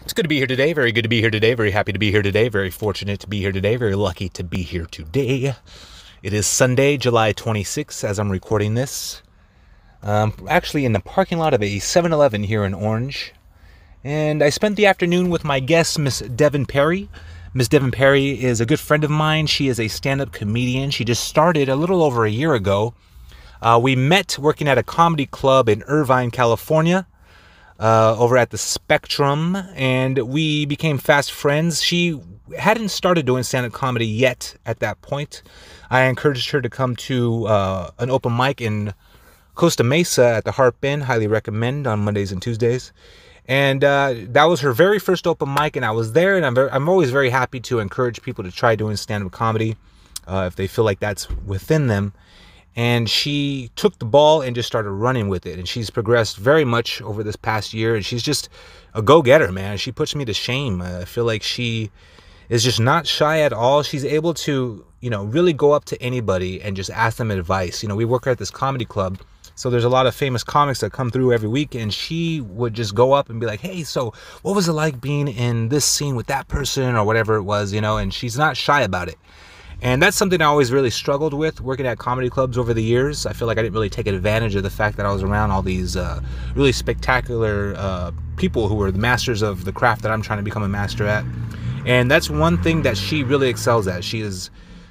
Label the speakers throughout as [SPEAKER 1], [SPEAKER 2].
[SPEAKER 1] It's good to be here today. Very good to be here today. Very happy to be here today. Very fortunate to be here today. Very lucky to be here today. It is Sunday, July 26th, as I'm recording this. Actually in the parking lot of a 7-Eleven here in Orange. And I spent the afternoon with my guest, Miss Devin Perry. Miss Devin Perry is a good friend of mine. She is a stand-up comedian. She just started a little over a year ago. We met working at a comedy club in Irvine, California. Over at the Spectrum, and we became fast friends. She hadn't started doing stand-up comedy yet at that point. I encouraged her to come to an open mic in Costa Mesa at the Harp Inn. Highly recommend, on Mondays and Tuesdays. And that was her very first open mic, and I was there, and I'm always very happy to encourage people to try doing stand-up comedy if they feel like that's within them. And she took the ball and just started running with it. And she's progressed very much over this past year. And she's just a go-getter, man. She puts me to shame. I feel like she is just not shy at all. She's able to, really go up to anybody and just ask them advice. We work at this comedy club. So there's a lot of famous comics that come through every week. And she would just go up and be like, hey, so what was it like being in this scene with that person or whatever it was, and she's not shy about it. And that's something I always really struggled with working at comedy clubs over the years. I feel like I didn't really take advantage of the fact that I was around all these really spectacular people who were the masters of the craft that I'm trying to become a master at. And that's one thing that she really excels at. She is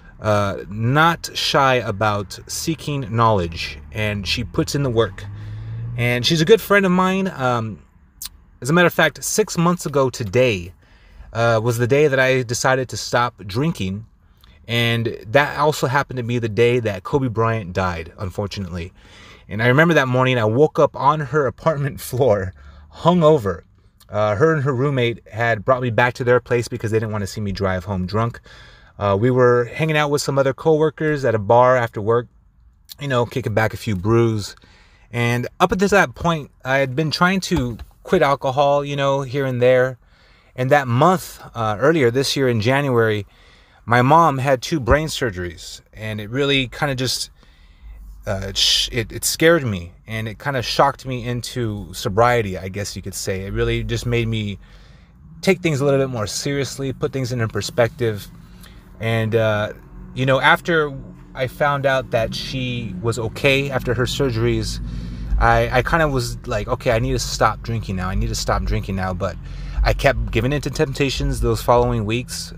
[SPEAKER 1] not shy about seeking knowledge, and she puts in the work. And she's a good friend of mine. As a matter of fact, 6 months ago today was the day that I decided to stop drinking. And that also happened to be the day that Kobe Bryant died, unfortunately. And I remember that morning I woke up on her apartment floor, hungover. Her and her roommate had brought me back to their place because they didn't want to see me drive home drunk. We were hanging out with some other coworkers at a bar after work, kicking back a few brews. And up until that point, I had been trying to quit alcohol, here and there. And that month, earlier this year in January, my mom had 2 brain surgeries, and it really kind of just, it scared me, and it kind of shocked me into sobriety, I guess you could say. It really just made me take things a little bit more seriously, put things into perspective. And, after I found out that she was okay after her surgeries, I kind of was like, okay, I need to stop drinking now. But I kept giving in to temptations those following weeks,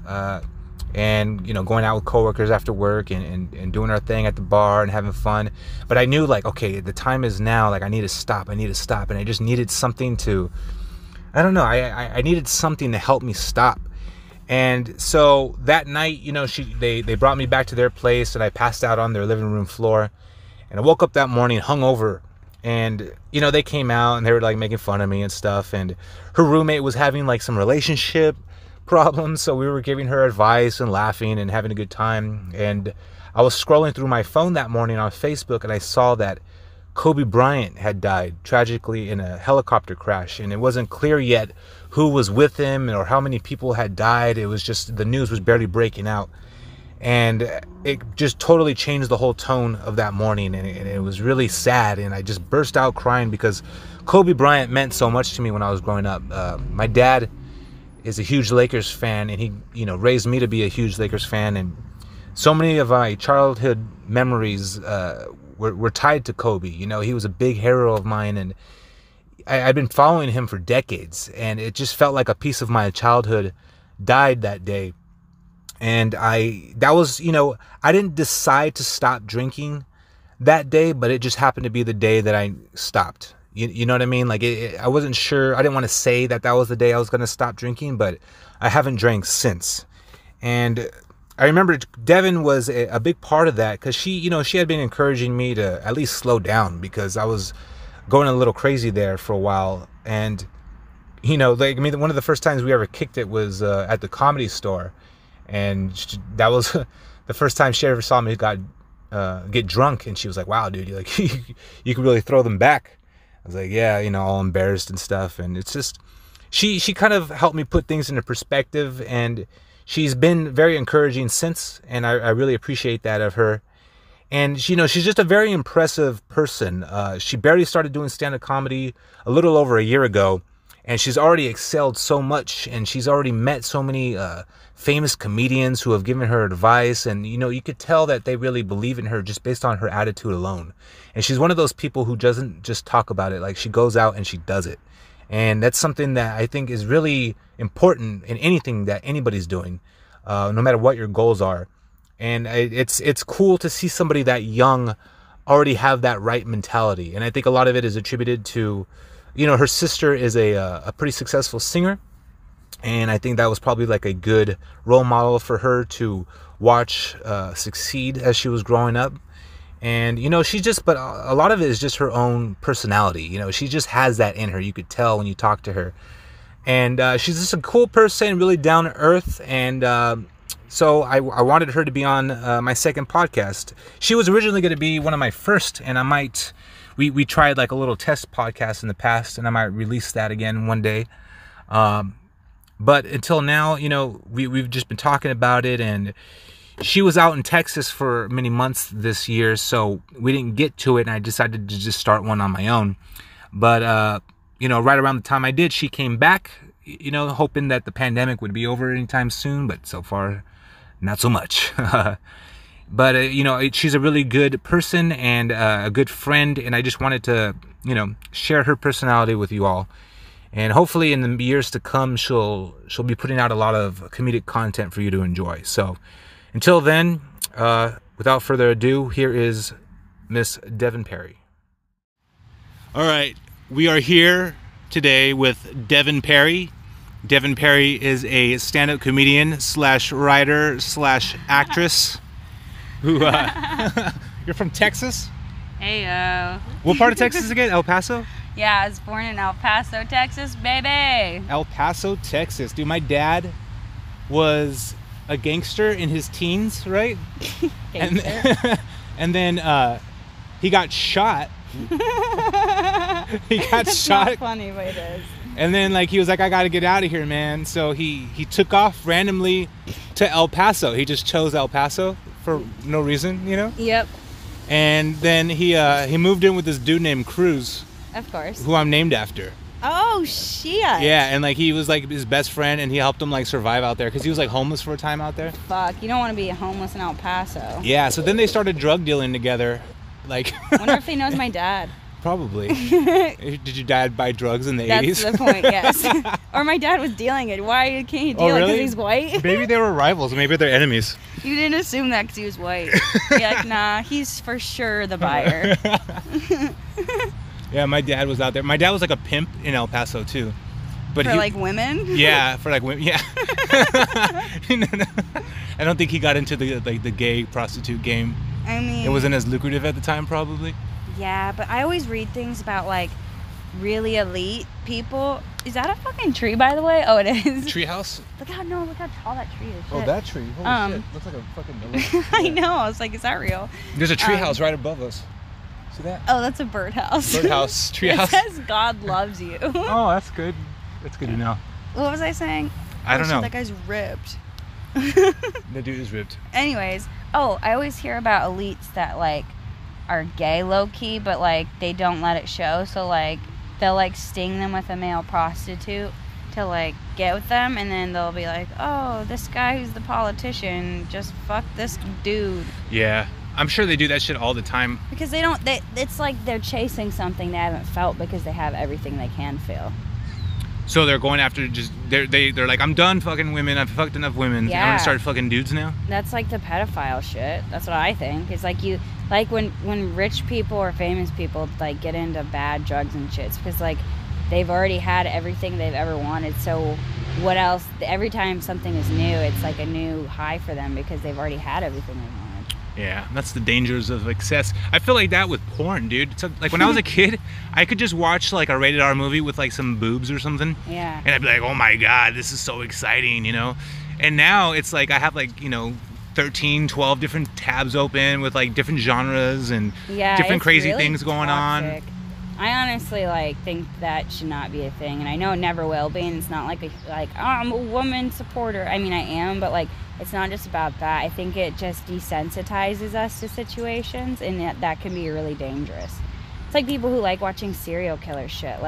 [SPEAKER 1] and going out with coworkers after work and doing our thing at the bar and having fun. But I knew, like, okay, the time is now. Like, I need to stop, and I just needed something to, I don't know, I needed something to help me stop. And so that night, they brought me back to their place, and I passed out on their living room floor. And I woke up that morning hungover, and they came out and they were like making fun of me and stuff. And her roommate was having like some relationship problems, so we were giving her advice and laughing and having a good time. And I was scrolling through my phone that morning on Facebook, and I saw that Kobe Bryant had died tragically in a helicopter crash, and it wasn't clear yet who was with him or how many people had died. It was just, the news was barely breaking out, and it just totally changed the whole tone of that morning, and it was really sad. And I just burst out crying because Kobe Bryant meant so much to me when I was growing up. My dad is a huge Lakers fan, and he, raised me to be a huge Lakers fan. And so many of my childhood memories were tied to Kobe. He was a big hero of mine, and I've been following him for decades. And it just felt like a piece of my childhood died that day. And I didn't decide to stop drinking that day, but it just happened to be the day that I stopped. You know what I mean? Like, I wasn't sure. I didn't want to say that was the day I was going to stop drinking, but I haven't drank since. And I remember Devin was a big part of that, because she had been encouraging me to at least slow down, because I was going a little crazy there for a while. And, one of the first times we ever kicked it was at the Comedy Store. And that was the first time she ever saw me get drunk. And she was like, wow, dude, you could really throw them back. I was like, yeah, all embarrassed and stuff. And it's just, she kind of helped me put things into perspective, and she's been very encouraging since, and I really appreciate that of her. And she's just a very impressive person. She barely started doing stand-up comedy a little over a year ago, and she's already excelled so much, and she's already met so many famous comedians who have given her advice, and you could tell that they really believe in her just based on her attitude alone. And she's one of those people who doesn't just talk about it, like she goes out and she does it. And that's something that I think is really important in anything that anybody's doing, no matter what your goals are. And it's cool to see somebody that young already have that right mentality. And I think a lot of it is attributed to, her sister is a pretty successful singer. And I think that was probably like a good role model for her to watch succeed as she was growing up. And, but a lot of it is just her own personality. She just has that in her. You could tell when you talk to her. And she's just a cool person, really down to earth. And so I wanted her to be on my second podcast. She was originally going to be one of my first, and we tried like a little test podcast in the past, and I might release that again one day. But until now, we've just been talking about it, and she was out in Texas for many months this year, so we didn't get to it, and I decided to just start one on my own. But, right around the time I did, she came back, hoping that the pandemic would be over anytime soon, but so far, not so much. But, she's a really good person and a good friend, and I just wanted to, share her personality with you all. And hopefully in the years to come, she'll be putting out a lot of comedic content for you to enjoy. So until then, without further ado, here is Miss Devin Perry. All right, we are here today with Devin Perry. Devin Perry is a stand-up comedian / writer / actress who you're from Texas?
[SPEAKER 2] Heyo.
[SPEAKER 1] What part of Texas again? El Paso?
[SPEAKER 2] Yeah, I was born in El Paso, Texas, baby.
[SPEAKER 1] El Paso, Texas. Dude, my dad was a gangster in his teens, right?
[SPEAKER 2] Gangster.
[SPEAKER 1] And then he got shot. He got
[SPEAKER 2] It's
[SPEAKER 1] shot.
[SPEAKER 2] not funny, but it is.
[SPEAKER 1] And then he was like, I gotta get out of here, man. So he took off randomly to El Paso. He just chose El Paso for no reason,
[SPEAKER 2] Yep,
[SPEAKER 1] And then he moved in with this dude named Cruz,
[SPEAKER 2] of course.
[SPEAKER 1] who I'm named after.
[SPEAKER 2] Oh, shit.
[SPEAKER 1] Yeah, and he was his best friend, and he helped him survive out there because he was homeless for a time out there.
[SPEAKER 2] Fuck, you don't want to be homeless in El Paso.
[SPEAKER 1] Yeah, so then they started drug dealing together.
[SPEAKER 2] Wonder if he knows my dad.
[SPEAKER 1] Probably. Did your dad buy drugs in the 80s?
[SPEAKER 2] That's the point, yes. Or my dad was dealing it. Why can't he deal it? Because he's white?
[SPEAKER 1] Maybe they were rivals. Maybe they're enemies.
[SPEAKER 2] You didn't assume that because he was white. You're like, nah, he's for sure the buyer.
[SPEAKER 1] Yeah, my dad was out there. My dad was a pimp in El Paso too. But
[SPEAKER 2] for women?
[SPEAKER 1] Yeah, for women. Yeah. No. I don't think he got into the gay prostitute game.
[SPEAKER 2] I mean,
[SPEAKER 1] it wasn't as lucrative at the time, probably.
[SPEAKER 2] Yeah, but I always read things about really elite people. Is that a fucking tree, by the way? Oh, it is.
[SPEAKER 1] Treehouse?
[SPEAKER 2] Look how tall that tree is.
[SPEAKER 1] Oh,
[SPEAKER 2] Shit.
[SPEAKER 1] that tree. Holy shit. Looks like a fucking...
[SPEAKER 2] I know. I was like, is that real?
[SPEAKER 1] There's a treehouse right above us. See that?
[SPEAKER 2] Oh, that's a birdhouse.
[SPEAKER 1] Birdhouse. Treehouse.
[SPEAKER 2] It says God loves you.
[SPEAKER 1] Oh, that's good. That's good to know.
[SPEAKER 2] What was I saying?
[SPEAKER 1] I don't know.
[SPEAKER 2] That guy's ripped.
[SPEAKER 1] The dude is ripped.
[SPEAKER 2] Anyways, I always hear about elites that are gay low-key, but they don't let it show. So they'll sting them with a male prostitute to get with them, and then they'll be like, oh, this guy who's the politician just fucked this dude.
[SPEAKER 1] Yeah, I'm sure they do that shit all the time.
[SPEAKER 2] Because it's like they're chasing something they haven't felt because they have everything they can feel.
[SPEAKER 1] So they're going after they're like, I'm done fucking women. I've fucked enough women.
[SPEAKER 2] Yeah.
[SPEAKER 1] I'm gonna start fucking dudes now.
[SPEAKER 2] That's the pedophile shit. That's what I think. It's when rich people or famous people get into bad drugs and shit. It's because they've already had everything they've ever wanted. So what else? Every time something is new, it's a new high for them because they've already had everything they wanted.
[SPEAKER 1] Yeah, that's the dangers of excess. I feel like that with porn, dude. So, when I was a kid, I could just watch a rated R movie with some boobs or something.
[SPEAKER 2] Yeah.
[SPEAKER 1] And I'd be like, oh my god, this is so exciting, And now it's I have 13, 12 different tabs open with different genres and different crazy
[SPEAKER 2] really
[SPEAKER 1] things going
[SPEAKER 2] toxic.
[SPEAKER 1] on.
[SPEAKER 2] I honestly think that should not be a thing, and I know it never will be. And it's not oh, I'm a woman supporter. I mean, I am, but it's not just about that. I think it just desensitizes us to situations, and that can be really dangerous. It's like people who like watching serial killer shit.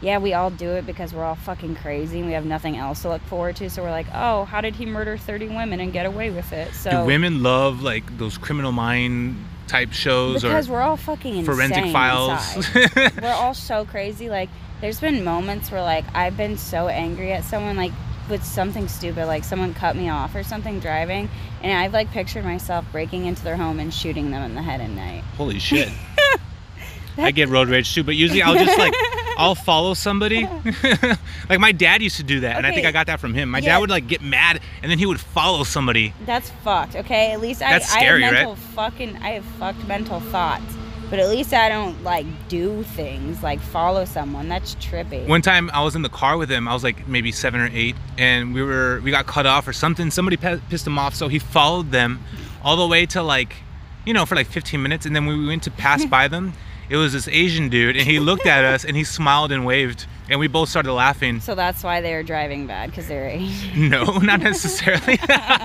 [SPEAKER 2] yeah, we all do it because we're all fucking crazy and we have nothing else to look forward to. So we're like, oh, how did he murder 30 women and get away with it? So
[SPEAKER 1] do women love like those Criminal Mind type shows?
[SPEAKER 2] Because
[SPEAKER 1] or
[SPEAKER 2] we're all fucking insane
[SPEAKER 1] Forensic Files.
[SPEAKER 2] inside. We're all so crazy. Like, there's been moments where like I've been so angry at someone, like with something stupid, like someone cut me off or something driving, and I've like pictured myself breaking into their home and shooting them in the head at night.
[SPEAKER 1] Holy shit. I get road rage too, but usually I'll just like, I'll follow somebody. Like my dad used to do that, and I think I got that from him. My dad would like get mad, and then he would follow somebody.
[SPEAKER 2] That's fucked, okay? At least
[SPEAKER 1] That's scary,
[SPEAKER 2] I have I have fucked mental thoughts. But at least I don't like do things like follow someone. That's trippy.
[SPEAKER 1] One time I was in the car with him. I was like maybe 7 or 8, and we got cut off or something. Somebody pissed him off, so he followed them all the way to like, for like 15 minutes, and then we went to pass by them. It was this Asian dude, and he looked at us, and he smiled and waved, and we both started laughing.
[SPEAKER 2] So that's why they were driving bad, because they're Asian.
[SPEAKER 1] No, not necessarily.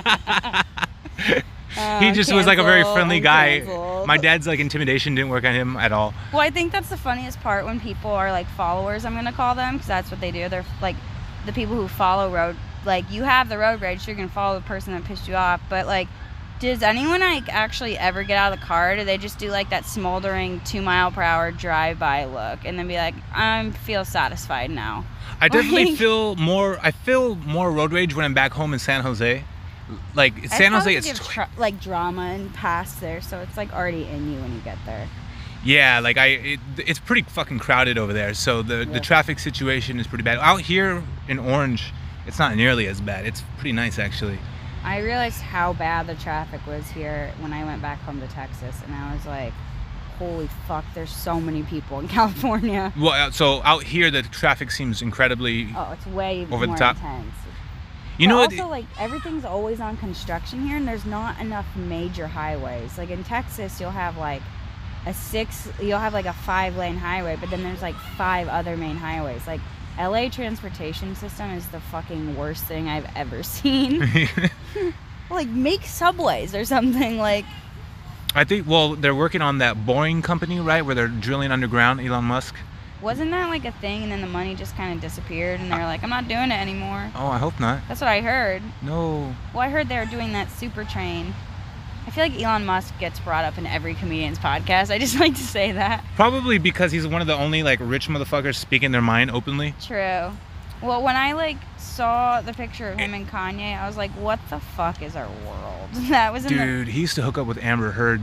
[SPEAKER 1] He just was like a very friendly guy.
[SPEAKER 2] Canceled.
[SPEAKER 1] My dad's like intimidation didn't work on him at all.
[SPEAKER 2] Well, I think that's the funniest part when people are like followers, I'm gonna call them, because that's what they do. They're like the people who follow road. Like, you have the road rage, you're gonna follow the person that pissed you off. But like, does anyone like actually ever get out of the car? Do they just do like that smoldering 2-mile-per-hour drive-by look and then be like, I feel satisfied now?
[SPEAKER 1] I definitely feel more road rage when I'm back home in San Jose. Like San Jose, it's
[SPEAKER 2] like drama and past there, so it's like already in you when you get there.
[SPEAKER 1] Yeah, like it's pretty fucking crowded over there, so the traffic situation is pretty bad. Out here in Orange, it's not nearly as bad. It's pretty nice actually.
[SPEAKER 2] I realized how bad the traffic was here when I went back home to Texas, and I was like, holy fuck, there's so many people in California.
[SPEAKER 1] Well, so out here the traffic seems incredibly
[SPEAKER 2] it's way
[SPEAKER 1] over
[SPEAKER 2] more
[SPEAKER 1] the top.
[SPEAKER 2] Intense.
[SPEAKER 1] You know what?
[SPEAKER 2] Also, like, everything's always on construction here, and there's not enough major highways. Like in Texas, you'll have like a 5-lane highway, but then there's like 5 other main highways. Like, LA transportation system is the fucking worst thing I've ever seen. Like, make subways or something. Like,
[SPEAKER 1] I think, well, they're working on that Boring company, right, where they're drilling underground, Elon Musk.
[SPEAKER 2] Wasn't that like a thing, and then the money just kind of disappeared, and they're like, I'm not doing it anymore?
[SPEAKER 1] Oh, I hope not.
[SPEAKER 2] That's what I heard.
[SPEAKER 1] No.
[SPEAKER 2] Well, I heard they were doing that super train. I feel like Elon Musk gets brought up in every comedian's podcast. I just like to say that.
[SPEAKER 1] Probably because he's one of the only like rich motherfuckers speaking their mind openly.
[SPEAKER 2] True. Well, when I like saw the picture of him and Kanye, I was like, what the fuck is our world? That was
[SPEAKER 1] Dude, he used to hook up with Amber Heard.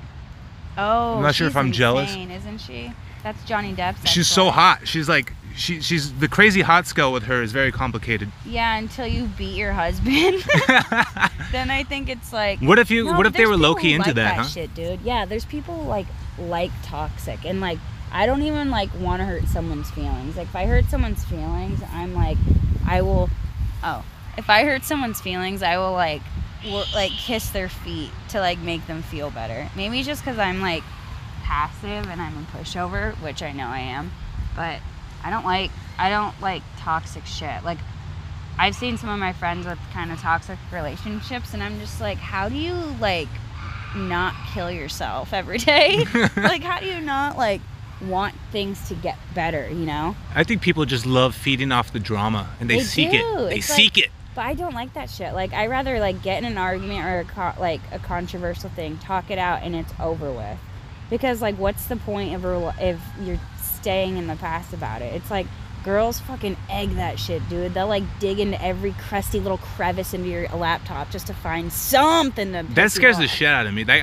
[SPEAKER 2] Oh,
[SPEAKER 1] I'm not sure if I'm jealous.
[SPEAKER 2] Isn't she? That's Johnny Depp's.
[SPEAKER 1] She's so hot. She's like, she's the crazy hot scale with her is very complicated.
[SPEAKER 2] Yeah, until you beat your husband. Then I think it's like.
[SPEAKER 1] What if they were low key into that, huh?
[SPEAKER 2] Shit, dude. Yeah, there's people like toxic, and like I don't even like want to hurt someone's feelings. Like if I hurt someone's feelings, I'm like, I will. Oh, if I hurt someone's feelings, I will like kiss their feet to like make them feel better. Maybe just because I'm like passive and I'm a pushover, which I know I am, but I don't like toxic shit. Like, I've seen some of my friends with kind of toxic relationships, and I'm just like, how do you like not kill yourself every day? Like, how do you not like want things to get better, you know?
[SPEAKER 1] I think people just love feeding off the drama, and they seek it. They seek it.
[SPEAKER 2] But I don't like that shit. Like, I rather like get in an argument or a controversial thing, talk it out, and it's over with. Because like, what's the point if you're staying in the past about it? It's like, girls fucking egg that shit, dude. They'll like dig into every crusty little crevice into your laptop just to find something to.
[SPEAKER 1] That scares the shit out of me. Like,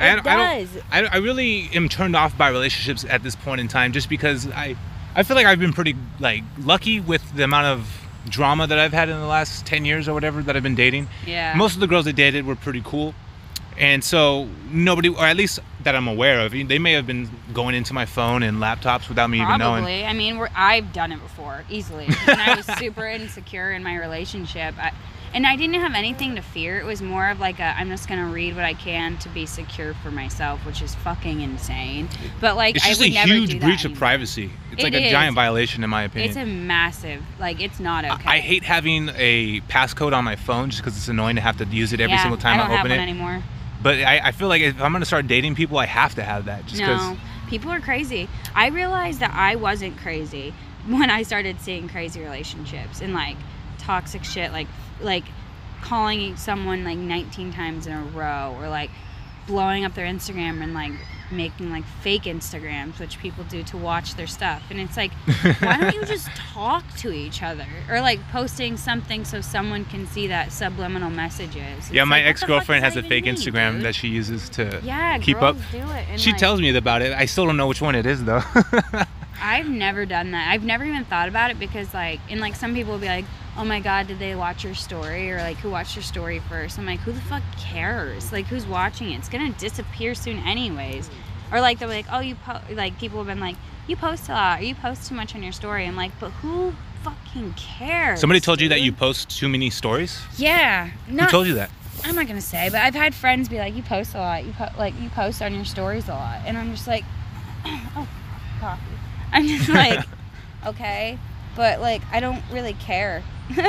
[SPEAKER 1] I really am turned off by relationships at this point in time, just because I feel like I've been pretty like lucky with the amount of drama that I've had in the last 10 years or whatever that I've been dating.
[SPEAKER 2] Yeah.
[SPEAKER 1] Most of the girls I dated were pretty cool. And so nobody, or at least that I'm aware of, they may have been going into my phone and laptops without me even knowing.
[SPEAKER 2] Probably. I mean, I've done it before, easily. And I was super insecure in my relationship. And I didn't have anything to fear. It was more of like I'm just going to read what I can to be secure for myself, which is fucking insane. But like,
[SPEAKER 1] it's just
[SPEAKER 2] I would never do that.
[SPEAKER 1] It's a huge breach of privacy. It's like a giant violation in my opinion.
[SPEAKER 2] It's a massive, like, it's not okay.
[SPEAKER 1] I hate having a passcode on my phone just because it's annoying to have to use it every single time I open it.
[SPEAKER 2] I don't have one anymore.
[SPEAKER 1] But I feel like if I'm going to start dating people, I have to have that.
[SPEAKER 2] No, people are crazy. I realized that I wasn't crazy when I started seeing crazy relationships and like toxic shit, like calling someone like 19 times in a row, or like blowing up their Instagram and like making like fake Instagrams, which people do to watch their stuff. And it's like, why don't you just talk to each other, or like posting something so someone can see that subliminal messages. It's
[SPEAKER 1] Yeah, my
[SPEAKER 2] like, what the
[SPEAKER 1] ex-girlfriend
[SPEAKER 2] fuck
[SPEAKER 1] has
[SPEAKER 2] does
[SPEAKER 1] a
[SPEAKER 2] that
[SPEAKER 1] fake
[SPEAKER 2] even mean,
[SPEAKER 1] Instagram
[SPEAKER 2] dude?
[SPEAKER 1] that she uses to
[SPEAKER 2] Yeah,
[SPEAKER 1] keep up.
[SPEAKER 2] girls do it. And
[SPEAKER 1] She
[SPEAKER 2] like,
[SPEAKER 1] tells me about it. I still don't know which one it is though.
[SPEAKER 2] I've never done that. I've never even thought about it, because like, and like some people will be like, oh my god, did they watch your story, or like, who watched your story first? I'm like, who the fuck cares? Like, who's watching it? It's gonna disappear soon anyways. Or like, they're like, oh, like people have been like, you post a lot, or you post too much on your story. I'm like, but who fucking cares?
[SPEAKER 1] Somebody told you that
[SPEAKER 2] dude?
[SPEAKER 1] you post too many stories?
[SPEAKER 2] Yeah.
[SPEAKER 1] Who told you that?
[SPEAKER 2] I'm not gonna say, but I've had friends be like, you post a lot, you post on your stories a lot, and I'm just like, oh, coffee. I'm just like, okay, but like, I don't really care.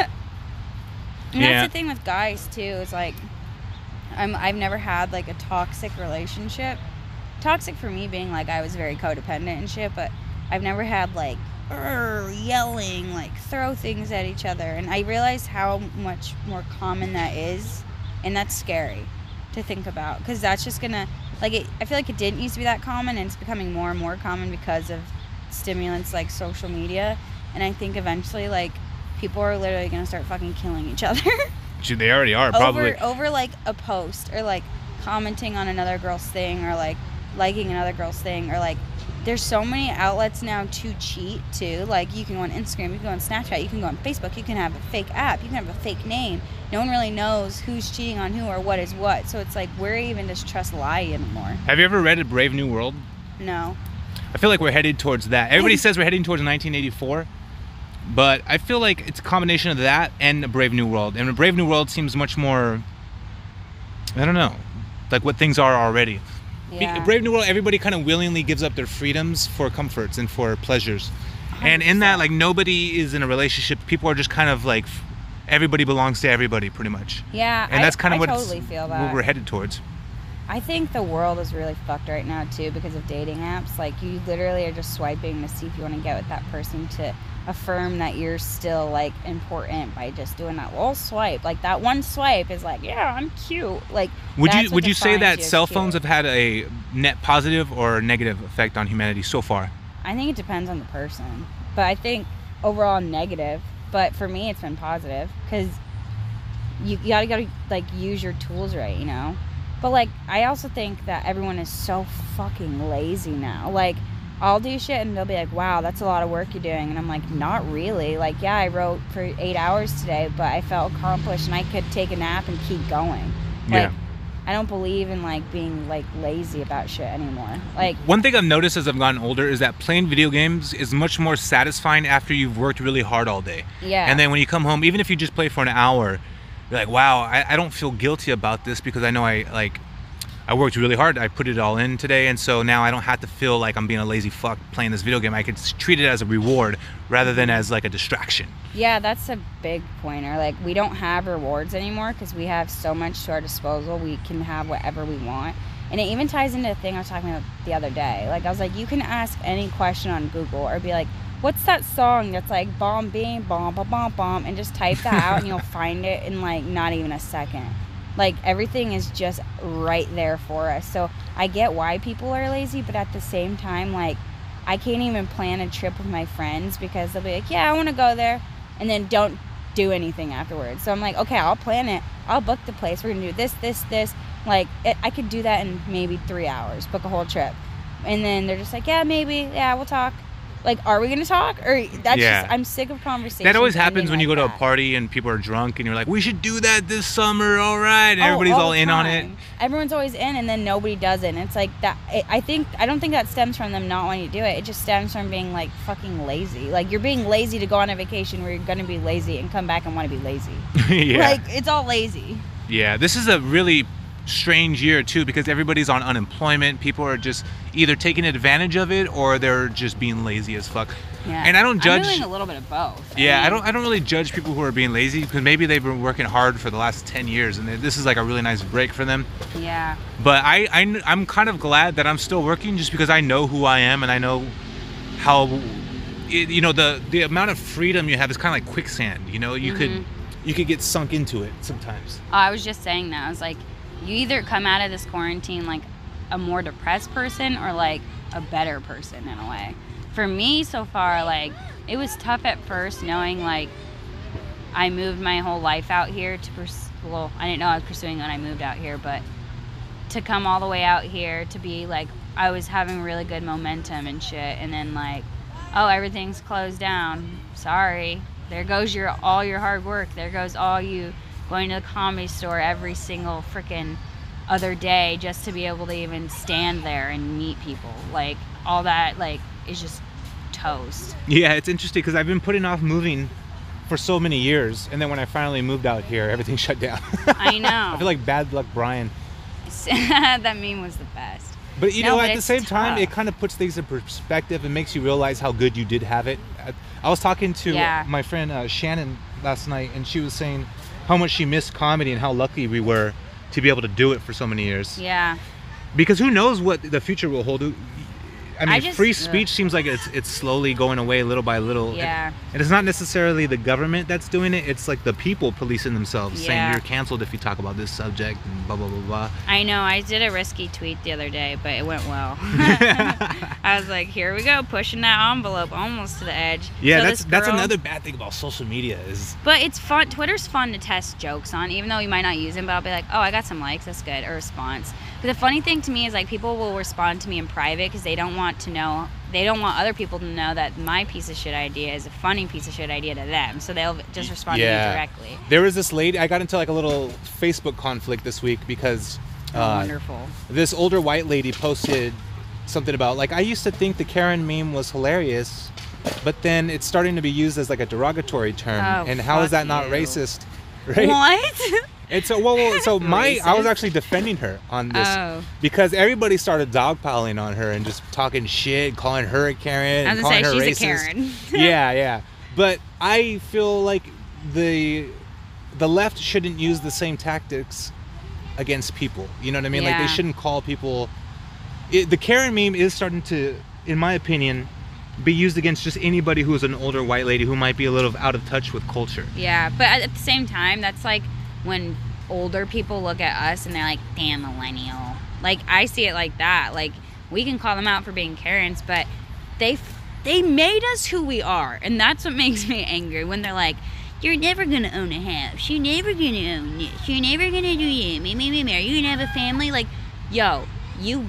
[SPEAKER 2] And that's the thing with guys too. Is like, I've never had like a toxic relationship. Toxic for me being like I was very codependent and shit, but I've never had like yelling, like throw things at each other. And I realized how much more common that is, and that's scary to think about, because that's just gonna like it. I feel like it didn't used to be that common, and it's becoming more and more common because of stimulants like social media. And I think eventually like people are literally gonna start fucking killing each other.
[SPEAKER 1] Dude, they already are, probably.
[SPEAKER 2] over like a post, or like commenting on another girl's thing, or like liking another girl's thing, or like there's so many outlets now to cheat too. Like you can go on Instagram, you can go on Snapchat, you can go on Facebook, you can have a fake app, you can have a fake name. No one really knows who's cheating on who or what is what. So it's like, where even does trust lie anymore?
[SPEAKER 1] Have you ever read A Brave New World?
[SPEAKER 2] No.
[SPEAKER 1] I feel like we're headed towards that. Everybody says we're heading towards 1984, but I feel like it's a combination of that and A Brave New World. And A Brave New World seems much more, I don't know, like what things are already.
[SPEAKER 2] Yeah.
[SPEAKER 1] Brave New World, everybody kind of willingly gives up their freedoms for comforts and for pleasures. 100%. And in that, like, nobody is in a relationship. People are just kind of like, everybody belongs to everybody, pretty much.
[SPEAKER 2] Yeah,
[SPEAKER 1] and that's kind of
[SPEAKER 2] I totally feel that.
[SPEAKER 1] what we're headed towards.
[SPEAKER 2] I think the world is really fucked right now too, because of dating apps. Like, you literally are just swiping to see if you want to get with that person, to affirm that you're still like important by just doing that little swipe. Like, that one swipe is like, yeah, I'm cute. Like,
[SPEAKER 1] would you say that cell
[SPEAKER 2] cute.
[SPEAKER 1] phones have had a net positive or negative effect on humanity so far?
[SPEAKER 2] I think it depends on the person, but I think overall negative. But for me, it's been positive, because you gotta like use your tools right, you know. But like, I also think that everyone is so fucking lazy now. Like, I'll do shit and they'll be like, wow, that's a lot of work you're doing. And I'm like, not really. Like, yeah, I wrote for 8 hours today, but I felt accomplished and I could take a nap and keep going. Like,
[SPEAKER 1] Yeah.
[SPEAKER 2] I don't believe in like being like lazy about shit anymore. Like,
[SPEAKER 1] One thing I've noticed as I've gotten older is that playing video games is much more satisfying after you've worked really hard all day.
[SPEAKER 2] yeah.
[SPEAKER 1] And then when you come home, even if you just play for an hour, you're like, wow, I don't feel guilty about this, because I know I worked really hard. I put it all in today, and so now I don't have to feel like I'm being a lazy fuck playing this video game. I can treat it as a reward rather than as like a distraction.
[SPEAKER 2] Yeah, that's a big pointer. Like, we don't have rewards anymore because we have so much to our disposal. We can have whatever we want. And it even ties into the thing I was talking about the other day. Like, I was like, you can ask any question on Google, or be like, what's that song that's like bomb beam bomb ba bomb bomb, and just type that out and you'll find it in like not even a second. Like, everything is just right there for us. So I get why people are lazy, but at the same time, like, I can't even plan a trip with my friends because they'll be like, yeah, I want to go there, and then don't do anything afterwards. So I'm like, okay, I'll plan it. I'll book the place. We're going to do this. Like, I could do that in maybe 3 hours, book a whole trip. And then they're just like, yeah, maybe. Yeah, we'll talk. Like, are we going to talk? Or that's
[SPEAKER 1] Yeah.
[SPEAKER 2] just, I'm sick of conversations.
[SPEAKER 1] That always happens
[SPEAKER 2] ending
[SPEAKER 1] when you go
[SPEAKER 2] like
[SPEAKER 1] to a
[SPEAKER 2] that.
[SPEAKER 1] party and people are drunk and you're like, we should do that this summer, all right? And everybody's
[SPEAKER 2] Oh,
[SPEAKER 1] all
[SPEAKER 2] the
[SPEAKER 1] in on it.
[SPEAKER 2] time. Everyone's always in, and then nobody does it. And it's like that. I don't think that stems from them not wanting to do it. It just stems from being like fucking lazy. Like, you're being lazy to go on a vacation where you're gonna be lazy and come back and want to be lazy.
[SPEAKER 1] Yeah.
[SPEAKER 2] Like, it's all lazy.
[SPEAKER 1] Yeah, this is a really strange year too, because everybody's on unemployment. People are just either taking advantage of it or they're just being lazy as fuck.
[SPEAKER 2] Yeah.
[SPEAKER 1] And I don't judge.
[SPEAKER 2] I'm doing a little bit of both.
[SPEAKER 1] Yeah,
[SPEAKER 2] I mean,
[SPEAKER 1] I don't really judge people who are being lazy, because maybe they've been working hard for the last 10 years and this is like a really nice break for them.
[SPEAKER 2] Yeah.
[SPEAKER 1] But I'm kind of glad that I'm still working, just because I know who I am and I know how you know, the amount of freedom you have is kind of like quicksand. You know, you could get sunk into it sometimes.
[SPEAKER 2] Oh, I was just saying that. I was like, you either come out of this quarantine like a more depressed person or like a better person in a way. For me so far, like, it was tough at first knowing like I moved my whole life out here to well, I didn't know I was pursuing when I moved out here, but to come all the way out here to be like, I was having really good momentum and shit, and then like, oh, everything's closed down. Sorry. There goes all your hard work. There goes all you going to the comedy store every single freaking other day just to be able to even stand there and meet people. Like, all that, like, is just toast.
[SPEAKER 1] Yeah, it's interesting because I've been putting off moving for so many years, and then when I finally moved out here, everything shut down.
[SPEAKER 2] I know.
[SPEAKER 1] I feel like Bad Luck Brian.
[SPEAKER 2] That meme was the best.
[SPEAKER 1] But you know, at the
[SPEAKER 2] it's
[SPEAKER 1] same time,
[SPEAKER 2] tough.
[SPEAKER 1] it kind of puts things in perspective and makes you realize how good you did have it. I was talking to my friend Shannon last night, and she was saying how much she missed comedy and how lucky we were to be able to do it for so many years.
[SPEAKER 2] Yeah.
[SPEAKER 1] Because who knows what the future will hold. I mean, free speech
[SPEAKER 2] ugh.
[SPEAKER 1] seems like it's slowly going away little by little.
[SPEAKER 2] Yeah.
[SPEAKER 1] And it's not necessarily the government that's doing it. It's like the people policing themselves, saying
[SPEAKER 2] Yeah.
[SPEAKER 1] you're canceled if you talk about this subject and blah, blah, blah, blah.
[SPEAKER 2] I know. I did a risky tweet the other day, but it went well. I was like, here we go, pushing that envelope almost to the edge.
[SPEAKER 1] Yeah,
[SPEAKER 2] So
[SPEAKER 1] that's another bad thing about social media is...
[SPEAKER 2] But it's fun. Twitter's fun to test jokes on, even though you might not use them. But I'll be like, oh, I got some likes. That's good. Or response. But the funny thing to me is like people will respond to me in private because they don't want to know. They don't want other people to know that my piece of shit idea is a funny piece of shit idea to them. So they'll just respond to me directly.
[SPEAKER 1] There was this lady, I got into like a little Facebook conflict this week because
[SPEAKER 2] Wonderful.
[SPEAKER 1] This older white lady posted something about, like, I used to think the Karen meme was hilarious, but then it's starting to be used as like a derogatory term.
[SPEAKER 2] Oh,
[SPEAKER 1] and how is that not
[SPEAKER 2] you.
[SPEAKER 1] racist? Right?
[SPEAKER 2] What?
[SPEAKER 1] And so, I was
[SPEAKER 2] Racist?
[SPEAKER 1] actually defending her on this
[SPEAKER 2] Oh.
[SPEAKER 1] because everybody started dogpiling on her and just talking shit, calling her a Karen,
[SPEAKER 2] I
[SPEAKER 1] and
[SPEAKER 2] was gonna
[SPEAKER 1] calling
[SPEAKER 2] say
[SPEAKER 1] her
[SPEAKER 2] she's a
[SPEAKER 1] racist.
[SPEAKER 2] Karen.
[SPEAKER 1] Yeah. But I feel like the left shouldn't use the same tactics against people. You know what I mean? Like, they
[SPEAKER 2] Yeah.
[SPEAKER 1] shouldn't call people. The Karen meme is starting to, in my opinion, be used against just anybody who is an older white lady who might be a little out of touch with culture.
[SPEAKER 2] Yeah, but at the same time, that's like when older people look at us and they're like, damn, millennial. Like, I see it like that. Like, we can call them out for being Karens, but they made us who we are. And that's what makes me angry when they're like, you're never going to own a house. You're never going to own this. You're never going to do it. Me. Are you going to have a family? Like, yo, you...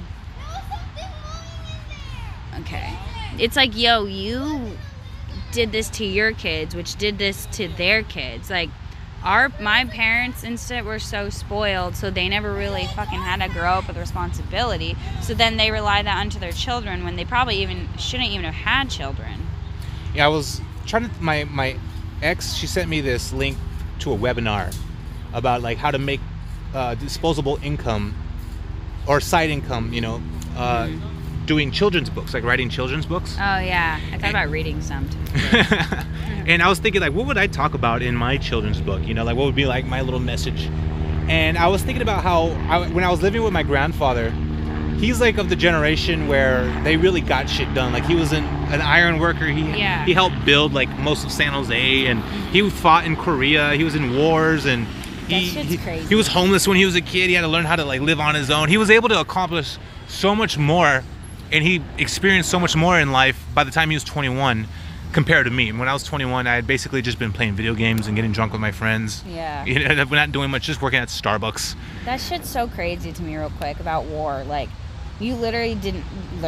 [SPEAKER 2] Okay. It's like, yo, you did this to your kids, which did this to their kids. Like, my parents instead were so spoiled, so they never really fucking had to grow up with responsibility. So then they rely that onto their children when they probably shouldn't even have had children.
[SPEAKER 1] Yeah, I was trying to... My ex, she sent me this link to a webinar about like how to make disposable income or side income, doing children's books, like writing children's books.
[SPEAKER 2] Oh yeah, I thought about reading some too.
[SPEAKER 1] And I was thinking, like, what would I talk about in my children's book? Like, what would be like my little message? And I was thinking about how when I was living with my grandfather, he's like of the generation where they really got shit done. Like, he was an iron worker. He helped build like most of San Jose, and he fought in Korea. He was in wars, and he was homeless when he was a kid. He had to learn how to like live on his own. He was able to accomplish so much more, and he experienced so much more in life by the time he was 21 compared to me. When I was 21, I had basically just been playing video games and getting drunk with my friends.
[SPEAKER 2] Yeah.
[SPEAKER 1] We're not doing much, just working at Starbucks.
[SPEAKER 2] That shit's so crazy to me real quick about war. Like, you literally didn't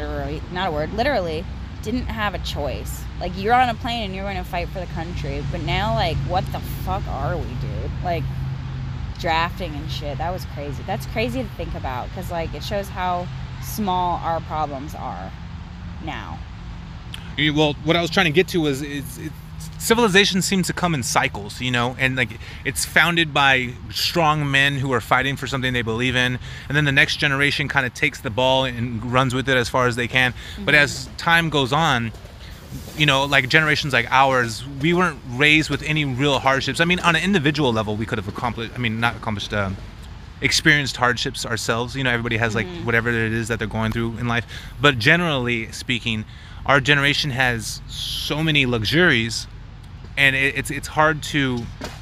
[SPEAKER 2] have a choice. Like, you're on a plane and you're going to fight for the country. But now, like, what the fuck are we, dude? Like, drafting and shit. That was crazy. That's crazy to think about because, like, it shows how small our problems are now.
[SPEAKER 1] Well, what I was trying to get to was civilization seems to come in cycles, and like it's founded by strong men who are fighting for something they believe in, and then the next generation kind of takes the ball and runs with it as far as they can. Mm-hmm. But as time goes on, like generations like ours, we weren't raised with any real hardships. I mean, on an individual level, we could have experienced hardships ourselves. Everybody has like whatever it is that they're going through in life. But generally speaking, our generation has so many luxuries, and it's hard to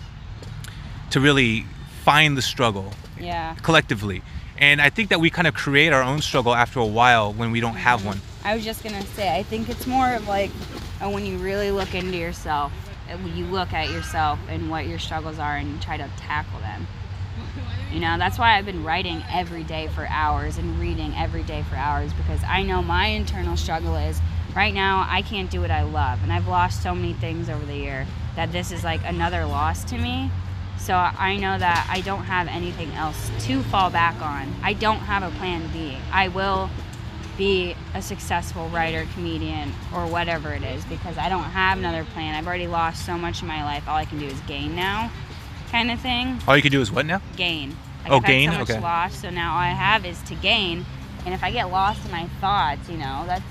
[SPEAKER 1] really find the struggle collectively. And I think that we kind of create our own struggle after a while when we don't have one.
[SPEAKER 2] I was just gonna say, I think it's more of like when you really look into yourself, when you look at yourself and what your struggles are and you try to tackle them. You know, that's why I've been writing every day for hours and reading every day for hours, because I know my internal struggle is right now I can't do what I love, and I've lost so many things over the year that this is like another loss to me. So I know that I don't have anything else to fall back on. I don't have a plan B. I will be a successful writer, comedian, or whatever it is, because I don't have another plan. I've already lost so much in my life. All I can do is gain now, kind of thing.
[SPEAKER 1] All you can do is what now?
[SPEAKER 2] Gain. Like
[SPEAKER 1] Oh,
[SPEAKER 2] I've had
[SPEAKER 1] gain?
[SPEAKER 2] so much
[SPEAKER 1] Okay.
[SPEAKER 2] loss, so now all I have is to gain. And if I get lost in my thoughts, you know, that's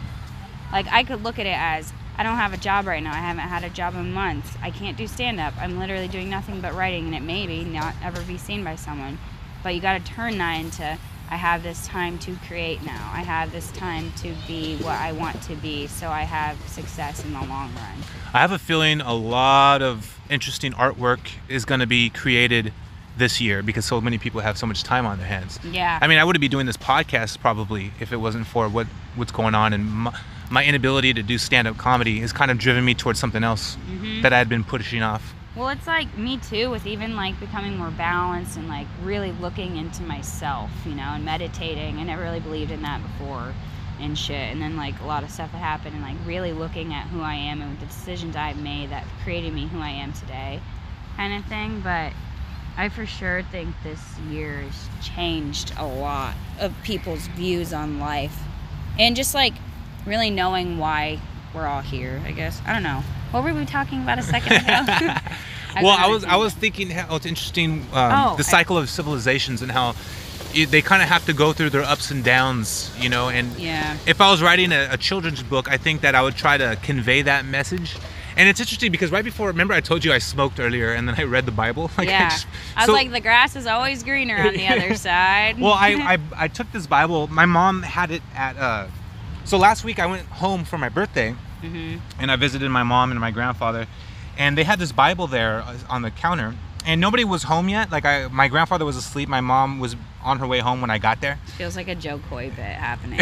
[SPEAKER 2] like, I could look at it as I don't have a job right now. I haven't had a job in months. I can't do stand-up. I'm literally doing nothing but writing, and it may not ever be seen by someone. But you got to turn that into, I have this time to create now. I have this time to be what I want to be, so I have success in the long run.
[SPEAKER 1] I have a feeling a lot of interesting artwork is going to be created this year because so many people have so much time on their hands.
[SPEAKER 2] Yeah.
[SPEAKER 1] I mean, I wouldn't be doing this podcast probably if it wasn't for what's going on, and my inability to do stand-up comedy has kind of driven me towards something else that I had been pushing off.
[SPEAKER 2] Well, it's like me too, with even like becoming more balanced and like really looking into myself, you know, and meditating. I never really believed in that before and shit. And then like a lot of stuff that happened, and like really looking at who I am and the decisions I've made that created me who I am today, kind of thing. But I for sure think this year has changed a lot of people's views on life, and just like really knowing why we're all here, I guess. I don't know. What were we talking about a second ago?
[SPEAKER 1] Well, I was thinking how it's interesting, the cycle of civilizations and how they kind of have to go through their ups and downs, you know. And if I was writing a children's book, I think that I would try to convey that message. And it's interesting because right before, remember I told you I smoked earlier and then I read the Bible? Like
[SPEAKER 2] I was like, the grass is always greener on the other side.
[SPEAKER 1] Well, I took this Bible. My mom had it at... So last week I went home for my birthday, and I visited my mom and my grandfather, and they had this Bible there on the counter, and nobody was home yet. Like my grandfather was asleep. My mom was on her way home when I got there.
[SPEAKER 2] Feels like a Joe Coy bit happening.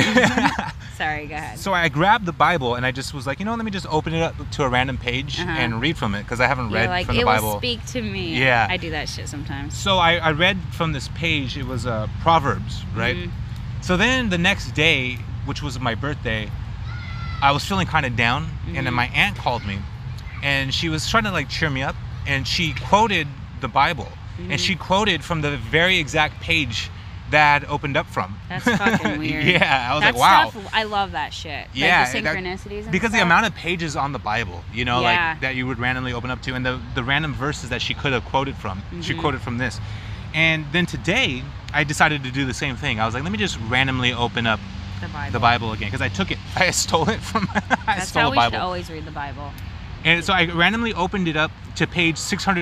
[SPEAKER 2] Sorry, go ahead.
[SPEAKER 1] So I grabbed the Bible and I just was like, you know, let me just open it up to a random page and read from it, because I haven't read from the Bible.
[SPEAKER 2] It will speak to me.
[SPEAKER 1] Yeah.
[SPEAKER 2] I do that shit sometimes.
[SPEAKER 1] So I read from this page. It was Proverbs, right? So then the next day, which was my birthday, I was feeling kind of down, and then my aunt called me, and she was trying to like cheer me up, and she quoted the Bible, and she quoted from the very exact page that I opened up from.
[SPEAKER 2] That's fucking weird.
[SPEAKER 1] Yeah, I was like, wow.
[SPEAKER 2] Stuff, I love that shit.
[SPEAKER 1] Yeah,
[SPEAKER 2] like the synchronicities and
[SPEAKER 1] because
[SPEAKER 2] stuff.
[SPEAKER 1] the amount of pages on the Bible, you know, like that you would randomly open up to, and the random verses that she could have quoted from. She quoted from this. And then today, I decided to do the same thing. I was like, let me just randomly open up the Bible again, because I took it. I stole it from. I
[SPEAKER 2] That's
[SPEAKER 1] stole
[SPEAKER 2] how
[SPEAKER 1] a
[SPEAKER 2] we
[SPEAKER 1] Bible.
[SPEAKER 2] should always read the Bible.
[SPEAKER 1] And so I randomly opened it up to page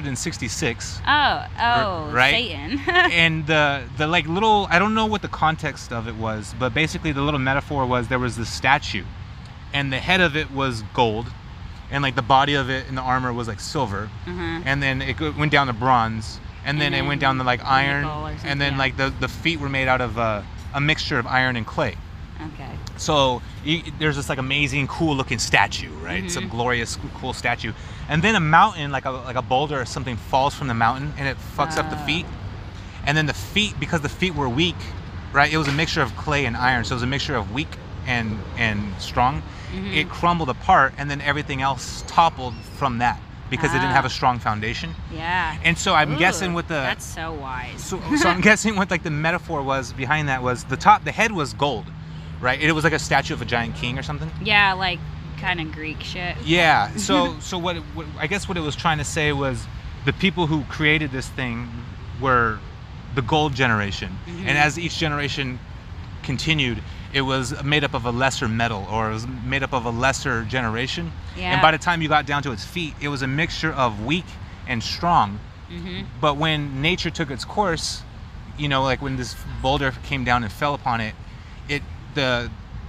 [SPEAKER 1] 666.
[SPEAKER 2] Oh,
[SPEAKER 1] right?
[SPEAKER 2] Satan.
[SPEAKER 1] And the like little, I don't know what the context of it was, but basically the little metaphor was there was this statue, and the head of it was gold, and like the body of it and the armor was like silver, and then it went down to bronze, and then it went down to like iron, and then like the feet were made out of a mixture of iron and clay.
[SPEAKER 2] Okay.
[SPEAKER 1] So there's this like amazing, cool looking statue, right? Some glorious, cool statue, and then a mountain, like a boulder or something, falls from the mountain, and it fucks up the feet. And then the feet, because the feet were weak, right? It was a mixture of clay and iron, so it was a mixture of weak and strong. It crumbled apart, and then everything else toppled from that because it didn't have a strong foundation.
[SPEAKER 2] Yeah.
[SPEAKER 1] And so I'm guessing with the
[SPEAKER 2] that's so wise.
[SPEAKER 1] So I'm guessing what like the metaphor was behind that was the head was gold. Right, it was like a statue of a giant king or something.
[SPEAKER 2] Yeah, like kind of Greek shit.
[SPEAKER 1] Yeah. So what I guess what it was trying to say was the people who created this thing were the gold generation, and as each generation continued, it was made up of a lesser metal, or it was made up of a lesser generation.
[SPEAKER 2] Yeah.
[SPEAKER 1] And by the time you got down to its feet, it was a mixture of weak and strong. But when nature took its course, you know, like when this boulder came down and fell upon it,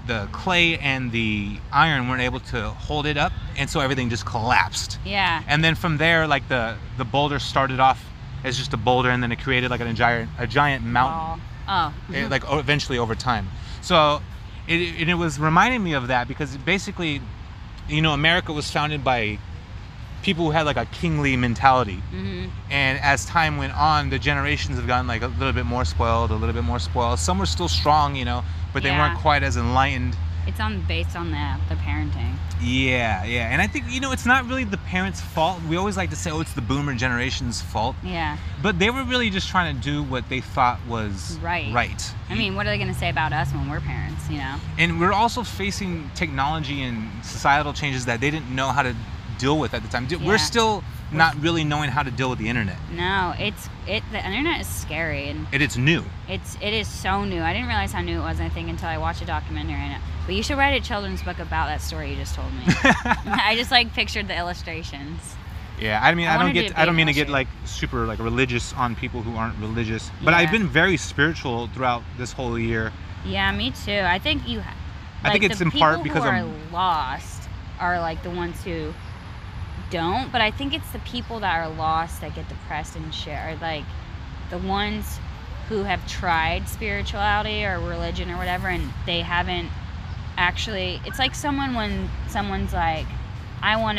[SPEAKER 1] the clay and the iron weren't able to hold it up, and so everything just collapsed.
[SPEAKER 2] Yeah.
[SPEAKER 1] And then from there, like the boulder started off as just a boulder, and then it created like a giant mountain.
[SPEAKER 2] Oh.
[SPEAKER 1] Like eventually over time. So it was reminding me of that, because basically, you know, America was founded by people who had like a kingly mentality. And as time went on, the generations have gotten like a little bit more spoiled, a little bit more spoiled. Some were still strong, you know, but they weren't quite as enlightened.
[SPEAKER 2] It's based on the parenting.
[SPEAKER 1] Yeah. And I think, you know, it's not really the parents' fault. We always like to say, oh, it's the boomer generation's fault.
[SPEAKER 2] Yeah.
[SPEAKER 1] But they were really just trying to do what they thought was right.
[SPEAKER 2] I mean, what are they going to say about us when we're parents, you know?
[SPEAKER 1] And we're also facing technology and societal changes that they didn't know how to deal with at the time. We're still not really knowing how to deal with the internet.
[SPEAKER 2] No, the internet is scary, and
[SPEAKER 1] it's new.
[SPEAKER 2] It is so new. I didn't realize how new it was, I think, until I watched a documentary on it. But you should write a children's book about that story you just told me. I just like pictured the illustrations.
[SPEAKER 1] Yeah, I mean, I don't mean to get like super like religious on people who aren't religious, but I've been very spiritual throughout this whole year.
[SPEAKER 2] Yeah, me too. I think
[SPEAKER 1] I think it's in part because
[SPEAKER 2] the people who are lost are like the ones who don't, but I think it's the people that are lost that get depressed and shit, are like the ones who have tried spirituality or religion or whatever, and they haven't actually. It's like when someone's like, I want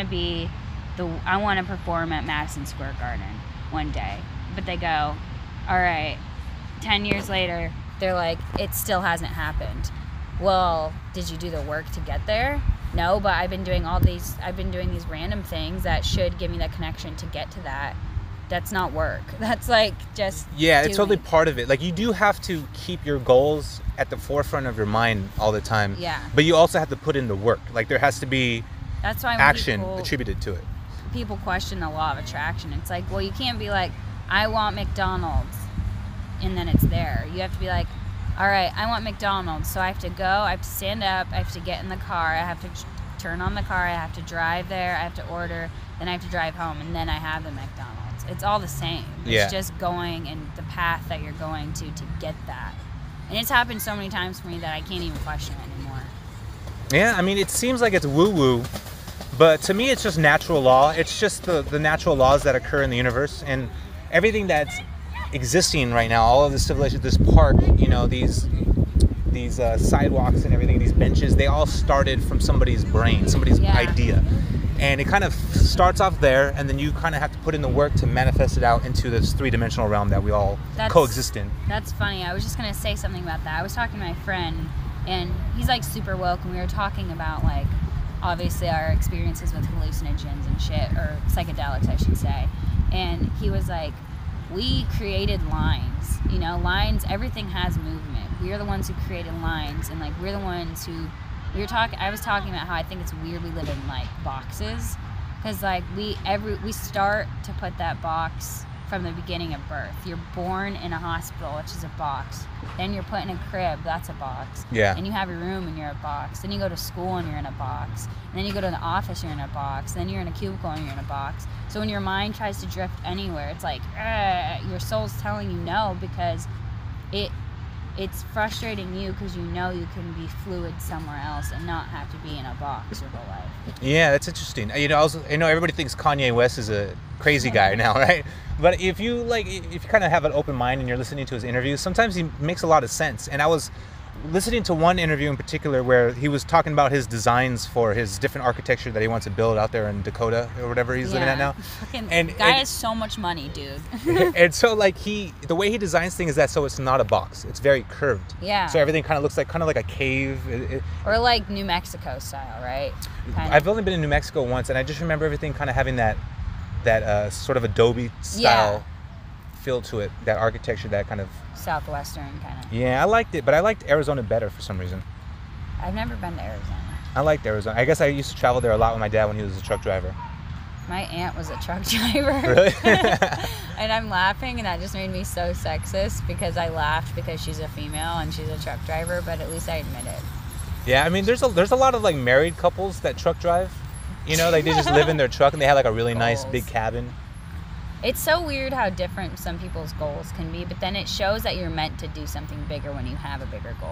[SPEAKER 2] to perform at Madison Square Garden one day, but they go, all right, 10 years later, they're like, it still hasn't happened. Well, did you do the work to get there? No, but I've been doing these random things that should give me that connection to get to that. That's not work. That's like just
[SPEAKER 1] it's totally part of it. Like, you do have to keep your goals at the forefront of your mind all the time.
[SPEAKER 2] Yeah.
[SPEAKER 1] But you also have to put in the work. Like, there has to be action attributed to it.
[SPEAKER 2] People question the law of attraction. It's like, well, you can't be like, I want McDonald's, and then it's there. You have to be like, all right, I want McDonald's, so I have to go, I have to stand up, I have to get in the car, I have to turn on the car, I have to drive there, I have to order, then I have to drive home, and then I have the McDonald's. It's all the same. It's just going in the path that you're going to get that. And it's happened so many times for me that I can't even question it anymore.
[SPEAKER 1] Yeah, I mean, it seems like it's woo-woo, but to me it's just natural law. It's just the natural laws that occur in the universe, and everything that's existing right now, all of this civilization, this park, you know, these sidewalks and everything, these benches, they all started from somebody's brain, somebody's idea. And it kind of starts off there, and then you kind of have to put in the work to manifest it out into this three-dimensional realm that we all coexist in.
[SPEAKER 2] That's funny. I was just going to say something about that. I was talking to my friend, and he's like super woke, and we were talking about like obviously our experiences with hallucinogens and shit, or psychedelics I should say. And he was like, we created lines, you know, lines, everything has movement. We are the ones who created lines, and like we're the ones who I was talking about how I think it's weird we live in like boxes, because like we start to put that box from the beginning of birth. You're born in a hospital, which is a box. Then you're put in a crib, that's a box.
[SPEAKER 1] Yeah.
[SPEAKER 2] And you have your room and you're a box. Then you go to school and you're in a box. And then you go to the office, you're in a box. Then you're in a cubicle and you're in a box. So when your mind tries to drift anywhere, it's like, your soul's telling you no, because it's frustrating you, because you know you can be fluid somewhere else and not have to be in a box your whole life.
[SPEAKER 1] Yeah, that's interesting. You know, everybody thinks Kanye West is a crazy guy now, right? But if you kind of have an open mind and you're listening to his interviews, sometimes he makes a lot of sense. And I was listening to one interview in particular where he was talking about his designs for his different architecture that he wants to build out there in Dakota or whatever he's living at now.
[SPEAKER 2] And guy has so much money, dude.
[SPEAKER 1] And so like the way he designs things is that so it's not a box. It's very curved.
[SPEAKER 2] Yeah.
[SPEAKER 1] So everything kind of looks like a cave.
[SPEAKER 2] Or like New Mexico style, right?
[SPEAKER 1] I've only been in New Mexico once, and I just remember everything kind of having that sort of Adobe style feel to it, that architecture, that kind of
[SPEAKER 2] Southwestern kind of.
[SPEAKER 1] Yeah, I liked it, but I liked Arizona better for some reason.
[SPEAKER 2] I've never been to Arizona.
[SPEAKER 1] I liked Arizona. I guess I used to travel there a lot with my dad when he was a truck driver.
[SPEAKER 2] My aunt was a truck driver.
[SPEAKER 1] Really?
[SPEAKER 2] And I'm laughing, and that just made me so sexist, because I laughed because she's a female and she's a truck driver, but at least I admit it.
[SPEAKER 1] Yeah, I mean, there's a lot of like married couples that truck drive. You know, like they just live in their truck and they have like a really nice big cabin.
[SPEAKER 2] It's so weird how different some people's goals can be, but then it shows that you're meant to do something bigger when you have a bigger goal.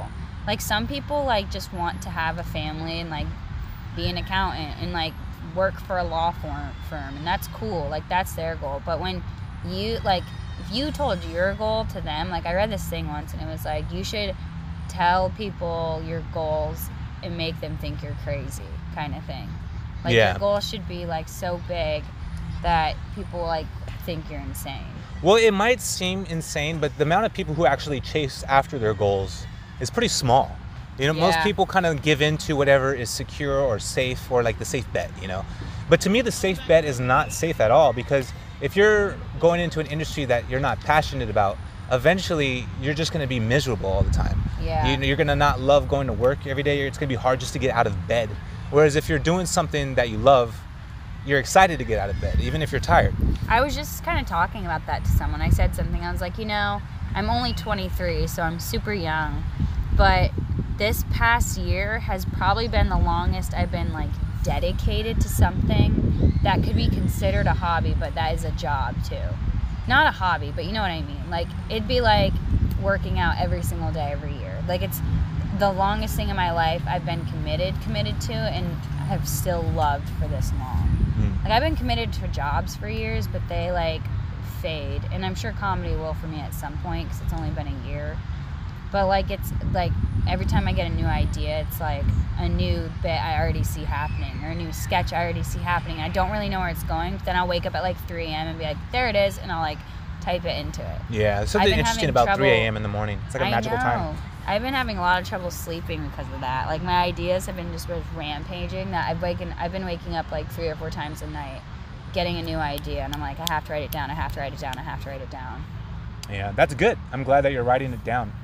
[SPEAKER 2] Like, some people, like, just want to have a family and, like, be an accountant and, like, work for a law firm, and that's cool. Like, that's their goal. But when you, like, if you told your goal to them, like, I read this thing once, and it was like, you should tell people your goals and make them think you're crazy, kind of thing. Like, your goal should be, like, so big that people, like, think you're insane.
[SPEAKER 1] Well, it might seem insane, but the amount of people who actually chase after their goals is pretty small. You know, most people kind of give in to whatever is secure or safe, or like the safe bet, you know. But to me, the safe bet is not safe at all, because if you're going into an industry that you're not passionate about, eventually you're just going to be miserable all the time.
[SPEAKER 2] Yeah.
[SPEAKER 1] You're going to not love going to work every day. It's going to be hard just to get out of bed. Whereas if you're doing something that you love, you're excited to get out of bed, even if you're tired.
[SPEAKER 2] I was just kind of talking about that to someone. I said something. I was like, you know, I'm only 23, so I'm super young. But this past year has probably been the longest I've been, like, dedicated to something that could be considered a hobby, but that is a job too. Not a hobby, but you know what I mean. Like, it'd be like working out every single day every year. Like, it's the longest thing in my life I've been committed to, and have still loved for this long. Like, I've been committed to jobs for years, but they, like, fade. And I'm sure comedy will for me at some point, because it's only been a year. But, like, it's, like, every time I get a new idea, it's, like, a new bit I already see happening, or a new sketch I already see happening. I don't really know where it's going. But then I'll wake up at, like, 3 a.m. and be like, there it is, and I'll, like, type it into it.
[SPEAKER 1] Yeah, there's something interesting about 3 a.m. in the morning. It's like a magical time.
[SPEAKER 2] I've been having a lot of trouble sleeping because of that. Like, my ideas have been just rampaging. That I've been waking up, like, 3 or 4 times a night, getting a new idea, and I'm like, I have to write it down. I have to write it down. I have to write it down.
[SPEAKER 1] Yeah, that's good. I'm glad that you're writing it down.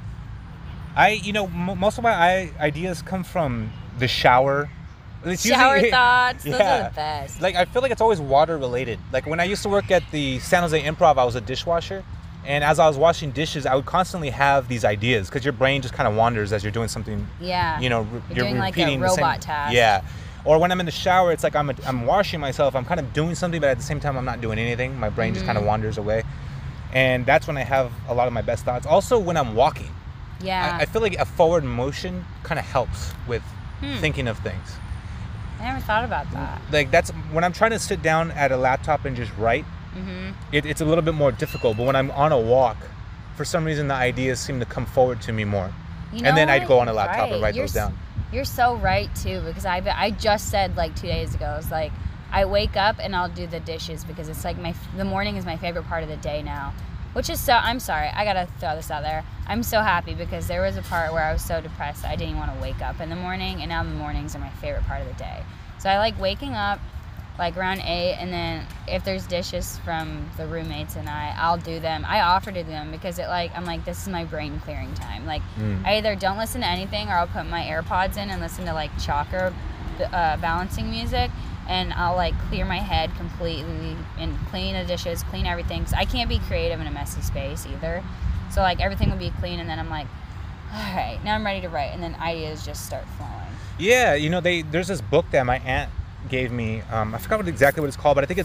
[SPEAKER 1] Most of my ideas come from the shower.
[SPEAKER 2] Shower thoughts. Those are the best.
[SPEAKER 1] Like, I feel like it's always water related. Like, when I used to work at the San Jose Improv, I was a dishwasher. And as I was washing dishes, I would constantly have these ideas, because your brain just kind of wanders as you're doing something.
[SPEAKER 2] Yeah.
[SPEAKER 1] You know,
[SPEAKER 2] you're doing
[SPEAKER 1] repeating
[SPEAKER 2] like a robot
[SPEAKER 1] the same
[SPEAKER 2] task.
[SPEAKER 1] Yeah. Or when I'm in the shower, it's like I'm washing myself. I'm kind of doing something, but at the same time, I'm not doing anything. My brain just kind of wanders away. And that's when I have a lot of my best thoughts. Also, when I'm walking.
[SPEAKER 2] Yeah.
[SPEAKER 1] I feel like a forward motion kind of helps with thinking of things.
[SPEAKER 2] I never thought about that.
[SPEAKER 1] Like, that's when I'm trying to sit down at a laptop and just write. It's a little bit more difficult. But when I'm on a walk, for some reason, the ideas seem to come forward to me more.
[SPEAKER 2] You know,
[SPEAKER 1] and then I'd go on a laptop and write those down.
[SPEAKER 2] You're so right too, because I just said, like, 2 days ago, it's like, I wake up and I'll do the dishes, because it's like the morning is my favorite part of the day now. Which is I'm sorry, I gotta throw this out there. I'm so happy, because there was a part where I was so depressed I didn't want to wake up in the morning, and now the mornings are my favorite part of the day. So I like waking up, like, around 8, and then if there's dishes from the roommates and I'll do them. I offer to do them, because I'm like, this is my brain clearing time. Like, I either don't listen to anything, or I'll put my AirPods in and listen to, like, chakra balancing music. And I'll, like, clear my head completely and clean the dishes, clean everything. So I can't be creative in a messy space either. So, like, everything will be clean, and then I'm like, all right, now I'm ready to write. And then ideas just start flowing.
[SPEAKER 1] Yeah, you know, there's this book that my aunt gave me. I forgot exactly what it's called, but I think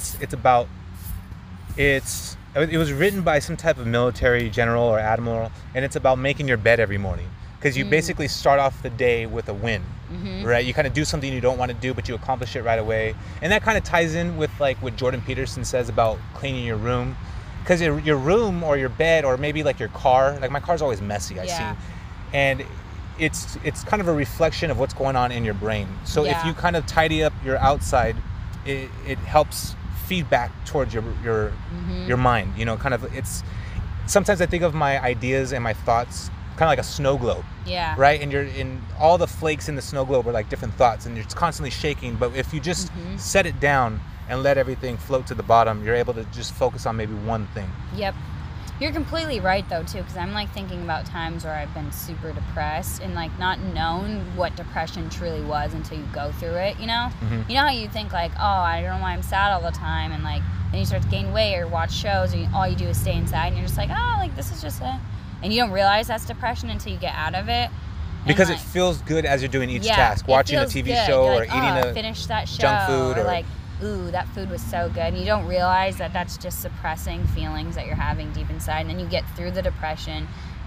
[SPEAKER 1] it was written by some type of military general or admiral, and it's about making your bed every morning. Because you basically start off the day with a win, right? You kind of do something you don't want to do, but you accomplish it right away. And that kind of ties in with, like, what Jordan Peterson says about cleaning your room. Because your room or your bed, or maybe, like, your car, like, my car's always messy, I see. And it's kind of a reflection of what's going on in your brain. So if you kind of tidy up your outside, it helps feedback towards your mind. You know, kind of, sometimes I think of my ideas and my thoughts kind of like a snow globe.
[SPEAKER 2] Yeah.
[SPEAKER 1] Right? And you're in all the flakes in the snow globe are like different thoughts, and it's constantly shaking. But if you just set it down and let everything float to the bottom, you're able to just focus on maybe one thing.
[SPEAKER 2] Yep. You're completely right, though, too, because I'm, like, thinking about times where I've been super depressed and, like, not known what depression truly was until you go through it, you know? You know how you think, like, oh, I don't know why I'm sad all the time, and, like, then you start to gain weight or watch shows, and all you do is stay inside, and you're just like, oh, like, this is just a... And you don't realize that's depression until you get out of it.
[SPEAKER 1] Because, like, it feels good as you're doing each task. Watching a TV show, or eating a
[SPEAKER 2] finish that show,
[SPEAKER 1] junk food.
[SPEAKER 2] Or, like, ooh, that food was so good. And you don't realize that that's just suppressing feelings that you're having deep inside. And then you get through the depression,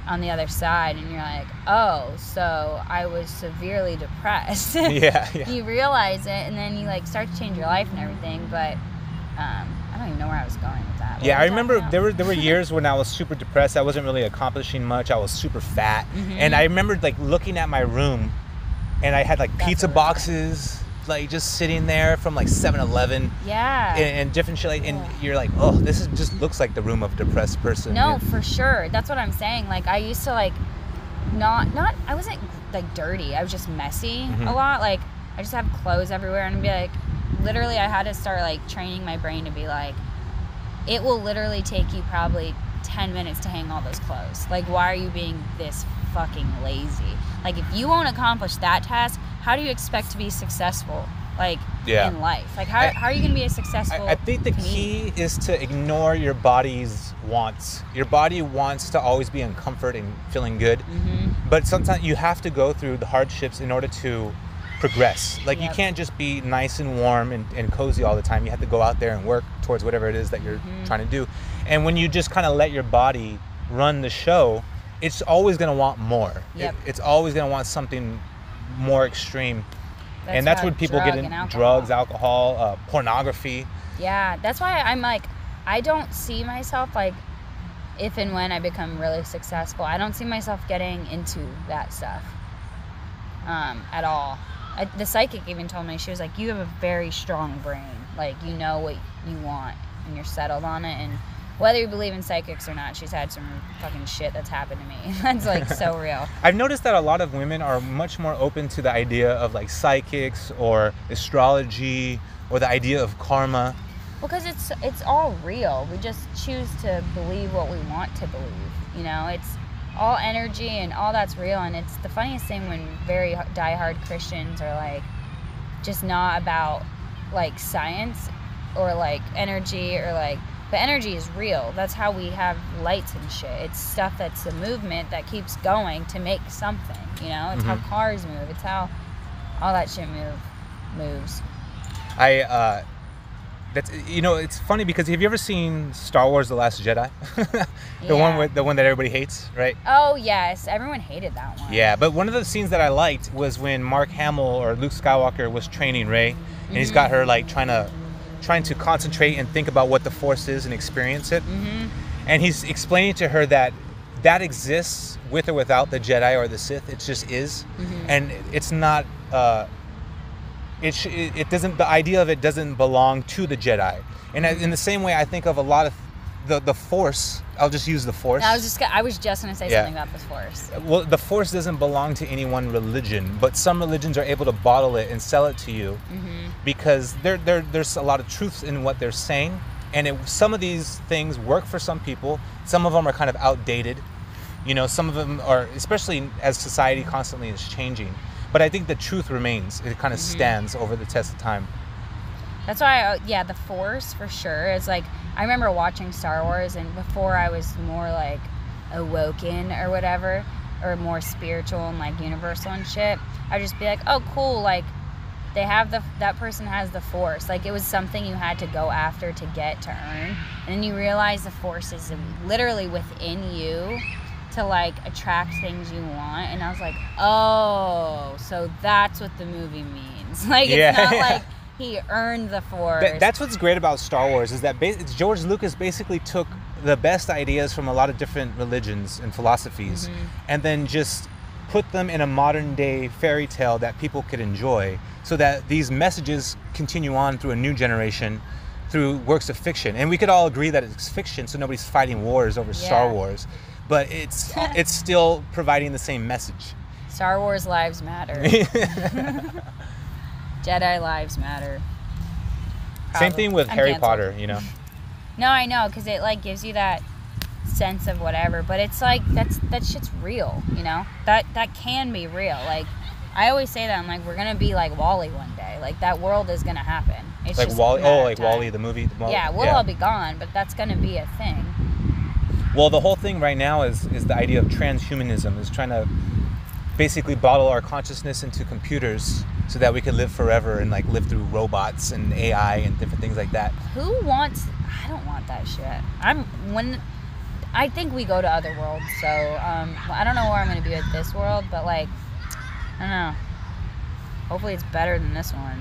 [SPEAKER 2] on the other side, and you're like, oh, so I was severely depressed.
[SPEAKER 1] Yeah.
[SPEAKER 2] You realize it, and then you like start to change your life and everything. But I don't even know where I was going with that.
[SPEAKER 1] Yeah, I remember there were years when I was super depressed. I wasn't really accomplishing much. I was super fat, and I remembered like looking at my room, and I had like pizza boxes like just sitting there from like 7-Eleven.
[SPEAKER 2] Yeah.
[SPEAKER 1] And different shit. Like, and you're like, oh, this is just looks like the room of a depressed person.
[SPEAKER 2] No, for sure. That's what I'm saying. Like I used to like not I wasn't like dirty. I was just messy a lot. Like I just have clothes everywhere, and I'd be like, literally I had to start like training my brain to be like, it will literally take you probably 10 minutes to hang all those clothes. Like, why are you being this fucking lazy? Like, if you won't accomplish that task, how do you expect to be successful, like, in life? Like, how are you going to be a successful
[SPEAKER 1] I think the key is to ignore your body's wants. Your body wants to always be in comfort and feeling good, but sometimes you have to go through the hardships in order to progress. Like, you can't just be nice and warm and cozy all the time. You have to go out there and work towards whatever it is that you're trying to do. And when you just kind of let your body run the show, it's always going to want more. It's always going to want something more extreme. And that's when people get in drugs, alcohol, pornography.
[SPEAKER 2] Yeah, that's why I'm like, I don't see myself like, if and when I become really successful, I don't see myself getting into that stuff at all. The psychic even told me, she was like, you have a very strong brain. Like, you know what you want and you're settled on it. And whether you believe in psychics or not, she's had some fucking shit that's happened to me. That's like so real.
[SPEAKER 1] I've noticed that a lot of women are much more open to the idea of like psychics or astrology or the idea of karma.
[SPEAKER 2] Because it's all real. We just choose to believe what we want to believe. You know, it's all energy and all that's real. And it's the funniest thing when very diehard Christians are like just not about like science or like energy or like, but energy is real. That's how we have lights and shit. It's stuff that's a movement that keeps going to make something, you know? It's how cars move. It's how all that shit moves.
[SPEAKER 1] That's, you know, it's funny because have you ever seen Star Wars: The Last Jedi? the one that everybody hates, right?
[SPEAKER 2] Oh yes, everyone hated that one.
[SPEAKER 1] Yeah, but one of the scenes that I liked was when Mark Hamill or Luke Skywalker was training Rey, and he's got her like trying to concentrate and think about what the Force is and experience it. And he's explaining to her that exists with or without the Jedi or the Sith. It just is, and it's not. It doesn't. The idea of it doesn't belong to the Jedi. And in the same way, I think of a lot of the Force. I'll just use the Force.
[SPEAKER 2] I was just gonna say something about the Force.
[SPEAKER 1] Well, the Force doesn't belong to any one religion, but some religions are able to bottle it and sell it to you because there's a lot of truth in what they're saying, and some of these things work for some people. Some of them are kind of outdated. You know, some of them are, especially as society constantly is changing. But I think the truth remains. It kind of stands over the test of time.
[SPEAKER 2] That's why, the Force for sure is like, I remember watching Star Wars, and before I was more like awoken or whatever, or more spiritual and like universal and shit, I'd just be like, oh cool, like they have that person has the Force. Like it was something you had to go after to get to earn. And then you realize the Force is literally within you to like attract things you want. And I was like, oh, so that's what the movie means. Like it's not like he earned the Force.
[SPEAKER 1] That's what's great about Star Wars is that George Lucas basically took the best ideas from a lot of different religions and philosophies and then just put them in a modern day fairy tale that people could enjoy so that these messages continue on through a new generation through works of fiction. And we could all agree that it's fiction, so nobody's fighting wars over Star Wars. But it's still providing the same message.
[SPEAKER 2] Star Wars lives matter. Jedi lives matter.
[SPEAKER 1] Same thing with Harry Potter, you know.
[SPEAKER 2] No, I know, because it like gives you that sense of whatever. But it's like that shit's real, you know. That can be real. Like I always say that I'm like, we're gonna be like WALL-E one day. Like that world is gonna happen. It's
[SPEAKER 1] like
[SPEAKER 2] just
[SPEAKER 1] WALL-E. Oh, like WALL-E the movie.
[SPEAKER 2] We'll all be gone, but that's gonna be a thing.
[SPEAKER 1] Well, the whole thing right now is the idea of transhumanism, is trying to basically bottle our consciousness into computers so that we can live forever and like live through robots and AI and different things like that.
[SPEAKER 2] I don't want that shit. I think we go to other worlds. So I don't know where I'm going to be with this world, but like, I don't know. Hopefully it's better than this one.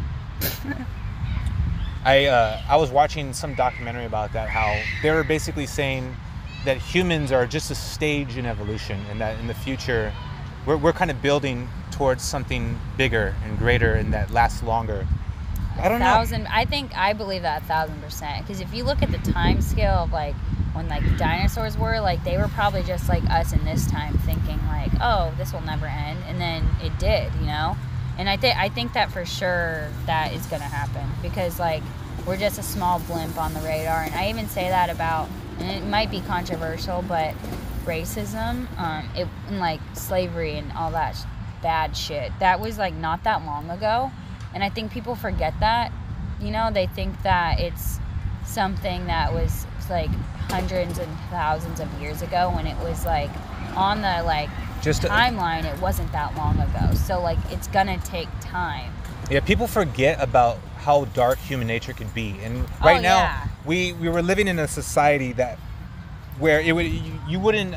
[SPEAKER 1] I was watching some documentary about that, how they were basically saying that humans are just a stage in evolution, and that in the future we're kind of building towards something bigger and greater and that lasts longer. I don't know.
[SPEAKER 2] I believe that 1,000%. Because if you look at the time scale of like when like the dinosaurs were, like they were probably just like us in this time, thinking like, oh, this will never end, and then it did, you know. And I think that for sure that is gonna happen, because like we're just a small blimp on the radar. And I even say that about, and it might be controversial, but racism, and like slavery and all that bad shit, that was like not that long ago. And I think people forget that, you know, they think that it's something that was like hundreds and thousands of years ago, when it was like on the like timeline, it wasn't that long ago. So like it's gonna take time.
[SPEAKER 1] Yeah, people forget about how dark human nature could be. And right now, we were living in a society that where it would you wouldn't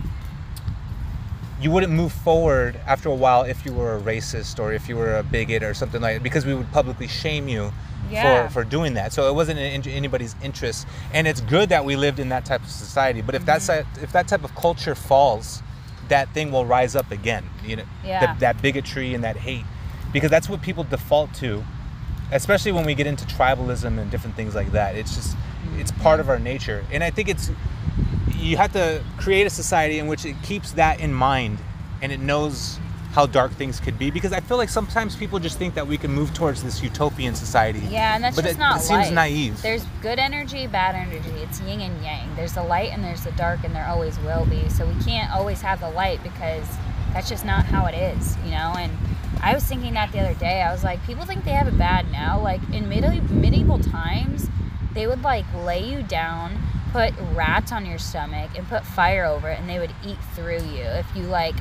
[SPEAKER 1] move forward after a while if you were a racist or if you were a bigot or something like that, because we would publicly shame you for doing that. So it wasn't in anybody's interest. And it's good that we lived in that type of society. But if if that type of culture falls, that thing will rise up again. You know, that bigotry and that hate, because that's what people default to, especially when we get into tribalism and different things like that. It's just it's part of our nature. And I think you have to create a society in which it keeps that in mind and it knows how dark things could be, because I feel like sometimes people just think that we can move towards this utopian society.
[SPEAKER 2] Yeah, and that's just not light.
[SPEAKER 1] It seems naive.
[SPEAKER 2] There's good energy, bad energy. It's yin and yang. There's the light and there's the dark, and there always will be. So we can't always have the light, because that's just not how it is, you know? And I was thinking that the other day. I was like, people think they have it bad now. Like in medieval times, they would like lay you down, put rats on your stomach, and put fire over it, and they would eat through you if you like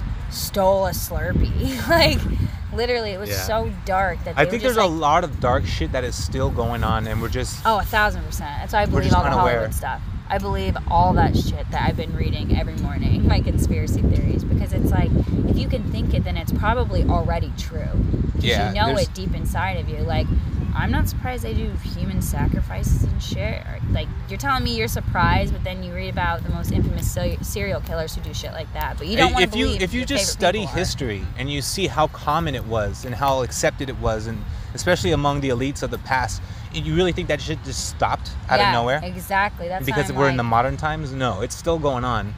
[SPEAKER 2] stole a Slurpee. Like literally, it was so dark that
[SPEAKER 1] I think there's a lot of dark shit that is still going on, and we're just
[SPEAKER 2] 1,000%. That's why I believe all the Hollywood stuff. I believe all that shit that I've been reading every morning, my conspiracy theories, because it's like, if you can think it, then it's probably already true. Yeah, you know it deep inside of you. Like, I'm not surprised they do human sacrifices and shit. Like, you're telling me you're surprised, but then you read about the most infamous serial killers who do shit like that. But you don't want to believe.
[SPEAKER 1] If you just study history and you see how common it was and how accepted it was, and especially among the elites of the past, you really think that shit just stopped out of nowhere?
[SPEAKER 2] Exactly. That's
[SPEAKER 1] because we're in the modern times. No, it's still going on,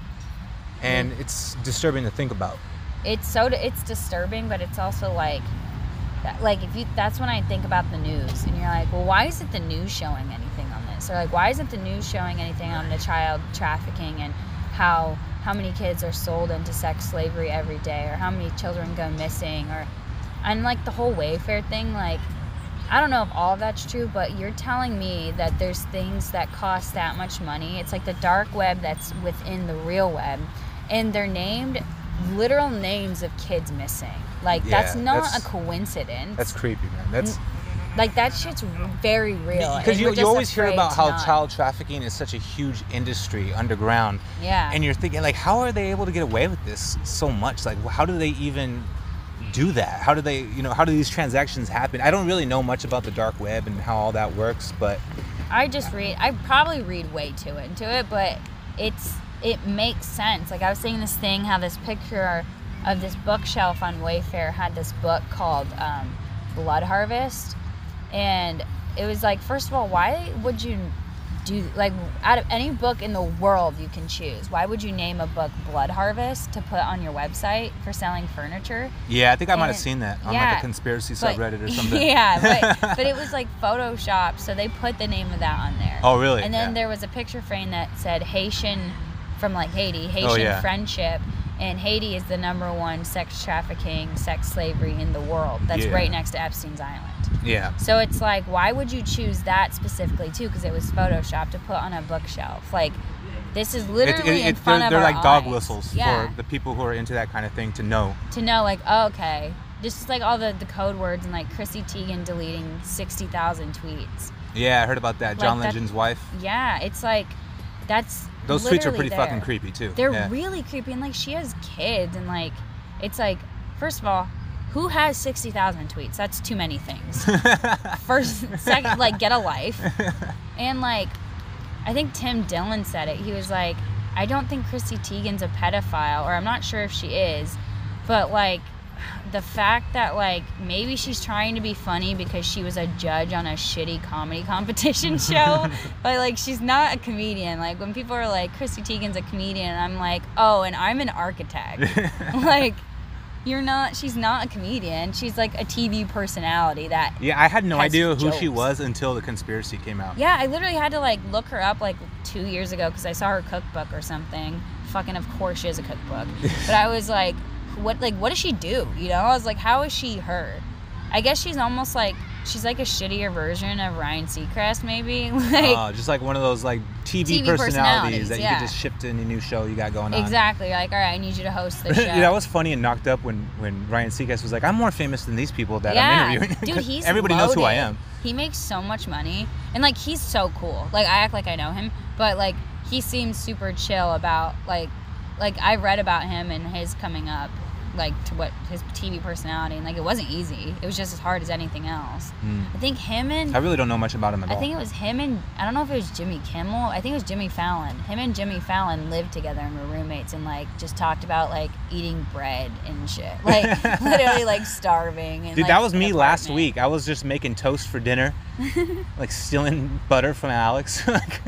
[SPEAKER 1] and it's disturbing to think about.
[SPEAKER 2] It's disturbing, but it's also like that's when I think about the news, and you're like, well, why isn't the news showing anything on this? Or like, why isn't the news showing anything on the child trafficking and how many kids are sold into sex slavery every day, or how many children go missing, and like the whole Wayfair thing. Like, I don't know if all of that's true, but you're telling me that there's things that cost that much money. It's like the dark web that's within the real web, and they're named literal names of kids missing. Like, that's not a coincidence.
[SPEAKER 1] That's creepy, man. That's
[SPEAKER 2] like, that shit's very real.
[SPEAKER 1] Because you always hear about how child trafficking is such a huge industry underground.
[SPEAKER 2] Yeah.
[SPEAKER 1] And you're thinking, like, how are they able to get away with this so much? Like, how do they even do that? How do they, how do these transactions happen? I don't really know much about the dark web and how all that works, but
[SPEAKER 2] I probably read way too into it, but it makes sense. Like, I was seeing this thing, how this picture of this bookshelf on Wayfair had this book called Blood Harvest, and it was like, first of all, why would you do, like, out of any book in the world you can choose, why would you name a book Blood Harvest to put on your website for selling furniture?
[SPEAKER 1] Yeah, I think I might have seen that on like a conspiracy subreddit or something.
[SPEAKER 2] Yeah, but it was like Photoshopped, so they put the name of that on there.
[SPEAKER 1] Oh, really?
[SPEAKER 2] And then there was a picture frame that said Haitian, from like Haitian friendship. And Haiti is the #1 sex trafficking, sex slavery in the world. That's right next to Epstein's Island.
[SPEAKER 1] Yeah.
[SPEAKER 2] So it's like, why would you choose that specifically too? Because it was Photoshopped to put on a bookshelf. Like, this is literally in front of our
[SPEAKER 1] They're like dog
[SPEAKER 2] eyes.
[SPEAKER 1] Whistles for the people who are into that kind of thing to know.
[SPEAKER 2] To know, like, oh, okay. Just like all the code words, and like Chrissy Teigen deleting 60,000 tweets.
[SPEAKER 1] Yeah, I heard about that. John Legend's wife.
[SPEAKER 2] Yeah, it's like, that's
[SPEAKER 1] Those tweets are
[SPEAKER 2] literally
[SPEAKER 1] pretty
[SPEAKER 2] there.
[SPEAKER 1] fucking creepy too.
[SPEAKER 2] They're
[SPEAKER 1] Yeah.
[SPEAKER 2] really creepy, and like she has kids, and like it's like, first of all, who has 60,000 tweets? That's too many things. First, second, like get a life. And like, I think Tim Dillon said it. He was like, I don't think Chrissy Teigen's a pedophile, or I'm not sure if she is, but like the fact that like maybe she's trying to be funny because she was a judge on a shitty comedy competition show, but like she's not a comedian. Like when people are like, Chrissy Teigen's a comedian, I'm like, oh, and I'm an architect. Like, she's not a comedian. She's like a TV personality that
[SPEAKER 1] Yeah, I had no
[SPEAKER 2] has
[SPEAKER 1] idea who
[SPEAKER 2] jokes.
[SPEAKER 1] she was until the conspiracy came out.
[SPEAKER 2] Yeah, I literally had to like look her up like 2 years ago because I saw her cookbook or something. Fucking, of course she has a cookbook. But I was like, what does she do? You know, I was like, how is she her? I guess she's almost like, she's like a shittier version of Ryan Seacrest, maybe. Like
[SPEAKER 1] Just like one of those like TV
[SPEAKER 2] personalities,
[SPEAKER 1] personalities that you
[SPEAKER 2] yeah.
[SPEAKER 1] could just ship to any new show you got going on.
[SPEAKER 2] exactly. Like, all right, I need you to host the show.
[SPEAKER 1] Yeah, that was funny and knocked up when Ryan Seacrest was like, I'm more famous than these people that
[SPEAKER 2] yeah.
[SPEAKER 1] I'm interviewing.
[SPEAKER 2] Dude, he's
[SPEAKER 1] Everybody knows who I
[SPEAKER 2] loaded.
[SPEAKER 1] am.
[SPEAKER 2] He makes so much money, and like he's so cool. Like I act like I know him, but like he seems super chill about like I read about him and his coming up, like to what his TV personality, and like it wasn't easy. It was just as hard as anything else. I think him and
[SPEAKER 1] I really don't know much about him at all.
[SPEAKER 2] I think it was him and I don't know if it was Jimmy Kimmel. I think it was Jimmy Fallon. Him and Jimmy Fallon lived together and were roommates and like just talked about like eating bread and shit. Like literally like starving. And,
[SPEAKER 1] Dude,
[SPEAKER 2] like,
[SPEAKER 1] that was
[SPEAKER 2] an
[SPEAKER 1] me last
[SPEAKER 2] apartment.
[SPEAKER 1] week. I was just making toast for dinner, like stealing butter from Alex.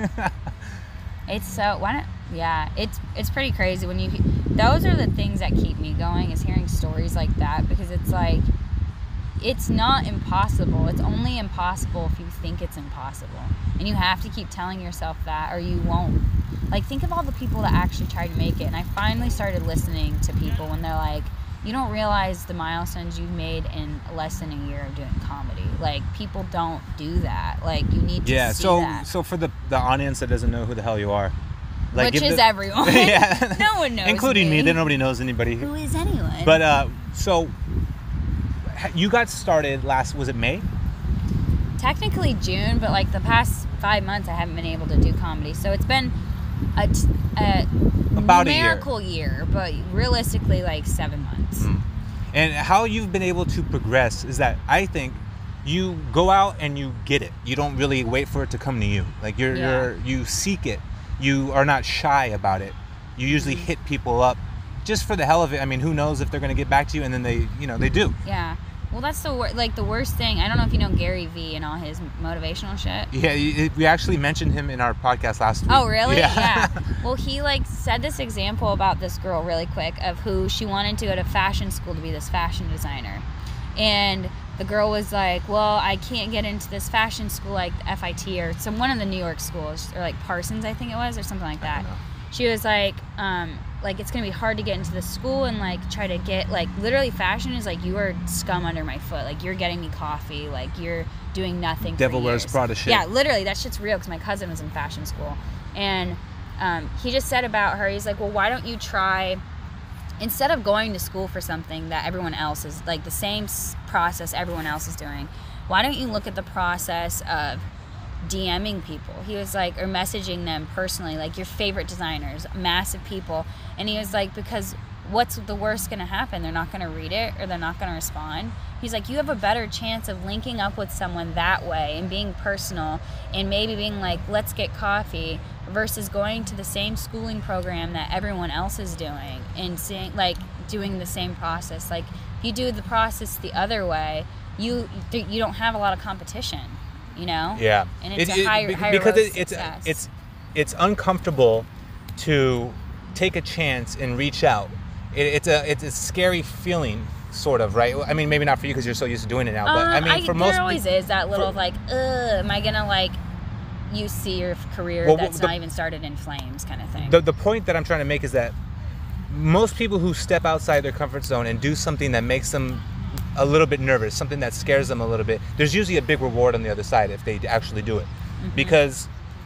[SPEAKER 2] It's so it's pretty crazy when you. Those are the things that keep me going, is hearing stories like that, because it's like, it's not impossible. It's only impossible if you think it's impossible, and you have to keep telling yourself that, or you won't. Like, think of all the people that actually tried to make it, and I finally started listening to people when they're like, you don't realize the milestones you've made in less than a year of doing comedy. Like, people don't do that. Like, you need to see that.
[SPEAKER 1] So for the audience that doesn't know who the hell you are, like,
[SPEAKER 2] Which is everyone.
[SPEAKER 1] Yeah.
[SPEAKER 2] No one knows
[SPEAKER 1] including me.
[SPEAKER 2] me.
[SPEAKER 1] Nobody knows anybody.
[SPEAKER 2] Who is anyone?
[SPEAKER 1] But so you got started was it May?
[SPEAKER 2] Technically June, but like the past 5 months I haven't been able to do comedy. So it's been a
[SPEAKER 1] About a year.
[SPEAKER 2] numerical year, but realistically like 7 months.
[SPEAKER 1] And how you've been able to progress is that I think you go out and you get it. You don't really wait for it to come to you. Like you seek it. You are not shy about it. You usually hit people up just for the hell of it. I mean, who knows if they're going to get back to you, and then they do.
[SPEAKER 2] Yeah. Well, that's the worst thing. I don't know if you know Gary Vee and all his motivational shit.
[SPEAKER 1] Yeah, we actually mentioned him in our podcast last week.
[SPEAKER 2] Oh, really?
[SPEAKER 1] Yeah.
[SPEAKER 2] Well, he like said this example about this girl really quick of who she wanted to go to fashion school to be this fashion designer. And the girl was like, well, I can't get into this fashion school like FIT or one of the New York schools, or like Parsons, I think it was, or something like that. She was like it's gonna be hard to get into the school and like try to get, like, literally fashion is like, you are scum under my foot. Like, you're getting me coffee. Like, you're doing nothing.
[SPEAKER 1] Devil
[SPEAKER 2] for
[SPEAKER 1] wears
[SPEAKER 2] years.
[SPEAKER 1] Prada shit.
[SPEAKER 2] Yeah, literally, that shit's real, because my cousin was in fashion school. And he just said about her, he's like, well, why don't you try, instead of going to school for something that everyone else is, like the same process everyone else is doing, why don't you look at the process of DMing people? He was like, or messaging them personally, like your favorite designers, massive people. And he was like, because what's the worst going to happen? They're not going to read it, or they're not going to respond. He's like, you have a better chance of linking up with someone that way and being personal and maybe being like, let's get coffee, versus going to the same schooling program that everyone else is doing and seeing, like, doing the same process. Like, if you do the process the other way, you don't have a lot of competition, you know?
[SPEAKER 1] Yeah.
[SPEAKER 2] And it's a higher
[SPEAKER 1] because
[SPEAKER 2] road to
[SPEAKER 1] it's
[SPEAKER 2] success.
[SPEAKER 1] it's uncomfortable to take a chance and reach out. It's a scary feeling, sort of, right? I mean, maybe not for you because you're so used to doing it now, but I mean, for most,
[SPEAKER 2] there always is that little like, am I gonna like, you see your career that's not even started in flames, kind of thing.
[SPEAKER 1] The point that I'm trying to make is that most people who step outside their comfort zone and do something that makes them a little bit nervous, something that scares them a little bit, there's usually a big reward on the other side if they actually do it. Because,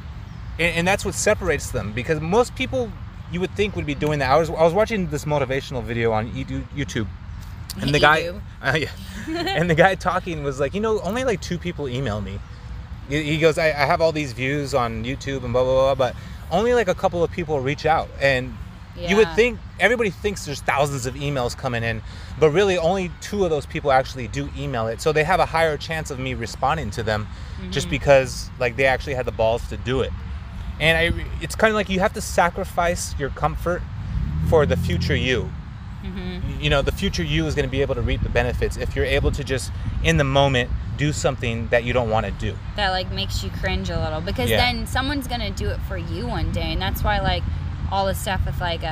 [SPEAKER 1] and that's what separates them, because most people you would think would be doing that. I was watching this motivational video on YouTube, and the guy, and the guy talking was like, only like 2 people email me. He goes, I have all these views on YouTube and blah, blah, blah, but only like a couple of people reach out. And you would think, everybody thinks there's thousands of emails coming in, but really only 2 of those people actually do email it. So they have a higher chance of me responding to them just because like they actually had the balls to do it. And it's kind of like you have to sacrifice your comfort for the future you. You know, the future you is going to be able to reap the benefits if you're able to just in the moment do something that you don't want to do.
[SPEAKER 2] That like makes you cringe a little, because then someone's going to do it for you one day. And that's why like all the stuff with like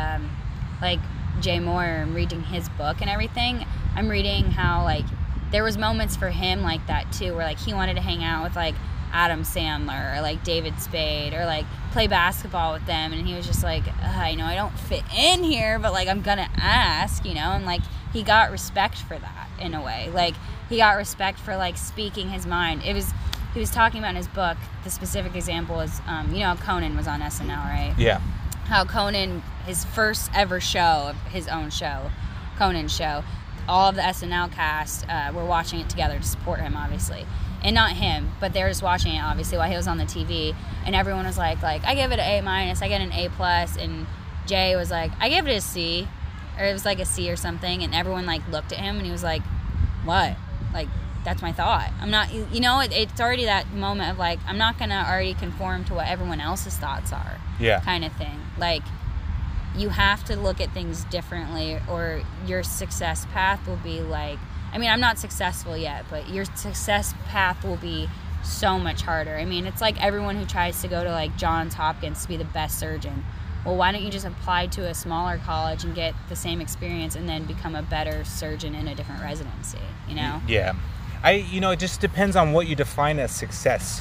[SPEAKER 2] Jay Moore and reading his book and everything, I'm reading how like there was moments for him like that too, where like he wanted to hang out with like Adam Sandler or like David Spade or like play basketball with them, and he was just like, I know I don't fit in here, but like I'm gonna ask, you know. And like he got respect for that in a way. Like he got respect for like speaking his mind. He was talking about in his book, the specific example is you know, Conan was on SNL, right?
[SPEAKER 1] Yeah.
[SPEAKER 2] How Conan, his first ever show, his own show, Conan's show, all of the SNL cast were watching it together to support him, obviously. And not him, but they were just watching it, obviously, while he was on the TV. And everyone was like, I give it an A-, I get an A+, and Jay was like, I give it a C, or it was like a C or something, and everyone like looked at him, and he was like, what? Like, that's my thought. I'm not, you know, it's already that moment of like, I'm not gonna already conform to what everyone else's thoughts are.
[SPEAKER 1] Yeah.
[SPEAKER 2] Kind of thing. Like, you have to look at things differently, or your success path will be like, I mean, I'm not successful yet, but your success path will be so much harder. I mean, it's like everyone who tries to go to like Johns Hopkins to be the best surgeon. Well, why don't you just apply to a smaller college and get the same experience and then become a better surgeon in a different residency, you know?
[SPEAKER 1] Yeah. You know, it just depends on what you define as success.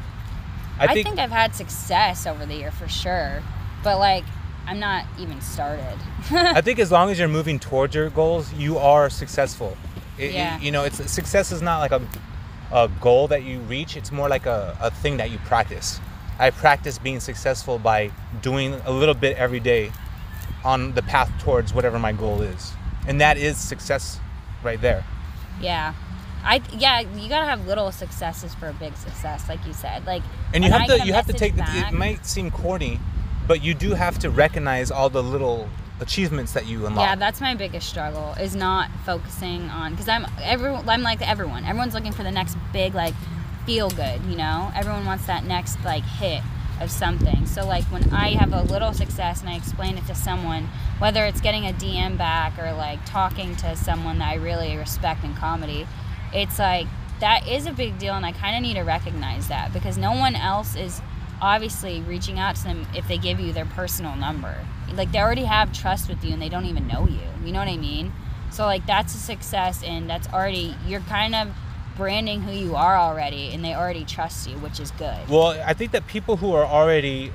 [SPEAKER 2] I think I've had success over the year for sure, but like, I'm not even started.
[SPEAKER 1] I think as long as you're moving towards your goals, you are successful. You know, success is not like a goal that you reach. It's more like a thing that you practice. I practice being successful by doing a little bit every day on the path towards whatever my goal is. And that is success right there.
[SPEAKER 2] Yeah. You gotta have little successes for a big success, like you said. Like,
[SPEAKER 1] and you have to take it might seem corny, but you do have to recognize all the little achievements that you unlock.
[SPEAKER 2] Yeah, that's my biggest struggle, is not focusing on, because I'm like everyone's looking for the next big like feel good, you know. Everyone wants that next like hit of something. So like when I have a little success and I explain it to someone, whether it's getting a DM back or like talking to someone that I really respect in comedy, it's like that is a big deal, and I kind of need to recognize that, because no one else is obviously reaching out to them if they give you their personal number. Like, they already have trust with you and they don't even know you. You know what I mean? So like that's a success, and that's already, you're kind of branding who you are already, and they already trust you, which is good.
[SPEAKER 1] Well, I think that people who are already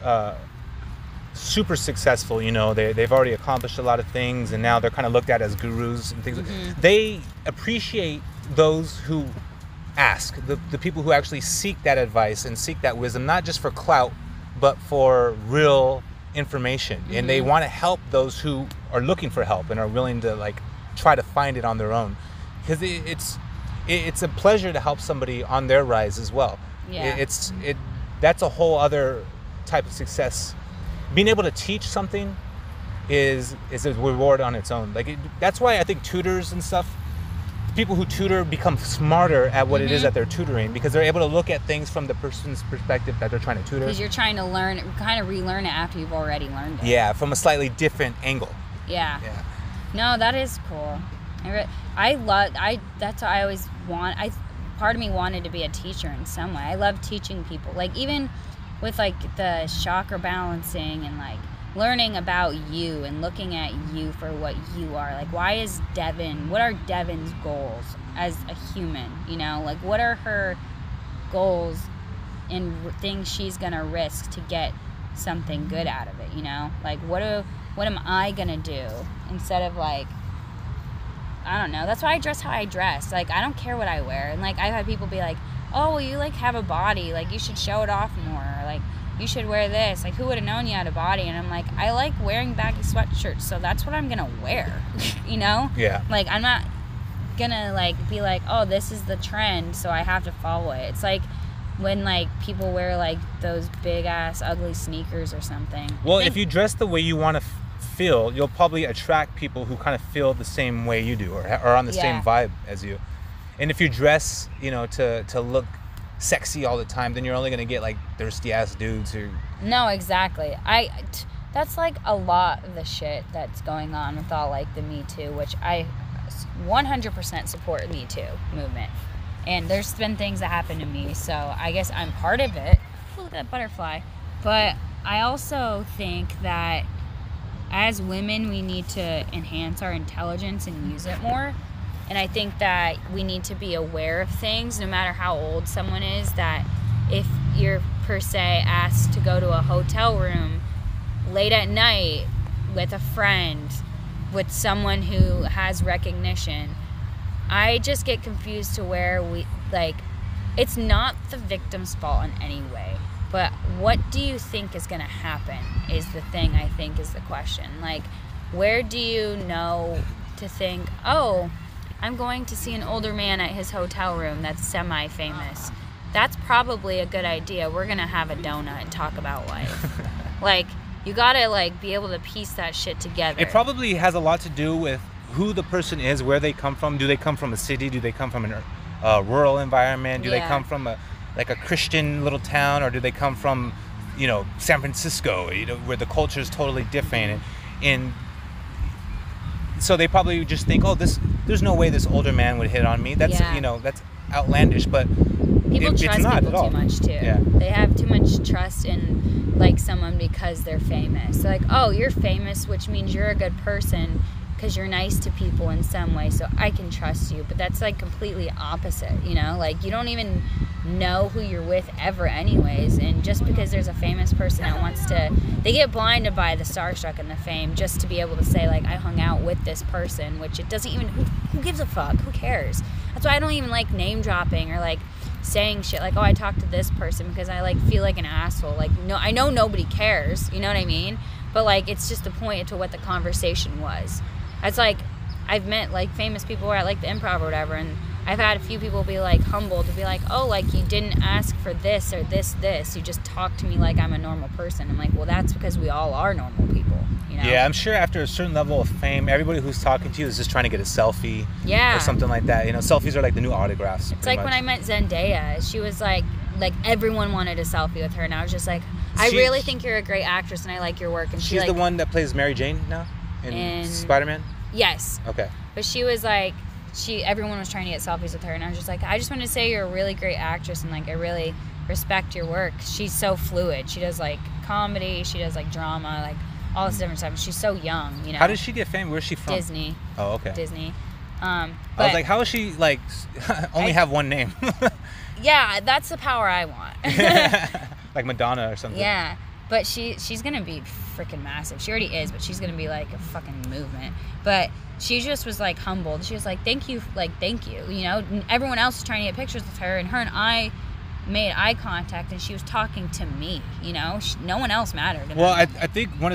[SPEAKER 1] super successful, you know, they've already accomplished a lot of things, and now they're kind of looked at as gurus and things. They appreciate those who ask, the people who actually seek that advice and seek that wisdom, not just for clout, but for real information. And they want to help those who are looking for help and are willing to like try to find it on their own, because it's a pleasure to help somebody on their rise as well. That's a whole other type of success. Being able to teach something is a reward on its own. Like that's why I think tutors and stuff, people who tutor become smarter at what it is that they're tutoring, because they're able to look at things from the person's perspective that they're trying to tutor.
[SPEAKER 2] Because you're trying to learn, kind of relearn it after you've already learned it.
[SPEAKER 1] Yeah, from a slightly different angle.
[SPEAKER 2] Yeah. No, that is cool. That's what I always want. Part of me wanted to be a teacher in some way. I love teaching people. Like, even with like the chakra balancing and like learning about you and looking at you for what you are. Like, what are Devin's goals as a human, you know? Like, what are her goals and things she's gonna risk to get something good out of it, you know? Like, what am I gonna do instead of like, I don't know. That's why I dress how I dress. Like, I don't care what I wear. And like, I've had people be like, oh, well, you like have a body, like you should show it off more, or like you should wear this, like who would have known you had a body? And I'm like, I like wearing baggy sweatshirts, so that's what I'm gonna wear. You know?
[SPEAKER 1] Yeah.
[SPEAKER 2] Like, I'm not gonna like be like, oh, this is the trend, so I have to follow it. It's like, when like people wear like those big ass ugly sneakers or something.
[SPEAKER 1] Well, if you dress the way you want to feel, you'll probably attract people who kind of feel the same way you do, or are on the same vibe as you. And if you dress, you know, to look sexy all the time, then you're only gonna get like thirsty ass dudes who.
[SPEAKER 2] No, exactly. That's like a lot of the shit that's going on with all like the Me Too, which I 100% support Me Too movement. And there's been things that happen to me, so I guess I'm part of it. Look at that butterfly. But I also think that as women, we need to enhance our intelligence and use it more. And I think that we need to be aware of things, no matter how old someone is, that if you're, per se, asked to go to a hotel room late at night with a friend, with someone who has recognition, I just get confused to where we, like, it's not the victim's fault in any way. But what do you think is going to happen is the thing, I think, is the question. Like, where do you know to think, oh, I'm going to see an older man at his hotel room that's semi-famous. That's probably a good idea. We're going to have a donut and talk about life. Like, you got to, like, be able to piece that shit together.
[SPEAKER 1] It probably has a lot to do with who the person is, where they come from. Do they come from a city? Do they come from a rural environment? Do they come from a Christian little town, or do they come from, you know, San Francisco, you know, where the culture is totally different, and so they probably just think, oh, there's no way this older man would hit on me. That's you know, that's outlandish, but
[SPEAKER 2] people trust
[SPEAKER 1] it's not
[SPEAKER 2] people too much too.
[SPEAKER 1] Yeah.
[SPEAKER 2] They have too much trust in like someone because they're famous. They're like, oh, you're famous, which means you're a good person because you're nice to people in some way, so I can trust you. But that's like completely opposite, you know? Like, you don't even know who you're with ever anyways, and just because there's a famous person that wants to, they get blinded by the starstruck and the fame just to be able to say, like, I hung out with this person, which it doesn't even, who gives a fuck? Who cares? That's why I don't even like name dropping or like saying shit like, oh, I talked to this person, because I like feel like an asshole. Like, no, I know nobody cares, you know what I mean? But like, it's just the point to what the conversation was. It's like, I've met like famous people where I like the improv or whatever, and I've had a few people be like humbled to be like, oh, like you didn't ask for this or this, you just talked to me like I'm a normal person. I'm like, well, that's because we all are normal people, you know?
[SPEAKER 1] Yeah, I'm sure after a certain level of fame, everybody who's talking to you is just trying to get a selfie, or something like that. You know, selfies are like the new autographs.
[SPEAKER 2] It's like when I met Zendaya, she was like everyone wanted a selfie with her, and I was just like, I really think you're a great actress and I like your work. And
[SPEAKER 1] she's the one that plays Mary Jane now in Spider-Man?
[SPEAKER 2] Yes.
[SPEAKER 1] Okay.
[SPEAKER 2] But she was like, everyone was trying to get selfies with her, and I was just like, I just wanted to say you're a really great actress, and like I really respect your work. She's so fluid. She does like comedy, she does like drama, like all this different stuff. She's so young, you know.
[SPEAKER 1] How did she get famous? Where's she from?
[SPEAKER 2] Disney.
[SPEAKER 1] Oh, okay.
[SPEAKER 2] Disney.
[SPEAKER 1] I was like, how is she like only have one name?
[SPEAKER 2] Yeah, that's the power I want.
[SPEAKER 1] Like Madonna or something.
[SPEAKER 2] Yeah. But she's going to be freaking massive. She already is, but she's going to be like a fucking movement. But she just was like humbled. She was like, thank you. You know, everyone else was trying to get pictures with her, and her and I made eye contact, and she was talking to me, you know? No one else mattered.
[SPEAKER 1] Well, I think one of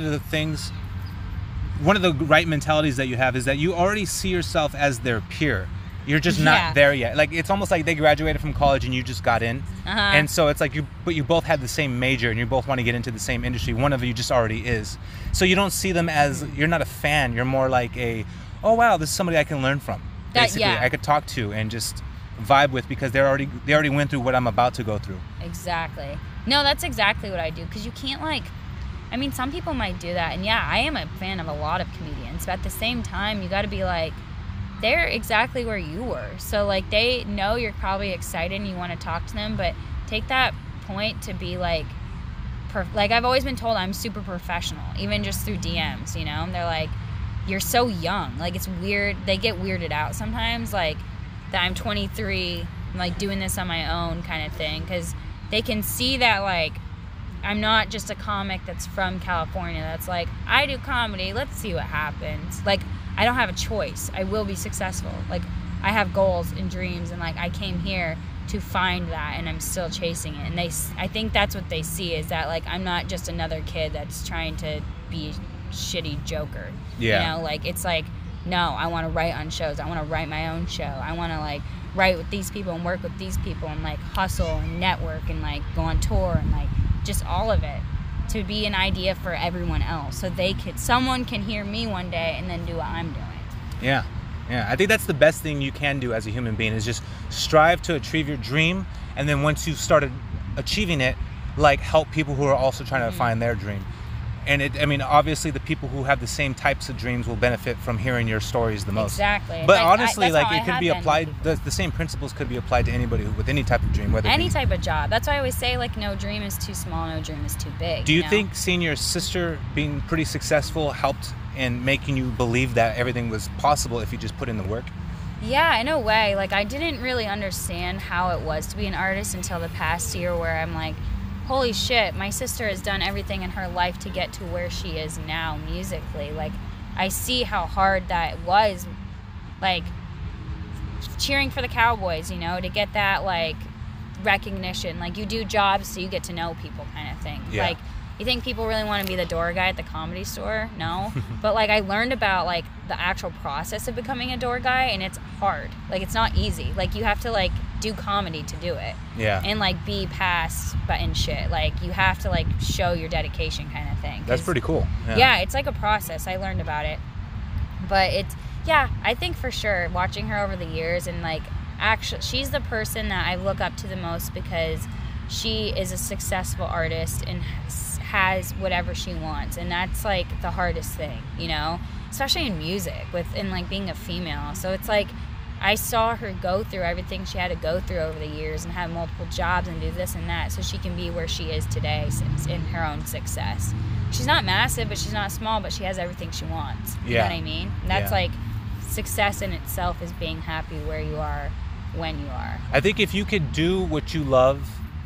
[SPEAKER 1] the right mentalities that you have is that you already see yourself as their peer. You're just not there yet. Like, it's almost like they graduated from college and you just got in. And so it's like but you both had the same major and you both want to get into the same industry. One of you just already is. So you don't see them as, you're not a fan. You're more like oh wow, this is somebody I can learn from. Basically, I could talk to and just vibe with, because they already went through what I'm about to go through.
[SPEAKER 2] Exactly. No, that's exactly what I do, because you can't like, I mean, some people might do that, and yeah, I am a fan of a lot of comedians, but at the same time, you got to be like, they're exactly where you were. So like, they know you're probably excited and you want to talk to them, but take that point to be like I've always been told I'm super professional, even just through DMs, you know? And they're like, you're so young. Like, it's weird. They get weirded out sometimes, like that I'm 23, I'm like doing this on my own kind of thing, because they can see that like I'm not just a comic that's from California that's like, I do comedy, let's see what happens. Like, I don't have a choice. I will be successful. Like, I have goals and dreams, and like I came here to find that, and I'm still chasing it. And I think that's what they see, is that like I'm not just another kid that's trying to be a shitty joker.
[SPEAKER 1] Yeah.
[SPEAKER 2] You know, like, it's like, no, I want to write on shows. I want to write my own show. I want to like write with these people and work with these people and like hustle and network and like go on tour and like just all of it to be an idea for everyone else, so someone can hear me one day and then do what I'm doing.
[SPEAKER 1] Yeah. I think that's the best thing you can do as a human being, is just strive to achieve your dream, and then once you've started achieving it, like help people who are also trying to find their dream. And obviously the people who have the same types of dreams will benefit from hearing your stories the most.
[SPEAKER 2] Exactly.
[SPEAKER 1] But honestly, it could be applied, the same principles could be applied to anybody with any type of dream, whether
[SPEAKER 2] any type of job. That's why I always say, like, no dream is too small, no dream is too big.
[SPEAKER 1] Do you think seeing your sister being pretty successful helped in making you believe that everything was possible if you just put in the work?
[SPEAKER 2] Yeah, in a way. Like, I didn't really understand how it was to be an artist until the past year, where I'm like, holy shit, my sister has done everything in her life to get to where she is now musically. Like, I see how hard that was, like, cheering for the Cowboys, you know, to get that, like, recognition. Like, you do jobs so you get to know people kind of thing.
[SPEAKER 1] Yeah.
[SPEAKER 2] Like, you think people really want to be the door guy at the Comedy Store? No. But, like, I learned about, like, the actual process of becoming a door guy, and it's hard. Like, it's not easy. Like, you have to, like, do comedy to do it.
[SPEAKER 1] Yeah.
[SPEAKER 2] And, like, be past button shit. Like, you have to, like, show your dedication kind of thing.
[SPEAKER 1] That's pretty cool.
[SPEAKER 2] Yeah, it's like a process. I learned about it. But I think for sure, watching her over the years, and, like, actually, she's the person that I look up to the most, because she is a successful artist and has whatever she wants, and that's like the hardest thing, you know, especially in music, and like being a female. So it's like, I saw her go through everything she had to go through over the years and have multiple jobs and do this and that, so she can be where she is today in her own success. She's not massive, but she's not small, but she has everything she wants. You know what I mean? That's like, success in itself is being happy where you are when you are.
[SPEAKER 1] I think if you could do what you love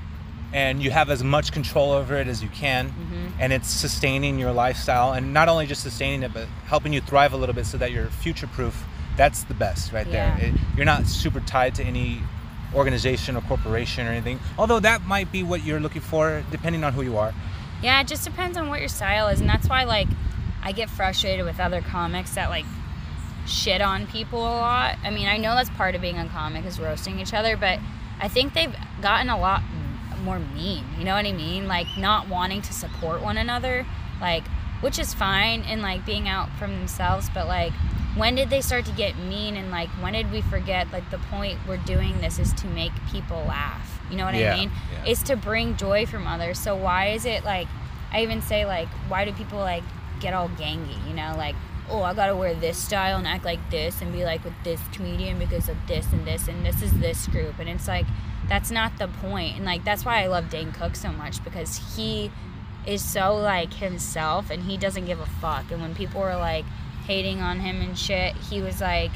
[SPEAKER 1] and you have as much control over it as you can, and it's sustaining your lifestyle, and not only just sustaining it, but helping you thrive a little bit so that you're future-proof, that's the best right there. You're not super tied to any organization or corporation or anything, although that might be what you're looking for depending on who you are.
[SPEAKER 2] Yeah, it just depends on what your style is, and that's why, like, I get frustrated with other comics that, like, shit on people a lot. I mean, I know that's part of being a comic, is roasting each other, but I think they've gotten a lot more mean, you know what I mean? Like, not wanting to support one another, like, which is fine, and like being out from themselves, but like, when did they start to get mean? And like, when did we forget, like, the point we're doing this is to make people laugh, you know what I mean? It's to bring joy from others. So why is it, like, I even say, like, why do people like get all gangy, you know, like, oh, I gotta wear this style and act like this and be like with this comedian because of this and this, and this is this group, and it's like, that's not the point. And like, that's why I love Dane Cook so much, because he is so like himself and he doesn't give a fuck. And when people were like hating on him and shit, he was like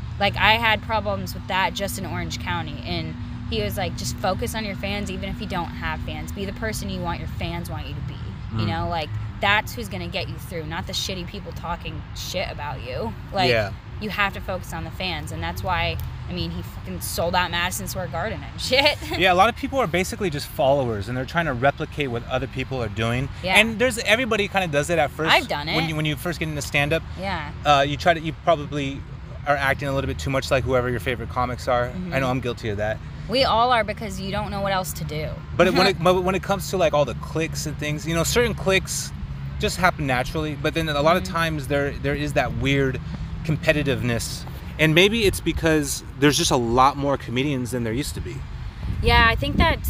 [SPEAKER 2] I had problems with that just in Orange County, and he was like, just focus on your fans, even if you don't have fans. Be the person you want your fans want you to be. You know, like, that's who's gonna get you through, not the shitty people talking shit about you. Like, you have to focus on the fans, and that's why, I mean, he fucking sold out Madison Square Garden and shit.
[SPEAKER 1] Yeah, a lot of people are basically just followers, and they're trying to replicate what other people are doing. Yeah. And everybody kind of does it at first.
[SPEAKER 2] I've done it.
[SPEAKER 1] When you first get into stand-up.
[SPEAKER 2] Yeah.
[SPEAKER 1] You probably are acting a little bit too much like whoever your favorite comics are. I know I'm guilty of that.
[SPEAKER 2] We all are, because you don't know what else to do.
[SPEAKER 1] But when it comes to like all the clicks and things, you know, certain clicks just happen naturally, but then a lot of times there is that weird competitiveness, and maybe it's because there's just a lot more comedians than there used to be.
[SPEAKER 2] Yeah, I think that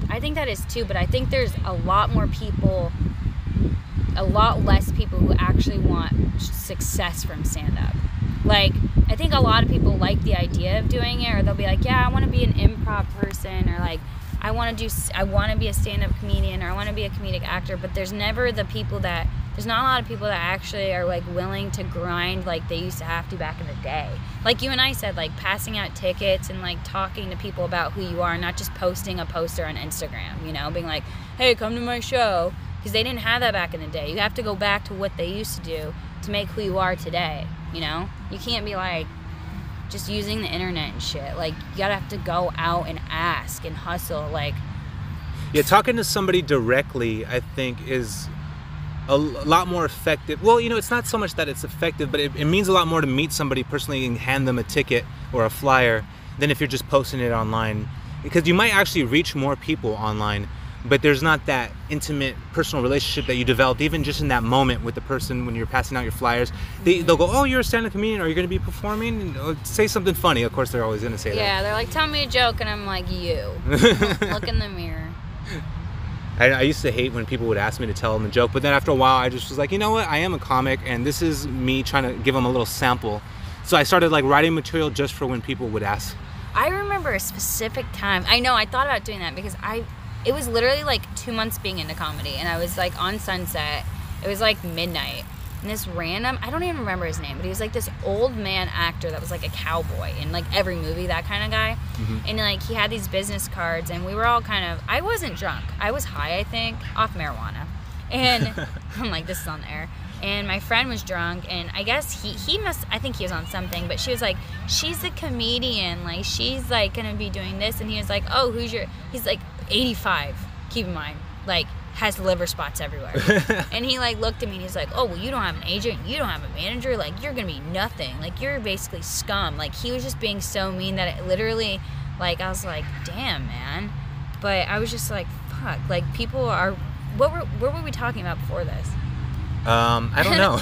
[SPEAKER 2] is too, but I think there's a lot more people, a lot less people who actually want success from stand-up. Like, I think a lot of people like the idea of doing it, or they'll be like, yeah, I want to be an improv person, or like, I want to be a stand-up comedian, or I want to be a comedic actor, but there's not a lot of people that actually are like willing to grind like they used to have to back in the day. Like you and I said, like passing out tickets and like talking to people about who you are, not just posting a poster on Instagram, you know, being like, hey, come to my show, because they didn't have that back in the day. You have to go back to what they used to do to make who you are today, you know? You can't be like just using the internet and shit. Like, you gotta have to go out and ask and hustle. Like,
[SPEAKER 1] yeah, talking to somebody directly, I think, is a lot more effective. Well, you know, it's not so much that it's effective, but it means a lot more to meet somebody personally and hand them a ticket or a flyer than if you're just posting it online, because you might actually reach more people online, but there's not that intimate personal relationship that you developed even just in that moment with the person when you're passing out your flyers. They'll go, oh, you're a stand-up comedian, or you're going to be performing, say something funny. Of course they're always going to say that.
[SPEAKER 2] Yeah, they're like, tell me a joke, and I'm like, you. Look in the mirror.
[SPEAKER 1] I used to hate when people would ask me to tell them a joke, but then after a while I just was like, you know what, I am a comic, and this is me trying to give them a little sample. So I started like writing material just for when people would ask.
[SPEAKER 2] I remember a specific time. I know, I thought about doing that because it was literally like 2 months being into comedy, and I was like on Sunset. It was like midnight, and this random, I don't even remember his name, but he was like this old man actor that was like a cowboy in like every movie, that kind of guy. And like he had these business cards, and we were all kind of, I wasn't drunk, I was high, I think, off marijuana, and I'm like, this is on the air. And my friend was drunk, and I guess I think he was on something, but she was like, she's a comedian, like she's like gonna be doing this, and he was like, oh, he's like 85, keep in mind, like has liver spots everywhere. And he like looked at me and he's like, oh, well, you don't have an agent, you don't have a manager, like you're gonna be nothing, like you're basically scum. Like he was just being so mean that it literally, like I was like, damn, man. But I was just like, fuck, like people are, what were we talking about before this?
[SPEAKER 1] I don't know.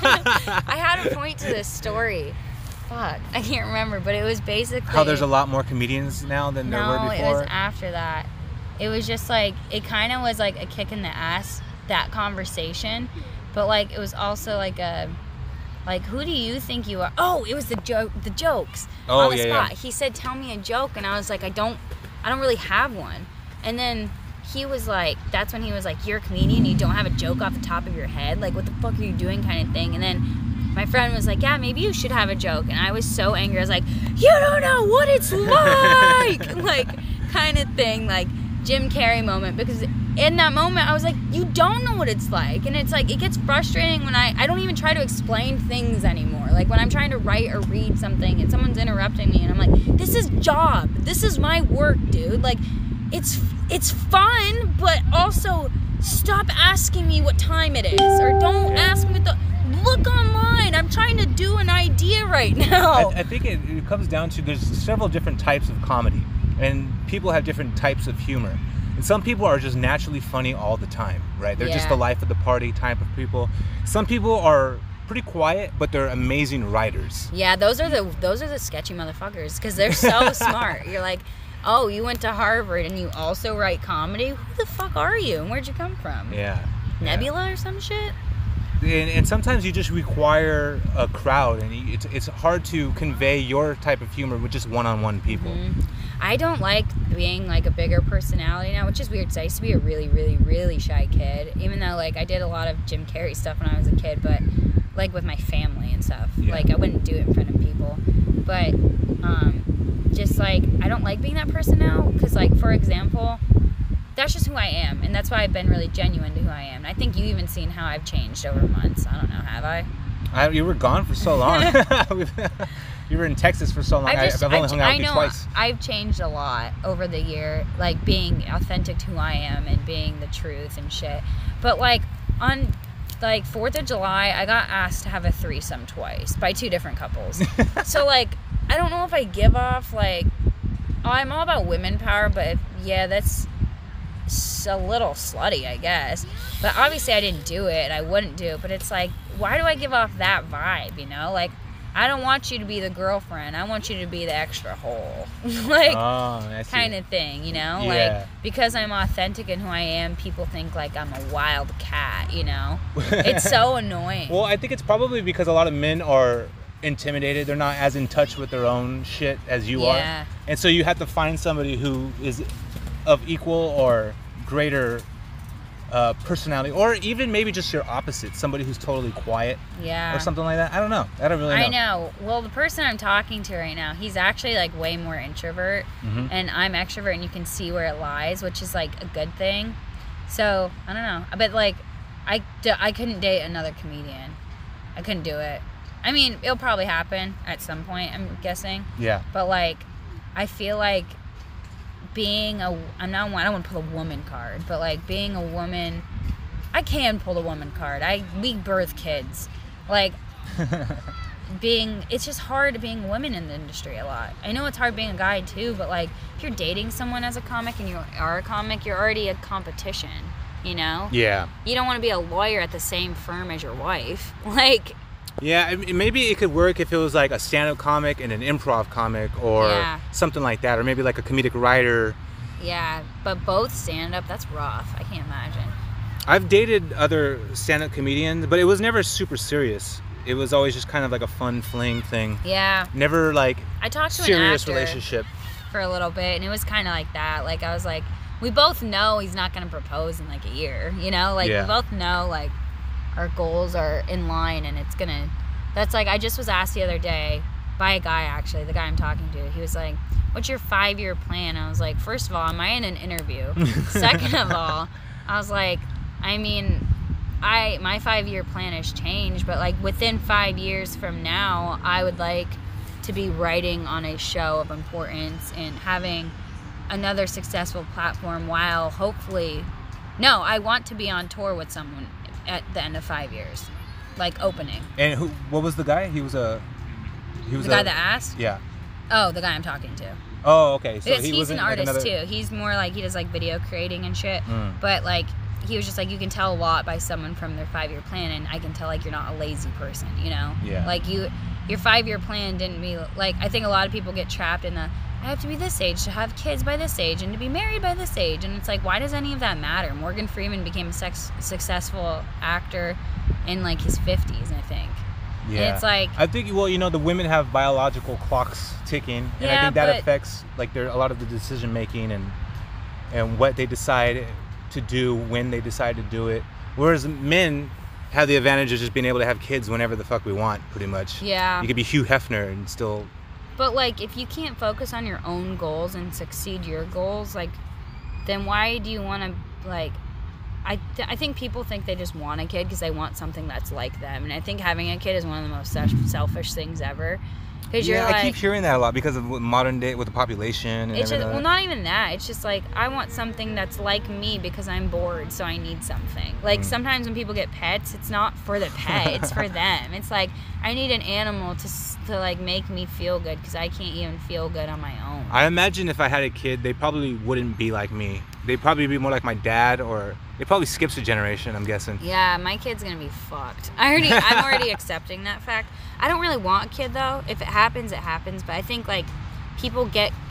[SPEAKER 2] I had a point to this story. Fuck, I can't remember, but it was basically
[SPEAKER 1] how there's a lot more comedians now than there were before.
[SPEAKER 2] No, it was after that. It was just like, it kind of was like a kick in the ass, that conversation, but like it was also like a, like, who do you think you are? Oh, it was the jokes on the spot. Yeah. He said, tell me a joke, and I was like, I don't really have one. And then he was like, that's when he was like, you're a comedian, you don't have a joke off the top of your head, like what the fuck are you doing, kind of thing. And then my friend was like, yeah, maybe you should have a joke. And I was so angry, I was like, you don't know what it's like like kind of thing, like Jim Carrey moment, because in that moment I was like, you don't know what it's like. And it's like, it gets frustrating when I don't even try to explain things anymore. Like when I'm trying to write or read something and someone's interrupting me and I'm like, this is job, this is my work, dude. Like it's fun, but also stop asking me what time it is, or don't ask me look online, I'm trying to do an idea right now.
[SPEAKER 1] I think it comes down to, there's several different types of comedy, and people have different types of humor. And some people are just naturally funny all the time, right? They're just the life of the party type of people. Some people are pretty quiet, but they're amazing writers.
[SPEAKER 2] Yeah, those are the sketchy motherfuckers, because they're so smart. You're like, oh, you went to Harvard and you also write comedy? Who the fuck are you, and where'd you come from?
[SPEAKER 1] Yeah.
[SPEAKER 2] Nebula or some shit?
[SPEAKER 1] And sometimes you just require a crowd, and it's hard to convey your type of humor with just one-on-one people.
[SPEAKER 2] I don't like being like a bigger personality now, which is weird because I used to be a really, really, really shy kid, even though like I did a lot of Jim Carrey stuff when I was a kid, but like with my family and stuff. Like I wouldn't do it in front of people, but just like I don't like being that person now, because like, for example, that's just who I am, and that's why I've been really genuine to who I am. And I think you've even seen how I've changed over months. I don't know, have I?
[SPEAKER 1] You were gone for so long. You were in Texas for so long. I've only hung out with you twice.
[SPEAKER 2] I've changed a lot over the year, like being authentic to who I am and being the truth and shit. But like on like 4th of July, I got asked to have a threesome twice by 2 different couples. So like, I don't know if I give off like, oh, I'm all about women power, but that's a little slutty, I guess. But obviously I didn't do it, I wouldn't do it, but it's like, why do I give off that vibe, you know? Like, I don't want you to be the girlfriend, I want you to be the extra hole. Like, kind of thing, you know?
[SPEAKER 1] Yeah.
[SPEAKER 2] Like, because I'm authentic in who I am, people think like I'm a wild cat, you know? It's so annoying.
[SPEAKER 1] Well, I think it's probably because a lot of men are intimidated, they're not as in touch with their own shit as you are, and so you have to find somebody who is of equal or greater personality, or even maybe just your opposite, somebody who's totally quiet, or something like that. I don't know. I don't really know.
[SPEAKER 2] I know. Well, the person I'm talking to right now, he's actually like way more introvert, and I'm extrovert, and you can see where it lies, which is like a good thing. So I don't know, but like I couldn't date another comedian. I couldn't do it. I mean, it'll probably happen at some point, I'm guessing. Yeah. But like, I feel like being I don't want to pull a woman card, but like being a woman, I can pull the woman card. We birth kids. Like, it's just hard being women in the industry a lot. I know it's hard being a guy too, but like if you're dating someone as a comic and you are a comic, you're already a competition, you know?
[SPEAKER 1] Yeah.
[SPEAKER 2] You don't want to be a lawyer at the same firm as your wife. Like,
[SPEAKER 1] yeah, I mean, maybe it could work if it was like a stand-up comic and an improv comic or something like that, or maybe like a comedic writer.
[SPEAKER 2] Yeah, but both stand-up, that's rough. I can't imagine.
[SPEAKER 1] I've dated other stand-up comedians, but it was never super serious. It was always just kind of like a fun fling thing.
[SPEAKER 2] Yeah.
[SPEAKER 1] Never like
[SPEAKER 2] I talked to
[SPEAKER 1] serious
[SPEAKER 2] an actor
[SPEAKER 1] relationship
[SPEAKER 2] for a little bit, and it was kind of like that. Like, I was like, we both know he's not going to propose in like a year, you know? Like, we both know like our goals are in line, and it's gonna, that's like, I just was asked the other day by a guy, actually, the guy I'm talking to. He was like, what's your 5-year plan? I was like, first of all, am I in an interview? Second of all, I was like, I mean, my 5-year plan has changed, but like within 5 years from now, I would like to be writing on a show of importance and having another successful platform while hopefully, no, I want to be on tour with someone at the end of 5 years, like opening.
[SPEAKER 1] And what was the guy? He was
[SPEAKER 2] the guy that asked?
[SPEAKER 1] Yeah.
[SPEAKER 2] Oh, the guy I'm talking to.
[SPEAKER 1] Oh, okay. So
[SPEAKER 2] he's an artist too. He's more like, he does like video creating and shit. But like, he was just like, you can tell a lot by someone from their 5-year plan, and I can tell like you're not a lazy person, you know?
[SPEAKER 1] Yeah.
[SPEAKER 2] Like your 5-year plan didn't mean, like, I think a lot of people get trapped in the, I have to be this age to have kids by this age and to be married by this age, and it's like, why does any of that matter? Morgan Freeman became a successful actor in like his 50s, I think.
[SPEAKER 1] Yeah.
[SPEAKER 2] And it's like,
[SPEAKER 1] I think, well, you know, the women have biological clocks ticking, and I think that affects like a lot of the decision making and what they decide to do when they decide to do it. Whereas men have the advantage of just being able to have kids whenever the fuck we want, pretty much.
[SPEAKER 2] Yeah.
[SPEAKER 1] You could be Hugh Hefner and still.
[SPEAKER 2] But like, if you can't focus on your own goals and succeed your goals, like, then why do you want to, like, I think people think they just want a kid because they want something that's like them, and I think having a kid is one of the most selfish things ever. Because you're like,
[SPEAKER 1] I keep hearing that a lot because of modern day with the population. And
[SPEAKER 2] it's just, well, not even that. It's just like, I want something that's like me because I'm bored, so I need something. Like sometimes when people get pets, it's not for the pet, it's for them. It's like, I need an animal to like make me feel good because I can't even feel good on my own.
[SPEAKER 1] I imagine if I had a kid, they probably wouldn't be like me. They'd probably be more like my dad, or it probably skips a generation, I'm guessing.
[SPEAKER 2] Yeah, my kid's gonna be fucked. I'm already accepting that fact. I don't really want a kid though. If it happens, it happens. But I think like people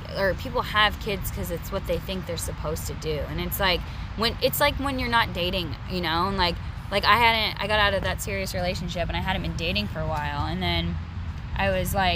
[SPEAKER 2] have kids because it's what they think they're supposed to do, and it's like when you're not dating, you know, and like I got out of that serious relationship and I hadn't been dating for a while, and then I was like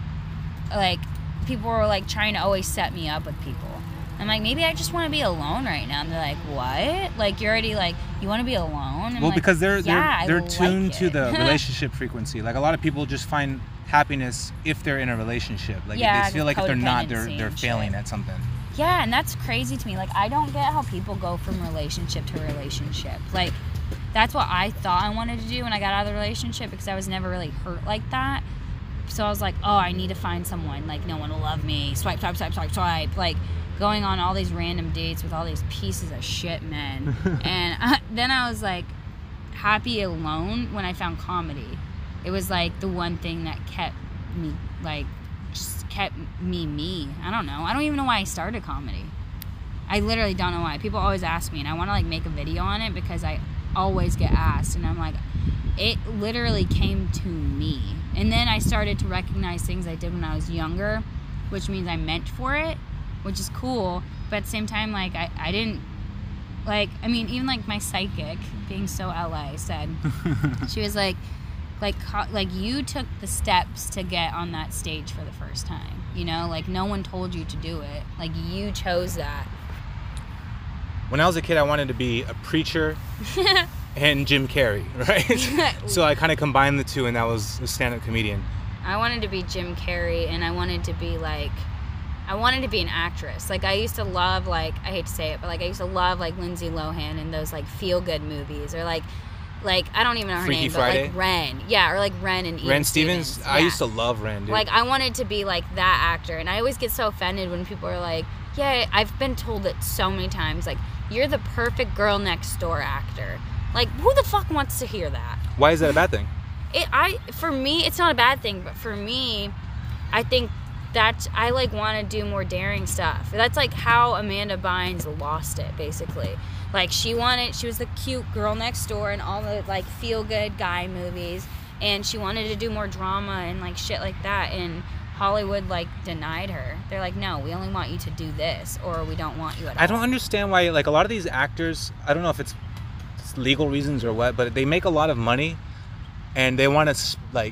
[SPEAKER 2] people were like trying to always set me up with people. I'm like, maybe I just want to be alone right now. And they're like, what? Like, you're already like, you want to be alone? I'm
[SPEAKER 1] well,
[SPEAKER 2] like,
[SPEAKER 1] because they're tuned
[SPEAKER 2] like
[SPEAKER 1] to the relationship frequency. Like, a lot of people just find happiness if they're in a relationship. Like, they feel like if they're not, they're failing at something.
[SPEAKER 2] Yeah, and that's crazy to me. Like, I don't get how people go from relationship to relationship. Like, that's what I thought I wanted to do when I got out of the relationship, because I was never really hurt like that. So I was like, oh, I need to find someone. Like, no one will love me. Swipe, swipe, swipe, swipe, swipe. Like, going on all these random dates with all these pieces of shit men. And then I was like happy alone when I found comedy. It was like the one thing that kept me, like, just kept me. I don't know. I don't even know why I started comedy. I literally don't know why. People always ask me, and I want to like make a video on it because I always get asked, and I'm like, it literally came to me. And then I started to recognize things I did when I was younger, which means I meant for it, which is cool. But at the same time, like, I didn't, like, I mean, even like my psychic, being so LA, said, she was like you took the steps to get on that stage for the first time, you know, like no one told you to do it, like you chose that.
[SPEAKER 1] When I was a kid, I wanted to be a preacher and Jim Carrey, right? So I kind of combined the two, and that was a stand-up comedian.
[SPEAKER 2] I wanted to be Jim Carrey, and I wanted to be an actress. Like, I used to love, like, I hate to say it, but like I used to love like Lindsay Lohan and those like feel-good movies, or like I don't even know her
[SPEAKER 1] Freaky
[SPEAKER 2] name,
[SPEAKER 1] Friday?
[SPEAKER 2] but like Ren. Yeah, or like Ren and Ian
[SPEAKER 1] Ren Stevens?
[SPEAKER 2] Yeah.
[SPEAKER 1] I used to love Ren, dude.
[SPEAKER 2] Like, I wanted to be like that actor, and I always get so offended when people are like, yeah, I've been told it so many times, like, you're the perfect girl next door actor. Like, who the fuck wants to hear that?
[SPEAKER 1] Why is that a bad thing?
[SPEAKER 2] For me, it's not a bad thing, but for me, I think that I like want to do more daring stuff. That's like how Amanda Bynes lost it, basically. Like she was the cute girl next door in all the like feel good guy movies, and she wanted to do more drama and like shit like that, and Hollywood like denied her. They're like, no, we only want you to do this, or we don't want you at all.
[SPEAKER 1] I don't understand why like a lot of these actors, I don't know if it's legal reasons or what, but they make a lot of money and they want to like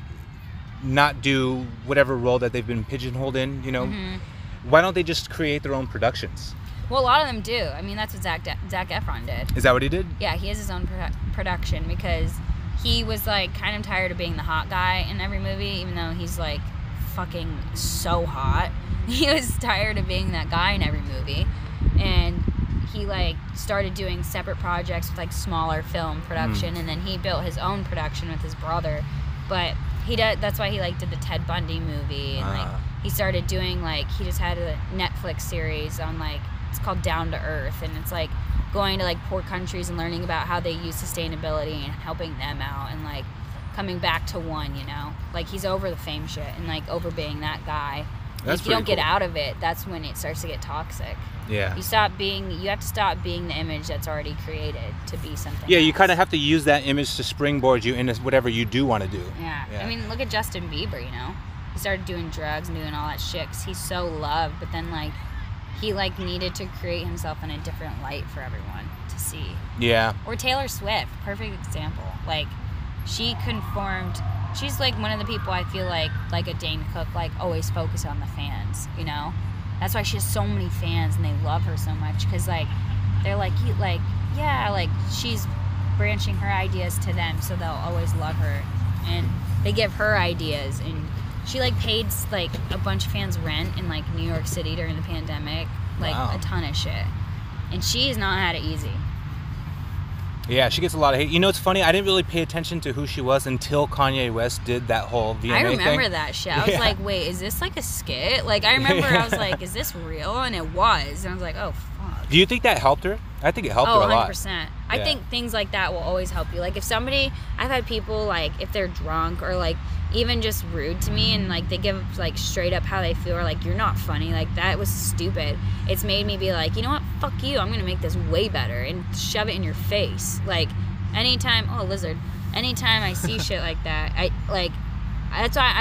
[SPEAKER 1] not do whatever role that they've been pigeonholed in, you know. Why don't they just create their own productions?
[SPEAKER 2] Well, a lot of them do. I mean, that's what Zac Efron did.
[SPEAKER 1] Is that what he did?
[SPEAKER 2] Yeah, he has his own production because he was like kind of tired of being the hot guy in every movie, even though he's like fucking so hot. He was tired of being that guy in every movie, and he like started doing separate projects with like smaller film production, and then he built his own production with his brother. But that's why he like did the Ted Bundy movie, and like he started doing like, he just had a Netflix series on like, it's called Down to Earth, and it's like going to like poor countries and learning about how they use sustainability and helping them out, and like coming back to one, you know, like he's over the fame shit and like over being that guy. If you don't get out of it, that's when it starts to get toxic.
[SPEAKER 1] Yeah.
[SPEAKER 2] You have to stop being the image that's already created to be something
[SPEAKER 1] Yeah,
[SPEAKER 2] else.
[SPEAKER 1] you kind of have to use that image to springboard you into whatever you do want to do.
[SPEAKER 2] Yeah. I mean, look at Justin Bieber, you know. He started doing drugs and doing all that shit because he's so loved, but then like he like needed to create himself in a different light for everyone to see.
[SPEAKER 1] Yeah.
[SPEAKER 2] Or Taylor Swift, perfect example. Like she conformed. She's like one of the people I feel like a Dane Cook, like always focus on the fans, you know? That's why she has so many fans and they love her so much, because like they're like yeah, like she's branching her ideas to them, so they'll always love her, and they give her ideas, and she like paid like a bunch of fans rent in like New York City during the pandemic, like a ton of shit, and she has not had it easy.
[SPEAKER 1] Yeah, she gets a lot of hate. You know, it's funny, I didn't really pay attention to who she was until Kanye West did that whole VMA thing.
[SPEAKER 2] I remember that shit. I was like, wait, is this like a skit? Like, I remember I was like, is this real? And it was. And I was like, oh, fuck.
[SPEAKER 1] Do you think that helped her? I think it helped her a lot.
[SPEAKER 2] 100%. I think things like that will always help you. Like, if somebody, I've had people, like, if they're drunk or, like, even just rude to me and, like, they give, like, straight up how they feel, or, like, you're not funny. Like, that was stupid. It's made me be like, you know what? Fuck you. I'm going to make this way better and shove it in your face. Like, anytime I see shit like that, that's why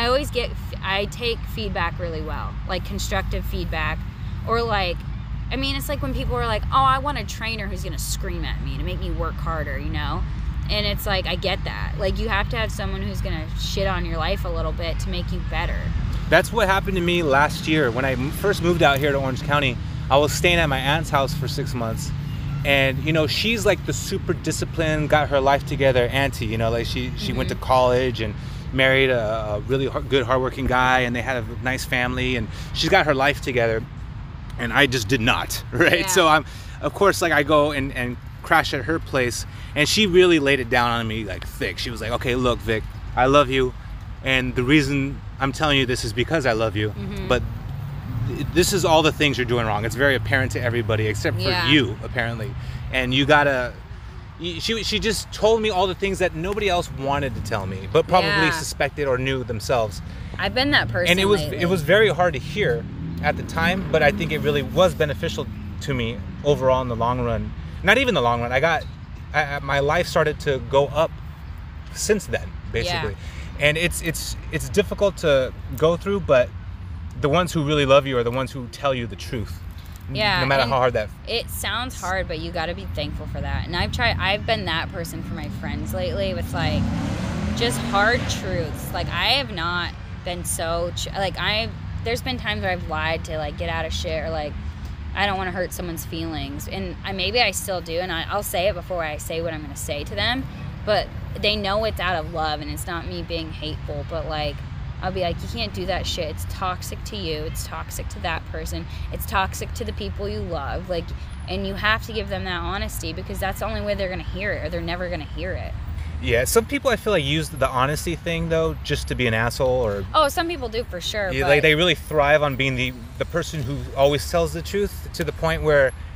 [SPEAKER 2] I take feedback really well, like constructive feedback, or like, I mean, it's like when people are like, oh, I want a trainer who's gonna scream at me to make me work harder, you know, and it's like, I get that, like you have to have someone who's gonna shit on your life a little bit to make you better.
[SPEAKER 1] That's what happened to me last year when I first moved out here to Orange County. I was staying at my aunt's house for 6 months. And, you know, she's like the super disciplined, got her life together auntie, you know, like she went to college and married a really good, hardworking guy, and they had a nice family, and she's got her life together. And I just did not, right? Yeah. So of course, like I go and crash at her place, and she really laid it down on me like thick. She was like, okay, look, Vic, I love you. And the reason I'm telling you this is because I love you. But this is all the things you're doing wrong. It's very apparent to everybody except for you, apparently. And you gotta, she just told me all the things that nobody else wanted to tell me, but probably suspected or knew themselves.
[SPEAKER 2] I've been that person.
[SPEAKER 1] And it was very hard to hear at the time, but I think it really was beneficial to me overall in the long run. Not even the long run. My life started to go up since then, basically. And it's difficult to go through, but the ones who really love you are the ones who tell you the truth.
[SPEAKER 2] Yeah.
[SPEAKER 1] No matter how hard that.
[SPEAKER 2] It sounds hard, but you got to be thankful for that. And I've been that person for my friends lately with like just hard truths. Like I have not been so there's been times where I've lied to like get out of shit, or like I don't want to hurt someone's feelings, and maybe I still do, and I'll say it before I say what I'm going to say to them, but they know it's out of love and it's not me being hateful. But like I'll be like, you can't do that shit. It's toxic to you. It's toxic to that person. It's toxic to the people you love. Like, and you have to give them that honesty, because that's the only way they're going to hear it, or they're never going to hear it.
[SPEAKER 1] Yeah, some people I feel like use the honesty thing though just to be an asshole, or
[SPEAKER 2] some people do for sure.
[SPEAKER 1] Yeah, but they really thrive on being the person who always tells the truth, to the point where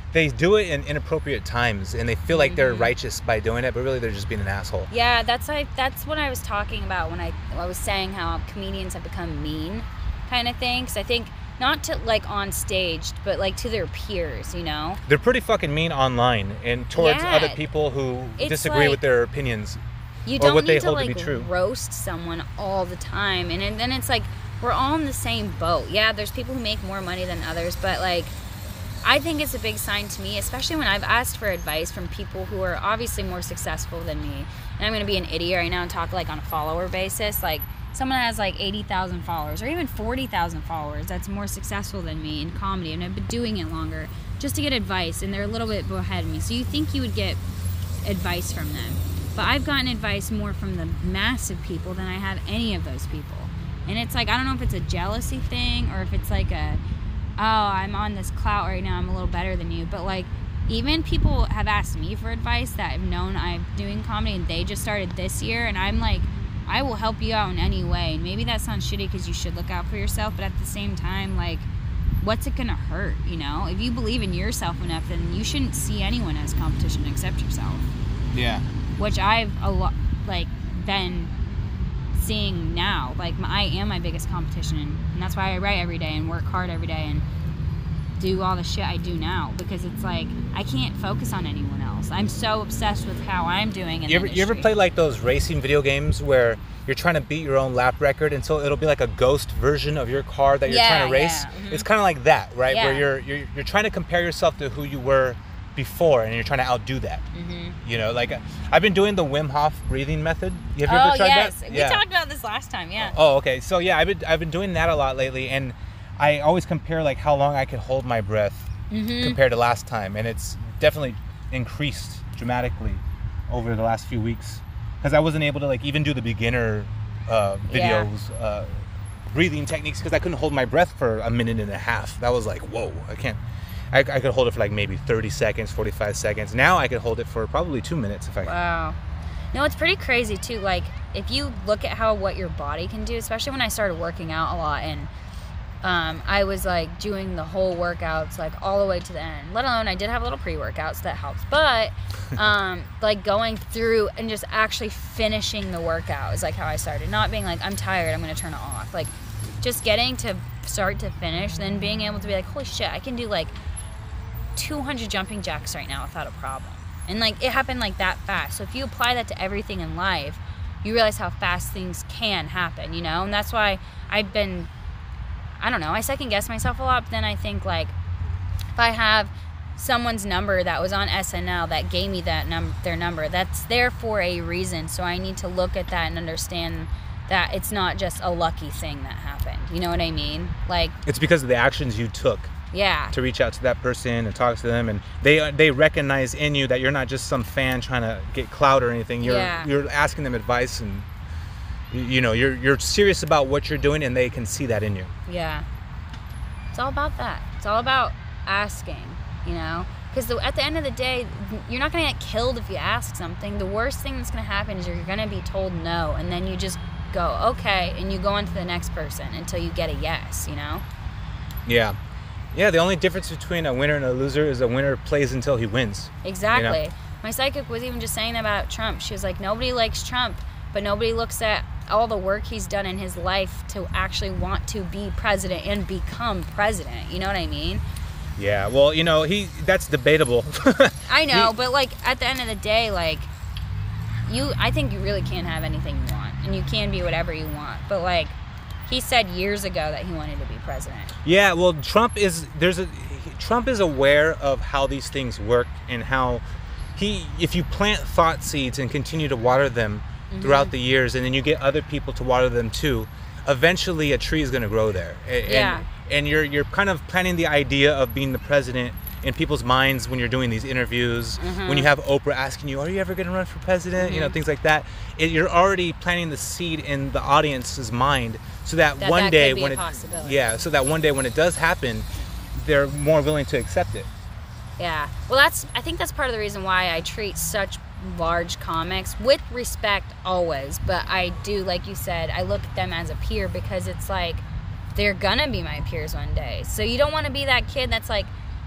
[SPEAKER 1] they do it in inappropriate times, and they feel like they're righteous by doing it, but really they're just being an asshole.
[SPEAKER 2] Yeah, that's what I was talking about when I was saying how comedians have become mean, kind of thing. Because I think not to like on stage, but like to their peers, you know.
[SPEAKER 1] They're pretty fucking mean online and towards
[SPEAKER 2] Yeah.
[SPEAKER 1] other people who
[SPEAKER 2] It's
[SPEAKER 1] disagree
[SPEAKER 2] like-
[SPEAKER 1] with their opinions.
[SPEAKER 2] You
[SPEAKER 1] Or
[SPEAKER 2] don't
[SPEAKER 1] what they
[SPEAKER 2] need to
[SPEAKER 1] hold to
[SPEAKER 2] like
[SPEAKER 1] be true.
[SPEAKER 2] roast someone all the time, and then it's like we're all in the same boat. Yeah, there's people who make more money than others, but like I think it's a big sign to me, especially when I've asked for advice from people who are obviously more successful than me. And I'm gonna be an idiot right now and talk like on a follower basis, like someone that has like 80,000 followers or even 40,000 followers that's more successful than me in comedy, and I've been doing it longer, just to get advice, and they're a little bit ahead of me. So you think you would get advice from them. But I've gotten advice more from the massive people than I have any of those people. And it's like, I don't know if it's a jealousy thing or if it's like a, oh, I'm on this clout right now, I'm a little better than you. But like, even people have asked me for advice that have known I'm doing comedy and they just started this year, and I'm like, I will help you out in any way. And maybe that sounds shitty because you should look out for yourself, but at the same time, like, what's it gonna hurt, you know? If you believe in yourself enough, then you shouldn't see anyone as competition except yourself.
[SPEAKER 1] Yeah.
[SPEAKER 2] Which I've been seeing now. Like, I am my biggest competition, and that's why I write every day and work hard every day and do all the shit I do now, because it's like I can't focus on anyone else. I'm so obsessed with how I'm doing in the
[SPEAKER 1] You ever play like those racing video games where you're trying to beat your own lap record, and so it'll be like a ghost version of your car that you're trying to race?
[SPEAKER 2] Yeah. Mm-hmm.
[SPEAKER 1] It's kind of like that, right?
[SPEAKER 2] Yeah.
[SPEAKER 1] Where you're trying to compare yourself to who you were before, and you're trying to outdo that. You know, like I've been doing the Wim Hof breathing method. Have you ever tried that?
[SPEAKER 2] We talked about this last time. Yeah.
[SPEAKER 1] Oh, okay. So yeah, I've been doing that a lot lately, and I always compare like how long I could hold my breath compared to last time, and it's definitely increased dramatically over the last few weeks, because I wasn't able to like even do the beginner videos, breathing techniques, because I couldn't hold my breath for a minute and a half. That was like, whoa, I can't. I could hold it for like maybe 30 seconds, 45 seconds. Now I could hold it for probably 2 minutes if I can.
[SPEAKER 2] Wow. No, it's pretty crazy too. Like, if you look at what your body can do, especially when I started working out a lot, and I was like doing the whole workouts like all the way to the end. Let alone I did have a little pre-workout, so that helps. But like going through and just actually finishing the workout is like how I started. Not being like, I'm tired, I'm gonna turn it off. Like, just getting to start to finish, then being able to be like, holy shit, I can do like 200 jumping jacks right now without a problem. And like, it happened like that fast. So if you apply that to everything in life, you realize how fast things can happen, you know? And that's why I've been, I don't know, I second guess myself a lot, but then I think like, if I have someone's number that was on SNL that gave me that their number, that's there for a reason. So I need to look at that and understand that it's not just a lucky thing that happened. You know what I mean? Like,
[SPEAKER 1] it's because of the actions you took.
[SPEAKER 2] Yeah.
[SPEAKER 1] To reach out to that person and talk to them, and they recognize in you that you're not just some fan trying to get clout or anything. You're asking them advice, and you know you're serious about what you're doing, and they can see that in you.
[SPEAKER 2] Yeah. It's all about that. It's all about asking, you know? Because at the end of the day, you're not going to get killed if you ask something. The worst thing that's going to happen is you're going to be told no, and then you just go, okay, and you go on to the next person until you get a yes, you know?
[SPEAKER 1] Yeah. Yeah, the only difference between a winner and a loser is a winner plays until he wins.
[SPEAKER 2] Exactly.
[SPEAKER 1] You know?
[SPEAKER 2] My psychic was even just saying that about Trump. She was like, nobody likes Trump, but nobody looks at all the work he's done in his life to actually want to be president and become president. You know what I mean?
[SPEAKER 1] Yeah, well, you know, that's debatable.
[SPEAKER 2] I know, but like at the end of the day, like I think you really can have anything you want, and you can be whatever you want. But like, he said years ago that he wanted to be president.
[SPEAKER 1] Yeah, well, Trump is aware of how these things work, and how if you plant thought seeds and continue to water them throughout the years, and then you get other people to water them too, eventually a tree is going to grow there. And you're kind of planting the idea of being the president in people's minds when you're doing these interviews, when you have Oprah asking you, are you ever going to run for president? You know, things like that. You're already planting the seed in the audience's mind, so that one day when it does happen, they're more willing to accept it.
[SPEAKER 2] Yeah. Well, I think that's part of the reason why I treat such large comics with respect always, but I do, like you said, I look at them as a peer, because it's like they're gonna be my peers one day. So you don't want to be that kid that's like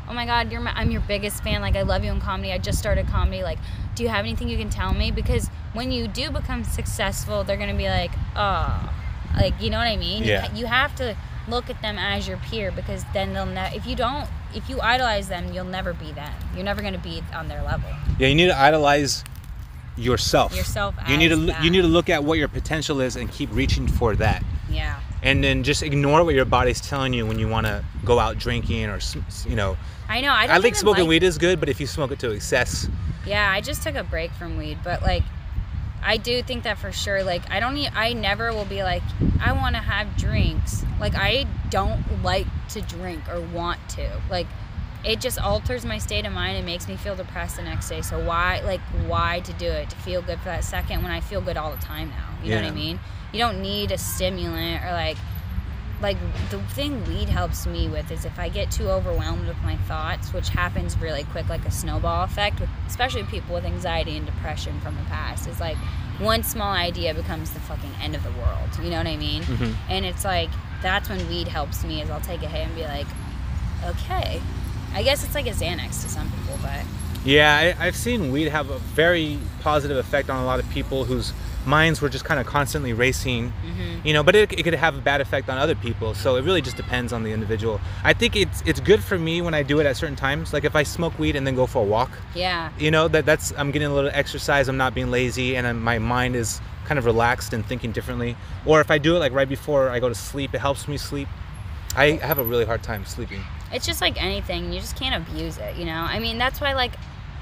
[SPEAKER 2] oh my God, I'm your biggest fan. Like, I love you in comedy. I just started comedy. Like, do you have anything you can tell me? Because when you do become successful, they're going to be like, oh, like, you know what I mean?
[SPEAKER 1] Yeah.
[SPEAKER 2] You have to look at them as your peer, because then if you idolize them, you'll never be them. You're never going to be on their level.
[SPEAKER 1] Yeah, you need to idolize yourself. You need to look at what your potential is and keep reaching for that.
[SPEAKER 2] Yeah.
[SPEAKER 1] And then just ignore what your body's telling you when you want to go out drinking or, you know.
[SPEAKER 2] I know. I
[SPEAKER 1] think smoking weed is good, but if you smoke it to excess.
[SPEAKER 2] Yeah, I just took a break from weed, but like, I do think that for sure. Like, I never will be like, I want to have drinks. Like, I don't like to drink or want to. Like, it just alters my state of mind and makes me feel depressed the next day. So why to do it? To feel good for that second when I feel good all the time now. You know what I mean? You don't need a stimulant or like the thing weed helps me with is if I get too overwhelmed with my thoughts, which happens really quick, like a snowball effect, especially people with anxiety and depression from the past, is like one small idea becomes the fucking end of the world. You know what I mean? Mm-hmm. And it's like, that's when weed helps me, is I'll take a hit and be like, okay. I guess it's like a Xanax to some people, but...
[SPEAKER 1] Yeah, I've seen weed have a very positive effect on a lot of people whose minds were just kind of constantly racing, mm-hmm. you know, but it could have a bad effect on other people. So it really just depends on the individual. I think it's good for me when I do it at certain times. Like if I smoke weed and then go for a walk,
[SPEAKER 2] yeah,
[SPEAKER 1] you know, that's I'm getting a little exercise. I'm not being lazy, and my mind is kind of relaxed and thinking differently. Or if I do it like right before I go to sleep, it helps me sleep. I have a really hard time sleeping.
[SPEAKER 2] It's just like anything. You just can't abuse it, you know? I mean, that's why, like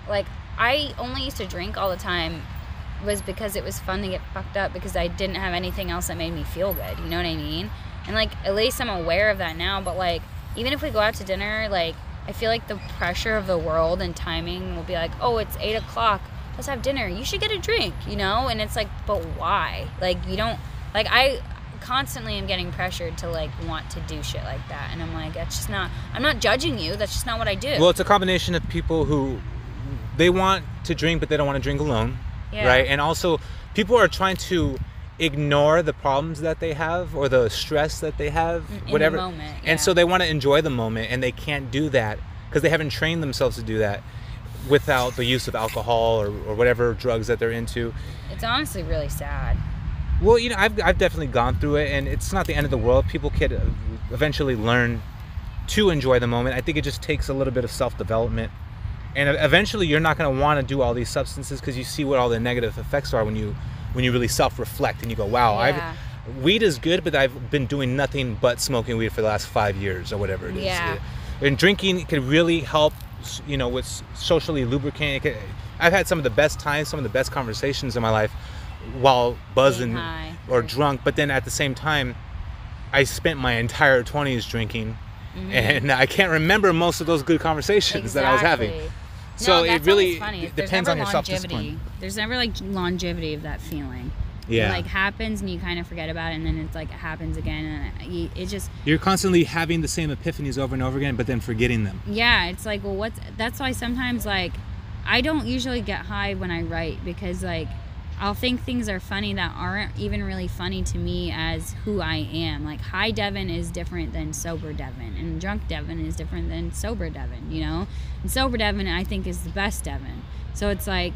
[SPEAKER 2] I only used to drink all the time was because it was fun to get fucked up, because I didn't have anything else that made me feel good, you know what I mean? And, like, at least I'm aware of that now, but, like, even if we go out to dinner, like, I feel like the pressure of the world and timing will be like, oh, it's 8 o'clock, let's have dinner, you should get a drink, you know? And it's like, but why? Like, you don't, like, I constantly am getting pressured to like want to do shit like that, and I'm like, that's just not, I'm not judging you, that's just not what I do.
[SPEAKER 1] Well, it's a combination of people who they want to drink but they don't want to drink alone, right? And also people are trying to ignore the problems that they have or the stress that they have, whatever,
[SPEAKER 2] in the moment,
[SPEAKER 1] and so they want to enjoy the moment, and they can't do that because they haven't trained themselves to do that without the use of alcohol or whatever drugs that they're into.
[SPEAKER 2] It's honestly really sad.
[SPEAKER 1] Well, you know, I've definitely gone through it, and it's not the end of the world. People can eventually learn to enjoy the moment. I think it just takes a little bit of self-development, and eventually you're not going to want to do all these substances because you see what all the negative effects are when you really self-reflect and you go, wow, weed is good, but I've been doing nothing but smoking weed for the last 5 years or whatever it is.
[SPEAKER 2] Yeah.
[SPEAKER 1] And drinking could really help, you know, with socially lubricating. I've had some of the best times, some of the best conversations in my life while buzzing or drunk, but then at the same time I spent my entire 20s drinking, and I can't remember most of those good conversations that I was having. So it really depends on your self-discipline.
[SPEAKER 2] There's never like longevity of that feeling.
[SPEAKER 1] Yeah.
[SPEAKER 2] It like happens and you kind of forget about it, and then it's like it happens again, and it just,
[SPEAKER 1] you're constantly having the same epiphanies over and over again, but then forgetting them.
[SPEAKER 2] Yeah, it's like, well, that's why sometimes like I don't usually get high when I write, because like I'll think things are funny that aren't even really funny to me as who I am. Like, high Devin is different than sober Devin, and drunk Devin is different than sober Devin, you know? And sober Devin, I think, is the best Devin. So it's like,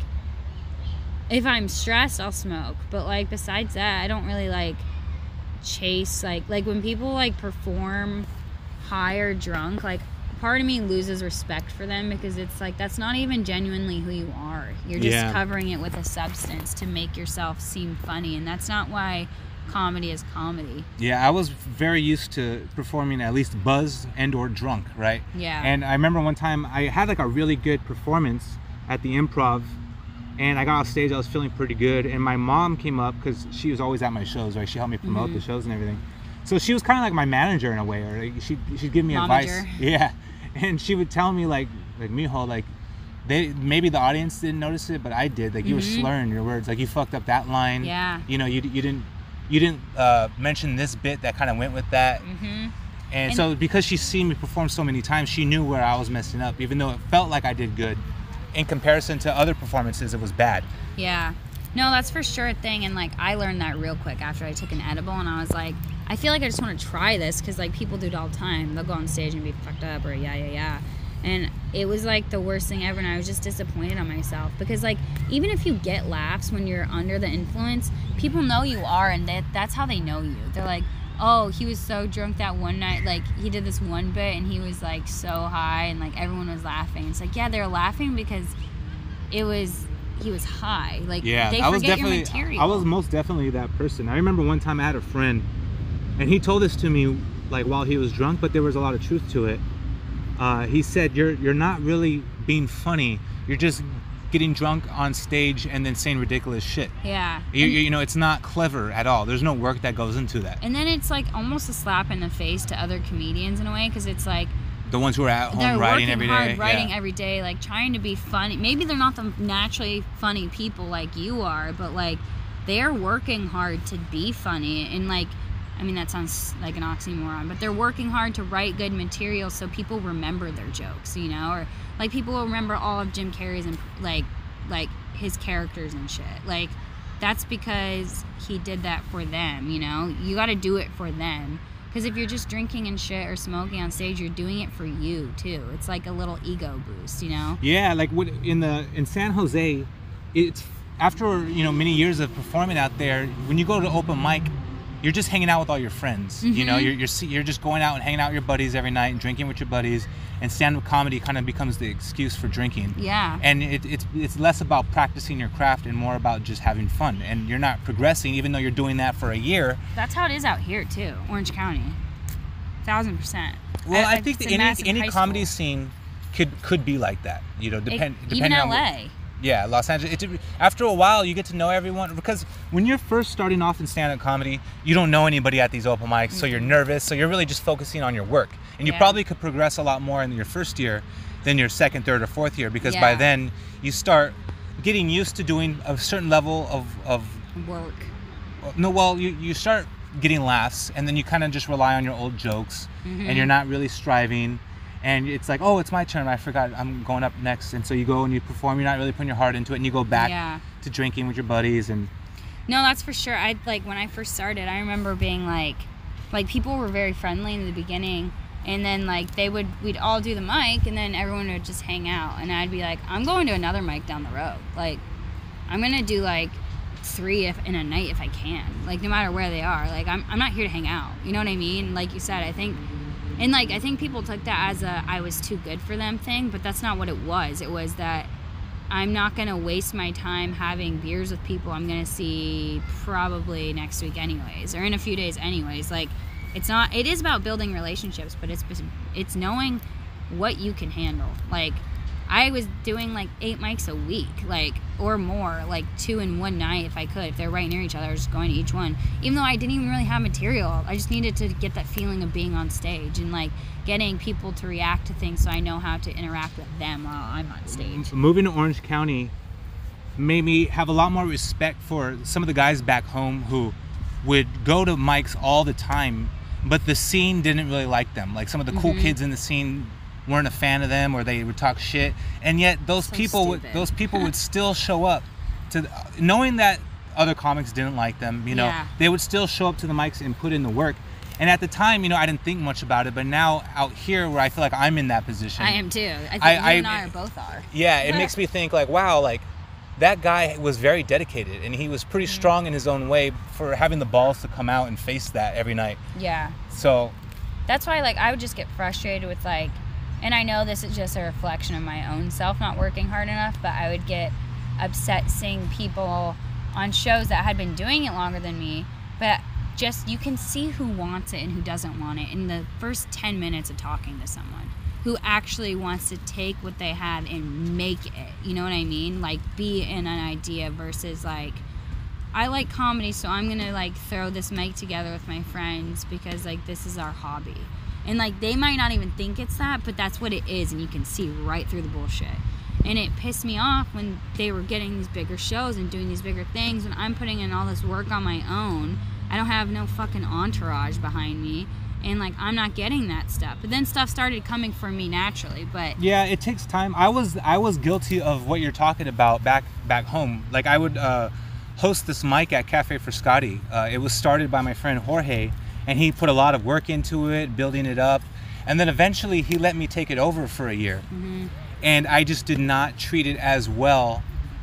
[SPEAKER 2] if I'm stressed, I'll smoke. But, like, besides that, I don't really, like, chase, like when people, like, perform high or drunk, like, part of me loses respect for them, because it's like, that's not even genuinely who you are. You're just covering it with a substance to make yourself seem funny, and that's not why comedy is comedy.
[SPEAKER 1] Yeah, I was very used to performing at least buzzed and or drunk, right?
[SPEAKER 2] Yeah.
[SPEAKER 1] And I remember one time I had like a really good performance at the Improv, and I got off stage, I was feeling pretty good, and my mom came up, because she was always at my shows, right? She helped me promote the shows and everything. So she was kind of like my manager in a way, or like she'd give me advice. Yeah. And she would tell me like Mijo, like, maybe the audience didn't notice it, but I did. Like, you were slurring your words. Like, you fucked up that line.
[SPEAKER 2] Yeah.
[SPEAKER 1] You know, you didn't mention this bit that kind of went with that. And so because she's seen me perform so many times, she knew where I was messing up, even though it felt like I did good. In comparison to other performances, it was bad.
[SPEAKER 2] Yeah. No, that's for sure a thing. And like, I learned that real quick after I took an edible, and I was like, I feel like I just want to try this, because like people do it all the time. They'll go on stage and be fucked up or yeah. And it was like the worst thing ever, and I was just disappointed on myself because, like, even if you get laughs when you're under the influence, people know you are, and that's how they know you. They're like, oh, he was so drunk that one night, like, he did this one bit and he was like so high and like everyone was laughing. It's like, yeah, they're laughing because he was high. Like,
[SPEAKER 1] yeah,
[SPEAKER 2] they forget your material.
[SPEAKER 1] I was most definitely that person. I remember one time I had a friend, and he told this to me like while he was drunk, but there was a lot of truth to it. He said, you're not really being funny, you're just getting drunk on stage and then saying ridiculous shit.
[SPEAKER 2] Yeah.
[SPEAKER 1] You know, it's not clever at all. There's no work that goes into that.
[SPEAKER 2] And then it's like almost a slap in the face to other comedians in a way, because it's like
[SPEAKER 1] the ones who are at home writing every day.
[SPEAKER 2] They're working hard, writing every day, like trying to be funny. Maybe they're not the naturally funny people like you are, but like they're working hard to be funny. And like, I mean, that sounds like an oxymoron, but they're working hard to write good material so people remember their jokes, you know? Or like people will remember all of Jim Carrey's and like his characters and shit. Like, that's because he did that for them, you know? You got to do it for them. Because if you're just drinking and shit or smoking on stage, you're doing it for you too. It's like a little ego boost, you know?
[SPEAKER 1] Yeah, like in San Jose, it's after, you know, many years of performing out there, when you go to open mic, you're just hanging out with all your friends. Mm-hmm. You know, you're just going out and hanging out with your buddies every night and drinking with your buddies. And stand-up comedy kind of becomes the excuse for drinking.
[SPEAKER 2] Yeah.
[SPEAKER 1] And it's less about practicing your craft and more about just having fun. And you're not progressing, even though you're doing that for a year.
[SPEAKER 2] That's how it is out here too, Orange County, 1000%.
[SPEAKER 1] Well, I think that any comedy scene could be like that. You know, depending
[SPEAKER 2] even
[SPEAKER 1] on
[SPEAKER 2] LA.
[SPEAKER 1] Yeah, Los Angeles. After a while, you get to know everyone, because when you're first starting off in stand-up comedy, you don't know anybody at these open mics, so you're nervous. So you're really just focusing on your work, and you probably could progress a lot more in your first year than your second, third, or fourth year, because by then you start getting used to doing a certain level of
[SPEAKER 2] work.
[SPEAKER 1] No, well, you start getting laughs, and then you kind of just rely on your old jokes, and you're not really striving. And it's like, oh, it's my turn. I forgot I'm going up next. And so you go and you perform. You're not really putting your heart into it. And you go back to drinking with your buddies. And
[SPEAKER 2] no, that's for sure. When I first started, I remember being like people were very friendly in the beginning. And then like we'd all do the mic, and then everyone would just hang out. And I'd be like, I'm going to another mic down the road. Like, I'm going to do like 3 in a night if I can. Like, no matter where they are. Like, I'm not here to hang out. You know what I mean? Like you said, I think people took that as I was too good for them thing, but that's not what it was. It was that I'm not going to waste my time having beers with people I'm going to see probably next week anyways, or in a few days anyways. Like, it is about building relationships, but it's knowing what you can handle. Like, I was doing like 8 mics a week, like, or more, like 2 in one night if I could. If they're right near each other, I was just going to each one. Even though I didn't even really have material, I just needed to get that feeling of being on stage and like getting people to react to things so I know how to interact with them while I'm on stage.
[SPEAKER 1] Moving to Orange County made me have a lot more respect for some of the guys back home who would go to mics all the time, but the scene didn't really like them. Like, some of the cool kids in the scene weren't a fan of them, or they would talk shit, and yet those people would still show up to, knowing that other comics didn't like them, you know. They would still show up to the mics and put in the work. And at the time, you know, I didn't think much about it, but now out here where I feel like I'm in that position,
[SPEAKER 2] I am too. I think you and I both are.
[SPEAKER 1] Yeah, it makes me think like, wow, like that guy was very dedicated, and he was pretty strong in his own way for having the balls to come out and face that every night.
[SPEAKER 2] Yeah.
[SPEAKER 1] So
[SPEAKER 2] that's why, like, I would just get frustrated with like, and I know this is just a reflection of my own self not working hard enough, but I would get upset seeing people on shows that had been doing it longer than me, but just, you can see who wants it and who doesn't want it in the first 10 minutes of talking to someone who actually wants to take what they have and make it, you know what I mean? Like, be in an idea versus like, I like comedy, so I'm gonna like throw this mic together with my friends because like this is our hobby. And like, they might not even think it's that, but that's what it is, and you can see right through the bullshit. And it pissed me off when they were getting these bigger shows and doing these bigger things, when I'm putting in all this work on my own. I don't have no fucking entourage behind me, and like, I'm not getting that stuff. But then stuff started coming for me naturally. But
[SPEAKER 1] yeah, it takes time. I was guilty of what you're talking about back home. Like, I would host this mic at Cafe for Scotty. It was started by my friend Jorge, and he put a lot of work into it, building it up. And then eventually he let me take it over for a year. And I just did not treat it as well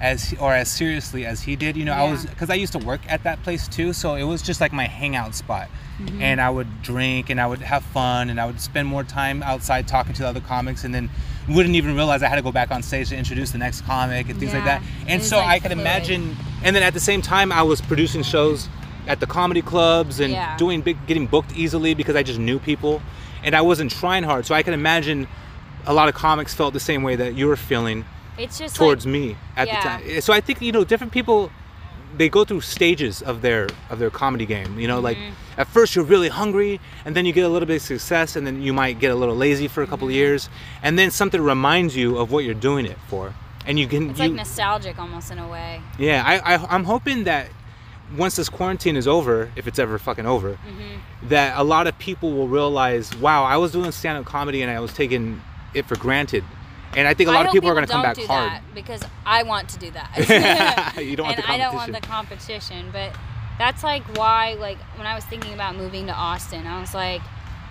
[SPEAKER 1] or as seriously as he did. You know, because I used to work at that place too, so it was just like my hangout spot. And I would drink and I would have fun and I would spend more time outside talking to the other comics, and then wouldn't even realize I had to go back on stage to introduce the next comic and things like that. And so I could imagine, and then at the same time I was producing shows at the comedy clubs and getting booked easily because I just knew people and I wasn't trying hard. So I can imagine a lot of comics felt the same way that you were feeling towards me at the time. So I think, you know, different people, they go through stages of their comedy game. You know, like at first you're really hungry, and then you get a little bit of success, and then you might get a little lazy for a couple of years, and then something reminds you of what you're doing it for, and you can.
[SPEAKER 2] It's like nostalgic almost in a way.
[SPEAKER 1] Yeah, I'm hoping that once this quarantine is over, if it's ever fucking over, that a lot of people will realize, wow, I was doing stand-up comedy and I was taking it for granted. And I think a lot of people are going to come back hard.
[SPEAKER 2] That because I want to do that.
[SPEAKER 1] You don't want the competition.
[SPEAKER 2] I don't want the competition. But that's like why, like, when I was thinking about moving to Austin, I was like,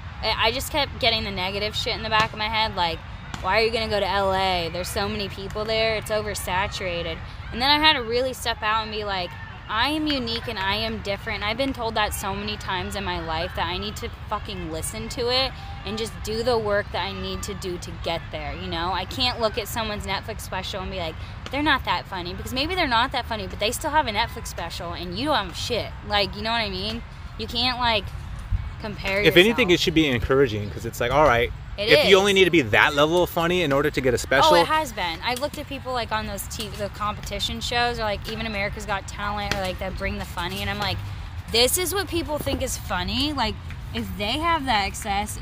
[SPEAKER 2] I just kept getting the negative shit in the back of my head. Like, why are you going to go to LA? There's so many people there. It's oversaturated. And then I had to really step out and be like, I am unique and I am different. I've been told that so many times in my life that I need to fucking listen to it and just do the work that I need to do to get there, you know? I can't look at someone's Netflix special and be like, they're not that funny, because maybe they're not that funny, but they still have a Netflix special and you don't have shit. Like, you know what I mean? You can't, like, compare yourself.
[SPEAKER 1] If anything, it should be encouraging, because it's like, all right, if you only need to be that level of funny in order to get a special.
[SPEAKER 2] Oh, it has been. I've looked at people like on those the competition shows, or like even America's Got Talent, or like that Bring the Funny, and I'm like, this is what people think is funny. Like, if they have that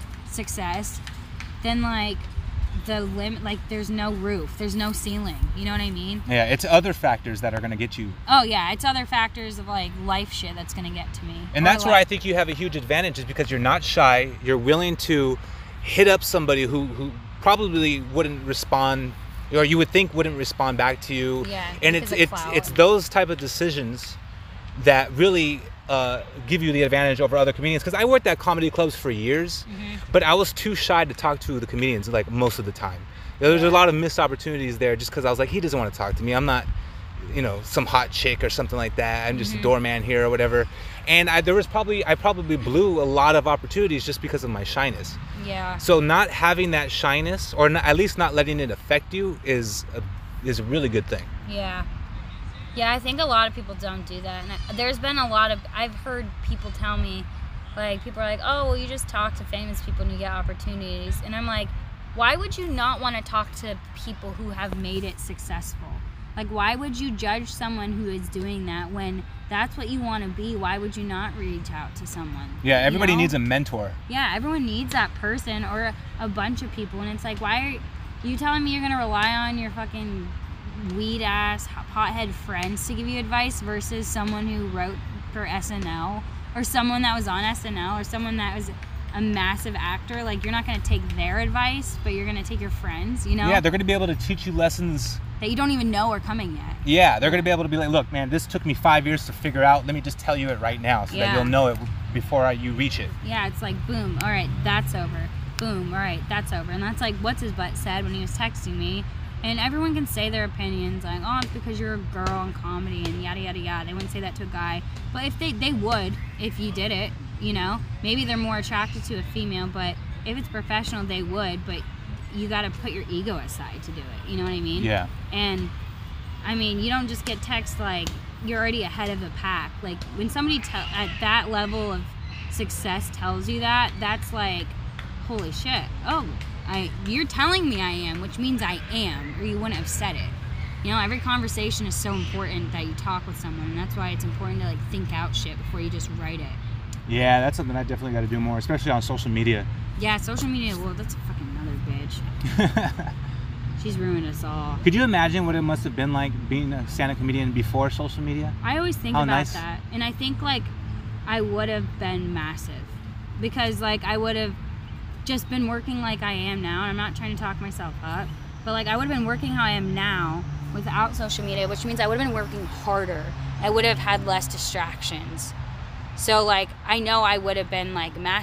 [SPEAKER 2] success, then like the limit, like there's no roof, there's no ceiling. You know what I mean?
[SPEAKER 1] Yeah, it's other factors that are going to get you.
[SPEAKER 2] Oh yeah, it's other factors of like life shit that's going to get to me.
[SPEAKER 1] And that's where I think you have a huge advantage, is because you're not shy. You're willing to hit up somebody who probably wouldn't respond, or you would think wouldn't respond back to you.
[SPEAKER 2] Yeah,
[SPEAKER 1] and it's those type of decisions that really give you the advantage over other comedians. Because I worked at comedy clubs for years, but I was too shy to talk to the comedians like most of the time. There's a lot of missed opportunities there just because I was like, he doesn't want to talk to me. I'm not, you know, some hot chick or something like that. I'm just a doorman here or whatever. And I probably blew a lot of opportunities just because of my shyness.
[SPEAKER 2] Yeah. So
[SPEAKER 1] not having that shyness, or at least not letting it affect you, is a really good thing.
[SPEAKER 2] Yeah. Yeah, I think a lot of people don't do that. And there's been a lot of, I've heard people tell me, like, people are like, oh, well, you just talk to famous people and you get opportunities. And I'm like, why would you not want to talk to people who have made it successful? Like, why would you judge someone who is doing that when that's what you want to be? Why would you not reach out to someone?
[SPEAKER 1] Yeah, everybody needs a mentor.
[SPEAKER 2] Yeah, everyone needs that person or a bunch of people. And it's like, why are you telling me you're going to rely on your fucking weed-ass, pothead friends to give you advice versus someone who wrote for SNL, or someone that was on SNL, or someone that was a massive actor? Like, you're not going to take their advice, but you're going to take your friends, you know?
[SPEAKER 1] Yeah, they're going to be able to teach you lessons
[SPEAKER 2] that you don't even know are coming yet.
[SPEAKER 1] Yeah, they're going to be able to be like, look, man, this took me 5 years to figure out. Let me just tell you it right now so that you'll know it before you reach it.
[SPEAKER 2] Yeah, it's like, boom, all right, that's over. Boom, all right, that's over. And that's like what's his butt said when he was texting me. And everyone can say their opinions, like, oh, it's because you're a girl in comedy and yada, yada, yada. They wouldn't say that to a guy. But if they would, if you did it, you know? Maybe they're more attracted to a female, but if it's professional, they would. But you got to put your ego aside to do it. You know what I mean?
[SPEAKER 1] Yeah.
[SPEAKER 2] And, I mean, you don't just get texts like, you're already ahead of the pack. Like, when somebody at that level of success tells you that, that's like, holy shit. Oh, you're telling me I am, which means I am, or you wouldn't have said it. You know, every conversation is so important that you talk with someone, and that's why it's important to, like, think out shit before you just write it.
[SPEAKER 1] Yeah, that's something I definitely got to do more, especially on social media.
[SPEAKER 2] Yeah, social media, well, that's fucking another bitch. She's ruined us all.
[SPEAKER 1] Could you imagine what it must have been like being a stand-up comedian before social media?
[SPEAKER 2] I always think about that. And I think, like, I would have been massive. Because, like, I would have just been working like I am now. And I'm not trying to talk myself up. But, like, I would have been working how I am now without social media, which means I would have been working harder. I would have had less distractions. So, like, I know I would have been, like, massive.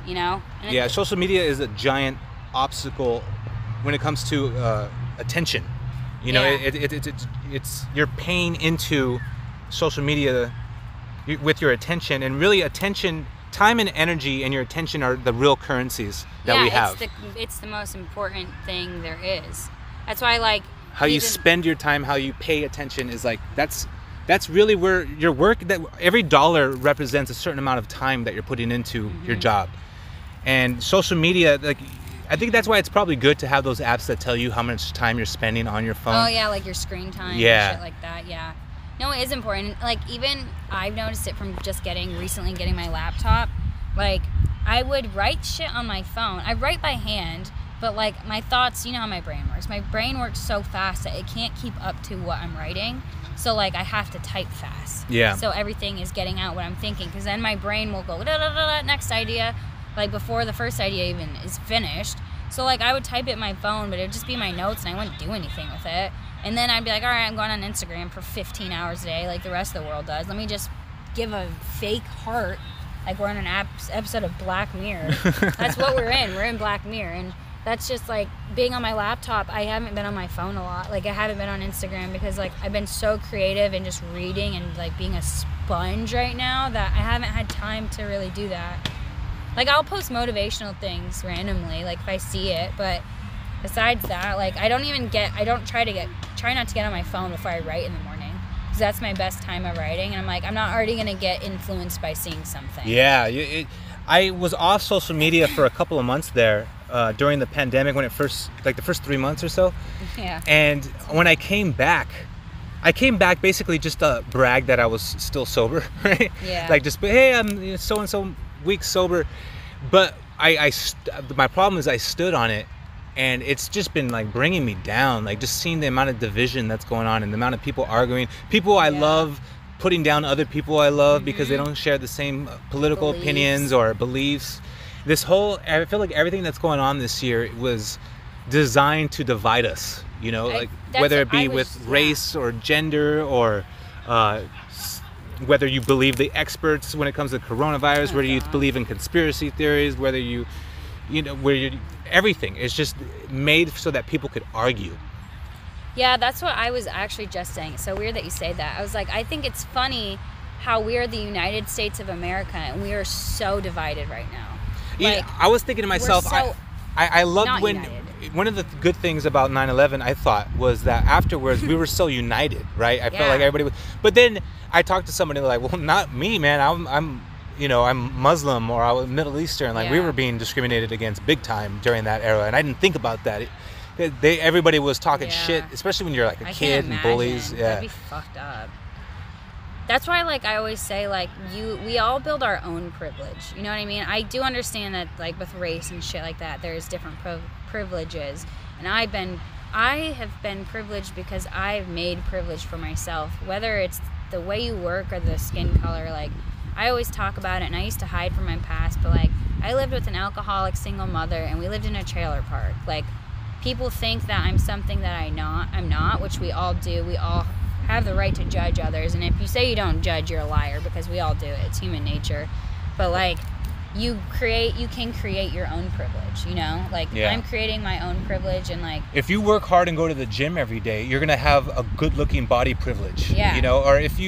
[SPEAKER 2] you know? And
[SPEAKER 1] Yeah, social media is a giant obstacle when it comes to attention. You know, it's you're paying into social media with your attention, and really attention, time and energy and your attention are the real currencies that we have.
[SPEAKER 2] It's the most important thing there is. That's why, like,
[SPEAKER 1] how you spend your time, how you pay attention is like, that's really where your work, that every dollar represents a certain amount of time that you're putting into your job. And social media, like, I think that's why it's probably good to have those apps that tell you how much time you're spending on your phone.
[SPEAKER 2] Oh yeah, like your screen time and shit like that. Yeah. No, it is important. Like, even I've noticed it from just recently getting my laptop. Like, I would write shit on my phone. I write by hand, but like my thoughts, you know how my brain works. My brain works so fast that it can't keep up to what I'm writing. So like I have to type fast.
[SPEAKER 1] Yeah.
[SPEAKER 2] So everything is getting out what I'm thinking, because then my brain will go da da da da, next idea, like before the first idea even is finished. So like I would type it in my phone, but it would just be my notes and I wouldn't do anything with it. And then I'd be like, all right, I'm going on Instagram for 15 hours a day like the rest of the world does. Let me just give a fake heart, like we're in an episode of Black Mirror. That's what we're in. We're in Black Mirror. And that's just like being on my laptop. I haven't been on my phone a lot. Like I haven't been on Instagram because like I've been so creative and just reading and like being a sponge right now that I haven't had time to really do that. Like, I'll post motivational things randomly, like, if I see it, but besides that, like, I don't try not to get on my phone before I write in the morning, because that's my best time of writing, and I'm like, I'm not already going to get influenced by seeing something.
[SPEAKER 1] Yeah, I was off social media for a couple of months there, during the pandemic, when it first, like, the first 3 months or so.
[SPEAKER 2] Yeah.
[SPEAKER 1] And when I came back basically just to brag that I was still sober, right?
[SPEAKER 2] Yeah.
[SPEAKER 1] Like, just, hey, I'm so-and-so weeks sober, but my problem is I stood on it, and it's just been like bringing me down, like just seeing the amount of division that's going on and the amount of people arguing, people I love putting down other people I love because they don't share the same political opinions or beliefs. I feel like everything that's going on this year was designed to divide us, you know, like whether it be with race or gender or whether you believe the experts when it comes to coronavirus, whether you believe in conspiracy theories, whether everything is just made so that people could argue.
[SPEAKER 2] Yeah, that's what I was actually just saying. It's so weird that you say that. I was like, I think it's funny how we are the United States of America and we are so divided right now.
[SPEAKER 1] Like, yeah, I was thinking to myself, I loved when
[SPEAKER 2] united.
[SPEAKER 1] One of the good things about 9/11, I thought, was that afterwards we were so united, right? I felt like everybody was. But then I talked to somebody like, well, not me, man. I'm Muslim or I was Middle Eastern. Like we were being discriminated against big time during that era, and I didn't think about that. Everybody was talking shit, especially when you're like a kid and bullies. Yeah,
[SPEAKER 2] that'd be fucked up. That's why, like, I always say, like, we all build our own privilege. You know what I mean? I do understand that, like, with race and shit like that, there's different privileges. And I have been privileged because I've made privilege for myself. Whether it's the way you work or the skin color, like, I always talk about it, and I used to hide from my past, but, like, I lived with an alcoholic single mother, and we lived in a trailer park. Like, people think that I'm something that I'm not, which we all do. We all have the right to judge others, and if you say you don't judge, you're a liar, because we all do it. It's human nature. But like, you can create your own privilege, you know? Like, I'm creating my own privilege, and like,
[SPEAKER 1] if you work hard and go to the gym every day, you're gonna have a good looking body privilege.
[SPEAKER 2] Yeah.
[SPEAKER 1] You know, or if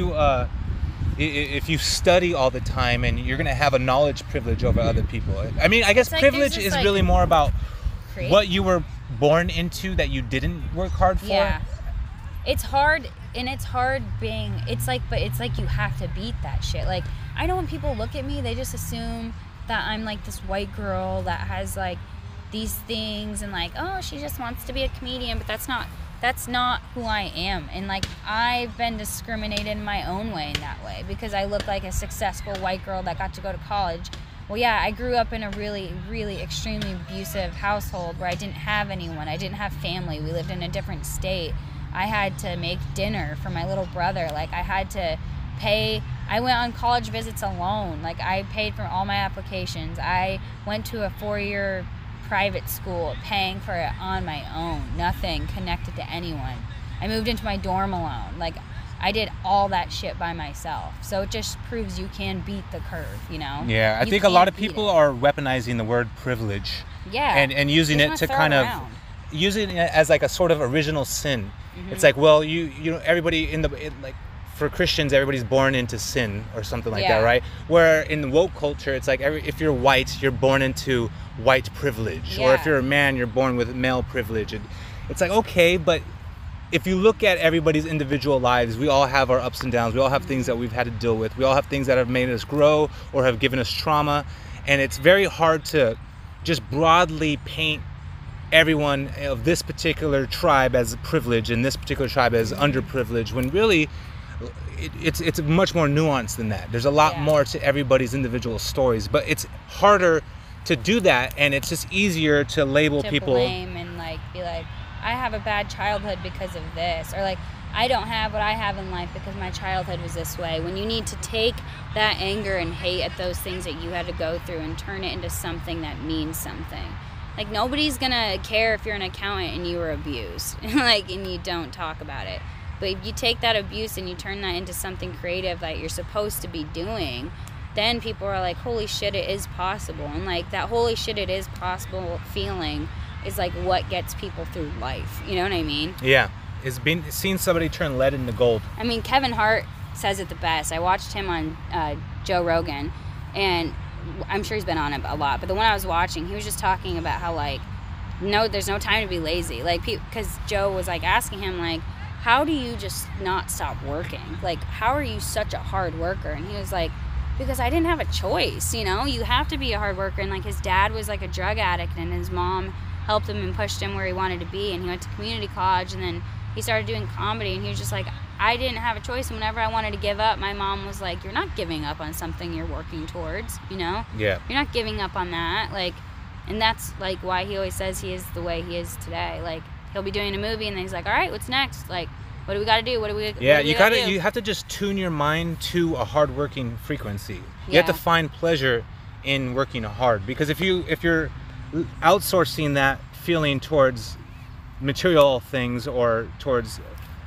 [SPEAKER 1] you study all the time, and you're gonna have a knowledge privilege over other people. I mean, I guess privilege is like, really more about what you were born into that you didn't work hard for.
[SPEAKER 2] Yeah. It's hard, and it's hard but it's like you have to beat that shit. Like, I know when people look at me, they just assume that I'm like this white girl that has like these things, and like, oh, she just wants to be a comedian, but that's not who I am. And like, I've been discriminated in my own way in that way, because I look like a successful white girl that got to go to college. Well, yeah, I grew up in a really, really extremely abusive household where I didn't have anyone. I didn't have family. We lived in a different state. I had to make dinner for my little brother. Like, I had to pay. I went on college visits alone. Like, I paid for all my applications. I went to a 4-year private school, paying for it on my own. Nothing connected to anyone. I moved into my dorm alone. Like, I did all that shit by myself. So it just proves you can beat the curve, you know?
[SPEAKER 1] Yeah, I think a lot of people are weaponizing the word privilege.
[SPEAKER 2] Yeah.
[SPEAKER 1] And using it to kind of using it as like a sort of original sin. It's like, well, you know, everybody like for Christians, everybody's born into sin or something like that, right? Where in the woke culture, it's like if you're white, you're born into white privilege, or if you're a man, you're born with male privilege. And it's like, okay, but if you look at everybody's individual lives, we all have our ups and downs. We all have things that we've had to deal with. We all have things that have made us grow or have given us trauma. And it's very hard to just broadly paint everyone of this particular tribe as privileged and this particular tribe as underprivileged, when really it's much more nuanced than that. There's a lot more to everybody's individual stories, but it's harder to do that, and it's just easier to label people,
[SPEAKER 2] blame and like be like, I have a bad childhood because of this, or like I don't have what I have in life because my childhood was this way, when you need to take that anger and hate at those things that you had to go through and turn it into something that means something. Like, nobody's gonna care if you're an accountant and you were abused like, and you don't talk about it. But if you take that abuse and you turn that into something creative that you're supposed to be doing, then people are like, holy shit, it is possible. And like, that holy shit, it is possible feeling is like what gets people through life. You know what I mean?
[SPEAKER 1] Yeah. It's seeing somebody turn lead into gold.
[SPEAKER 2] I mean, Kevin Hart says it the best. I watched him on Joe Rogan, and I'm sure he's been on it a lot, but the one I was watching, he was just talking about how, like, no, there's no time to be lazy. Like, because Joe was, like, asking him, like, how do you just not stop working? Like, how are you such a hard worker? And he was like, because I didn't have a choice, you know? You have to be a hard worker. And, like, his dad was, like, a drug addict, and his mom helped him and pushed him where he wanted to be. And he went to community college, and then he started doing comedy, and he was just like, I didn't have a choice. And whenever I wanted to give up, my mom was like, you're not giving up on something you're working towards, you know?
[SPEAKER 1] Yeah.
[SPEAKER 2] You're not giving up on that. Like, and that's, like, why he always says he is the way he is today. Like, he'll be doing a movie, and then he's like, all right, what's next? Like, what do we got to do? You
[SPEAKER 1] have to just tune your mind to a hardworking frequency. You have to find pleasure in working hard, because if you're outsourcing that feeling towards material things or towards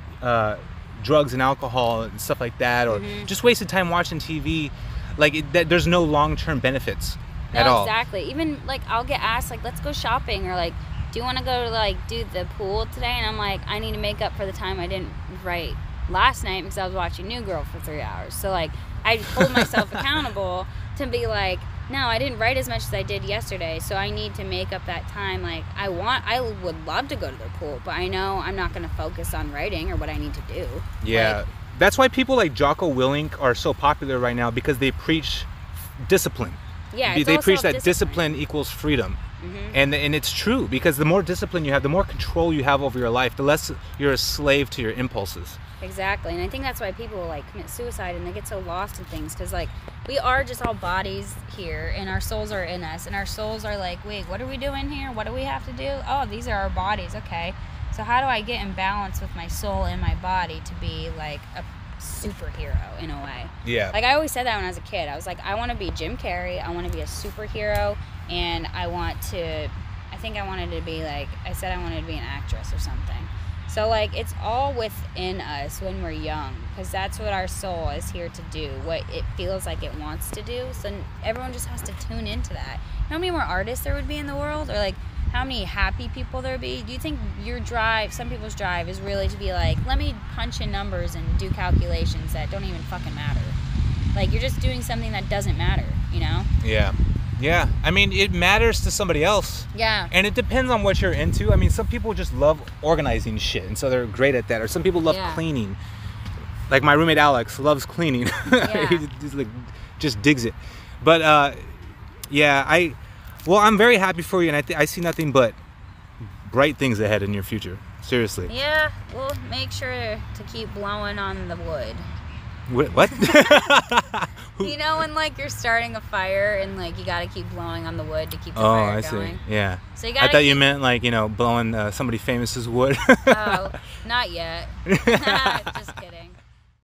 [SPEAKER 1] drugs and alcohol and stuff like that, or just wasted time watching TV, like there's no long-term benefits at all.
[SPEAKER 2] Exactly. Even like, I'll get asked, like, let's go shopping, or like, do you want to go to like do the pool today? And I'm like, I need to make up for the time I didn't write last night because I was watching New Girl for 3 hours. So like, I hold myself accountable to be like, no, I didn't write as much as I did yesterday, so I need to make up that time. Like, I would love to go to the pool, but I know I'm not going to focus on writing or what I need to do.
[SPEAKER 1] Yeah.
[SPEAKER 2] Like,
[SPEAKER 1] that's why people like Jocko Willink are so popular right now, because they preach discipline.
[SPEAKER 2] Yeah,
[SPEAKER 1] they preach that discipline equals freedom. And it's true, because the more discipline you have, the more control you have over your life, the less you're a slave to your impulses.
[SPEAKER 2] Exactly. And I think that's why people like commit suicide and they get so lost in things, because like, we are just all bodies here and our souls are in us, and our souls are like, wait, what are we doing here? What do we have to do? Oh, these are our bodies. Okay, so how do I get in balance with my soul and my body to be like a superhero in a way?
[SPEAKER 1] Yeah.
[SPEAKER 2] Like, I always said that when I was a kid. I was like, I want to be Jim Carrey, I want to be a superhero, and I wanted to be like, I said I wanted to be an actress or something. So like, it's all within us when we're young, because that's what our soul is here to do, what it feels like it wants to do. So everyone just has to tune into that. You know how many more artists there would be in the world, or like how many happy people there would be? Do you think your drive, some people's drive, is really to be like, let me punch in numbers and do calculations that don't even fucking matter? Like, you're just doing something that doesn't matter, you know?
[SPEAKER 1] Yeah. Yeah, I mean, it matters to somebody else.
[SPEAKER 2] Yeah.
[SPEAKER 1] And it depends on what you're into. I mean, some people just love organizing shit, and so they're great at that. Or some people love cleaning. Like my roommate Alex loves cleaning.
[SPEAKER 2] Yeah.
[SPEAKER 1] He's like, just digs it. But I'm very happy for you, and I see nothing but bright things ahead in your future. Seriously.
[SPEAKER 2] Yeah, we'll make sure to keep blowing on the wood.
[SPEAKER 1] What?
[SPEAKER 2] You know, when like you're starting a fire and like you gotta keep blowing on the wood to keep the fire going.
[SPEAKER 1] See. Yeah.
[SPEAKER 2] So you gotta.
[SPEAKER 1] I thought you meant like, blowing somebody famous's wood.
[SPEAKER 2] Oh, not yet. Just kidding.